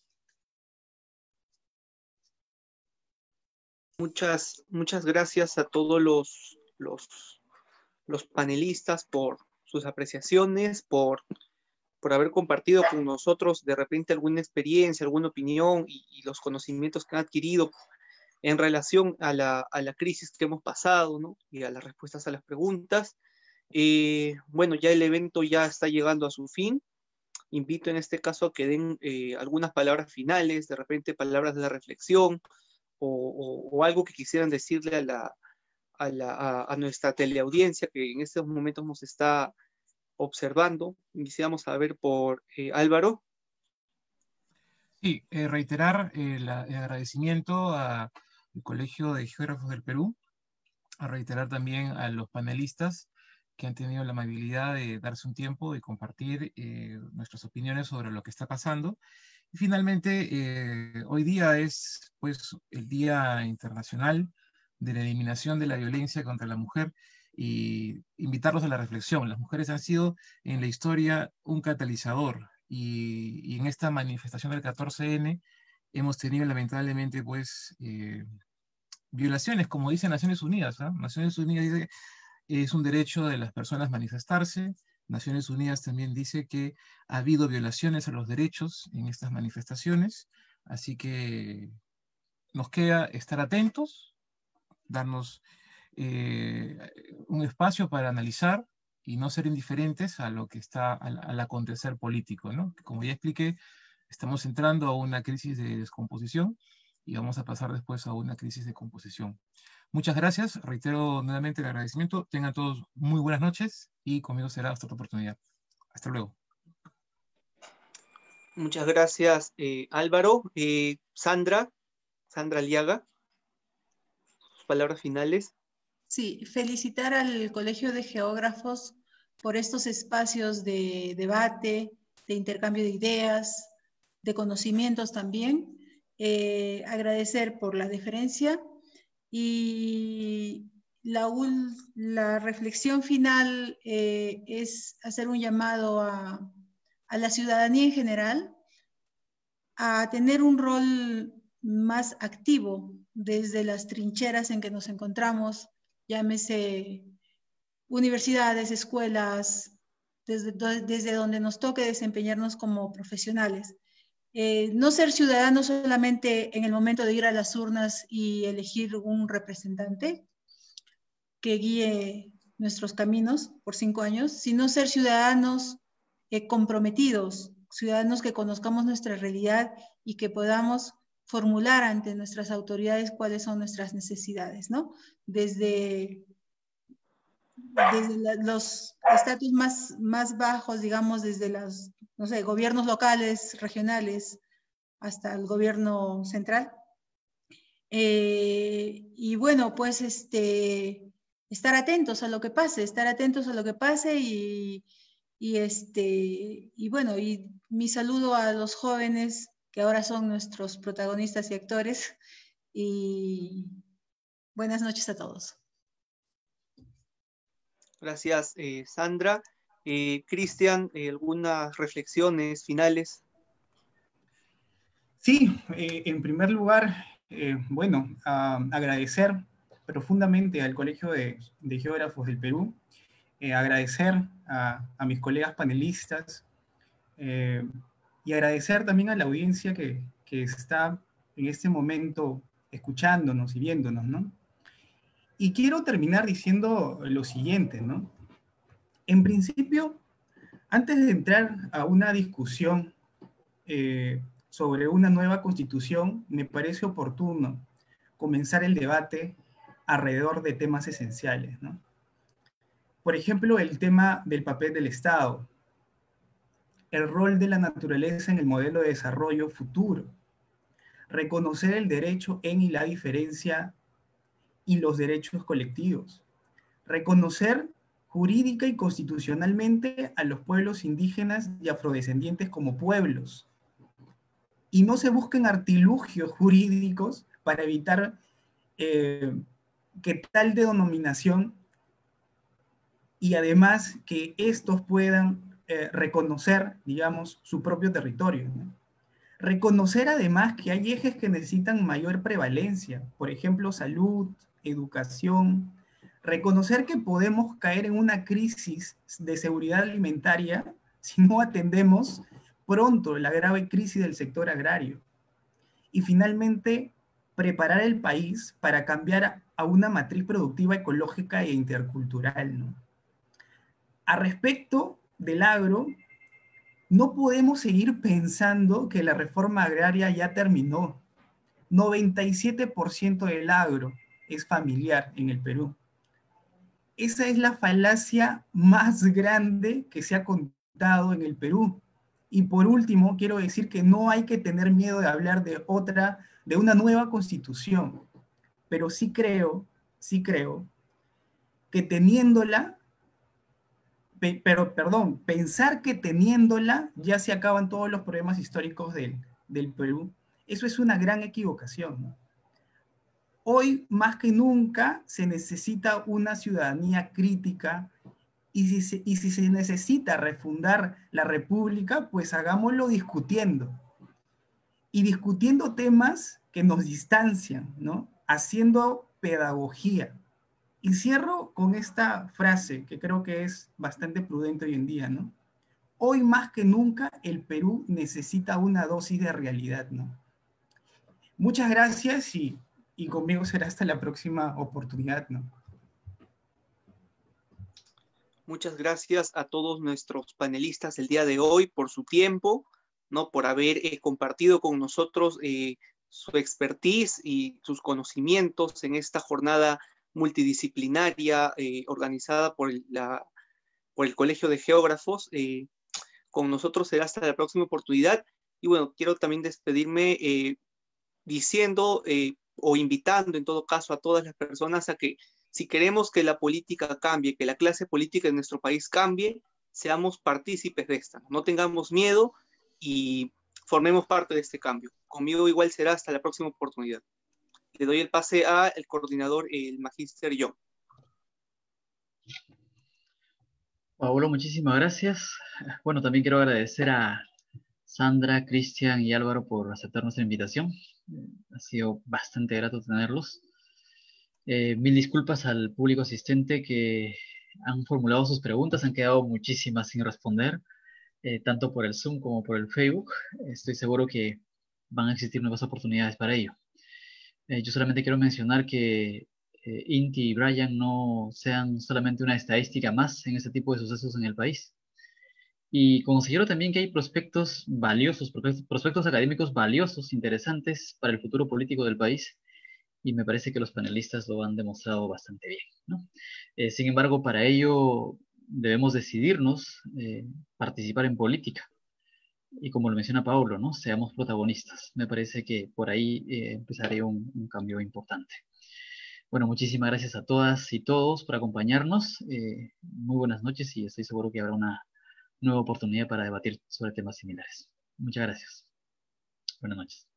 Muchas, muchas gracias a todos los, los, los panelistas por sus apreciaciones, por, por haber compartido con nosotros de repente alguna experiencia, alguna opinión y, y los conocimientos que han adquirido en relación a la, a la crisis que hemos pasado, ¿no? Y a las respuestas a las preguntas. Eh, bueno, ya el evento ya está llegando a su fin. Invito en este caso a que den eh, algunas palabras finales, de repente palabras de reflexión o, o, o algo que quisieran decirle a, la, a, la, a, a nuestra teleaudiencia que en estos momentos nos está observando. Quisiéramos saber por eh, Álvaro. Sí, eh, reiterar eh, la, el agradecimiento al Colegio de Geógrafos del Perú, a reiterar también a los panelistas que han tenido la amabilidad de darse un tiempo de compartir eh, nuestras opiniones sobre lo que está pasando. Y finalmente, eh, hoy día es pues, el Día Internacional de la Eliminación de la Violencia contra la Mujer y invitarlos a la reflexión. Las mujeres han sido en la historia un catalizador y, y en esta manifestación del catorce ene hemos tenido lamentablemente pues eh, violaciones, como dice Naciones Unidas. ¿eh? Naciones Unidas dice es un derecho de las personas manifestarse. Naciones Unidas también dice que ha habido violaciones a los derechos en estas manifestaciones, así que nos queda estar atentos, darnos eh, un espacio para analizar y no ser indiferentes a lo que está al, al acontecer político, ¿no? Como ya expliqué, estamos entrando a una crisis de descomposición y vamos a pasar después a una crisis de composición. Muchas gracias, reitero nuevamente el agradecimiento, tengan todos muy buenas noches y conmigo será hasta otra oportunidad. Hasta luego. Muchas gracias, eh, Álvaro. Eh, Sandra, Sandra Aliaga, sus palabras finales. Sí, felicitar al Colegio de Geógrafos por estos espacios de debate, de intercambio de ideas, de conocimientos también. Eh, agradecer por la deferencia y, la, la reflexión final eh, es hacer un llamado a, a la ciudadanía en general a tener un rol más activo desde las trincheras en que nos encontramos, llámese universidades, escuelas, desde, desde donde nos toque desempeñarnos como profesionales. Eh, no ser ciudadanos solamente en el momento de ir a las urnas y elegir un representante que guíe nuestros caminos por cinco años, sino ser ciudadanos eh, comprometidos, ciudadanos que conozcamos nuestra realidad y que podamos formular ante nuestras autoridades cuáles son nuestras necesidades, ¿no? Desde, desde la, los estatus más, más bajos, digamos, desde los, no sé, gobiernos locales, regionales, hasta el gobierno central. Eh, y bueno, pues este, estar atentos a lo que pase, estar atentos a lo que pase y, y, este, y bueno, y mi saludo a los jóvenes que ahora son nuestros protagonistas y actores, y buenas noches a todos. Gracias, eh, Sandra. Eh, Cristian, eh, ¿algunas reflexiones finales? Sí, eh, en primer lugar, eh, bueno, uh, agradecer profundamente al Colegio de, de Geógrafos del Perú, eh, agradecer a, a mis colegas panelistas, eh, y agradecer también a la audiencia que, que está en este momento escuchándonos y viéndonos, ¿no? Y quiero terminar diciendo lo siguiente, ¿no? En principio, antes de entrar a una discusión eh, sobre una nueva constitución, me parece oportuno comenzar el debate alrededor de temas esenciales, ¿no? Por ejemplo, el tema del papel del Estado, el rol de la naturaleza en el modelo de desarrollo futuro, reconocer el derecho en y la diferencia y los derechos colectivos, reconocer jurídica y constitucionalmente a los pueblos indígenas y afrodescendientes como pueblos, y no se busquen artilugios jurídicos para evitar eh, que tal denominación y además que estos puedan eh, reconocer, digamos, su propio territorio, ¿no? Reconocer además que hay ejes que necesitan mayor prevalencia, por ejemplo, salud, educación. Reconocer que podemos caer en una crisis de seguridad alimentaria si no atendemos pronto la grave crisis del sector agrario. Y finalmente, preparar el país para cambiar a una matriz productiva ecológica e intercultural, ¿no? A respecto del agro, no podemos seguir pensando que la reforma agraria ya terminó. noventa y siete por ciento del agro es familiar en el Perú. Esa es la falacia más grande que se ha contado en el Perú. Y por último, quiero decir que no hay que tener miedo de hablar de otra, de una nueva constitución. Pero sí creo, sí creo, que teniéndola, pero perdón, pensar que teniéndola ya se acaban todos los problemas históricos del, del Perú, eso es una gran equivocación, ¿no? Hoy, más que nunca, se necesita una ciudadanía crítica, y si, se, y si se necesita refundar la República, pues hagámoslo discutiendo. Y discutiendo temas que nos distancian, ¿no? Haciendo pedagogía. Y cierro con esta frase, que creo que es bastante prudente hoy en día, ¿no? Hoy más que nunca el Perú necesita una dosis de realidad, ¿no? Muchas gracias y, y conmigo será hasta la próxima oportunidad, ¿no? Muchas gracias a todos nuestros panelistas el día de hoy por su tiempo, ¿no? Por haber eh, compartido con nosotros eh, su expertise y sus conocimientos en esta jornada multidisciplinaria eh, organizada por el, la, por el Colegio de Geógrafos. Eh, con nosotros será hasta la próxima oportunidad. Y bueno, quiero también despedirme eh, diciendo eh, o invitando en todo caso a todas las personas a que si queremos que la política cambie, que la clase política de nuestro país cambie, seamos partícipes de esta. No tengamos miedo y formemos parte de este cambio. Conmigo igual será hasta la próxima oportunidad. Le doy el pase al coordinador, el magíster John. Pablo, muchísimas gracias. Bueno, también quiero agradecer a Sandra, Cristian y Álvaro por aceptar nuestra invitación. Ha sido bastante grato tenerlos. Eh, mil disculpas al público asistente que han formulado sus preguntas, han quedado muchísimas sin responder, eh, tanto por el Zoom como por el Facebook. Estoy seguro que van a existir nuevas oportunidades para ello. Eh, yo solamente quiero mencionar que eh, Inti y Brian no sean solamente una estadística más en este tipo de sucesos en el país. Y considero también que hay prospectos valiosos, prospectos académicos valiosos, interesantes para el futuro político del país, y me parece que los panelistas lo han demostrado bastante bien, ¿no? Eh, sin embargo, para ello debemos decidirnos eh, participar en política. Y como lo menciona Paulo, ¿no? Seamos protagonistas. Me parece que por ahí eh, empezaría un, un cambio importante. Bueno, muchísimas gracias a todas y todos por acompañarnos. Eh, muy buenas noches y estoy seguro que habrá una nueva oportunidad para debatir sobre temas similares. Muchas gracias. Buenas noches.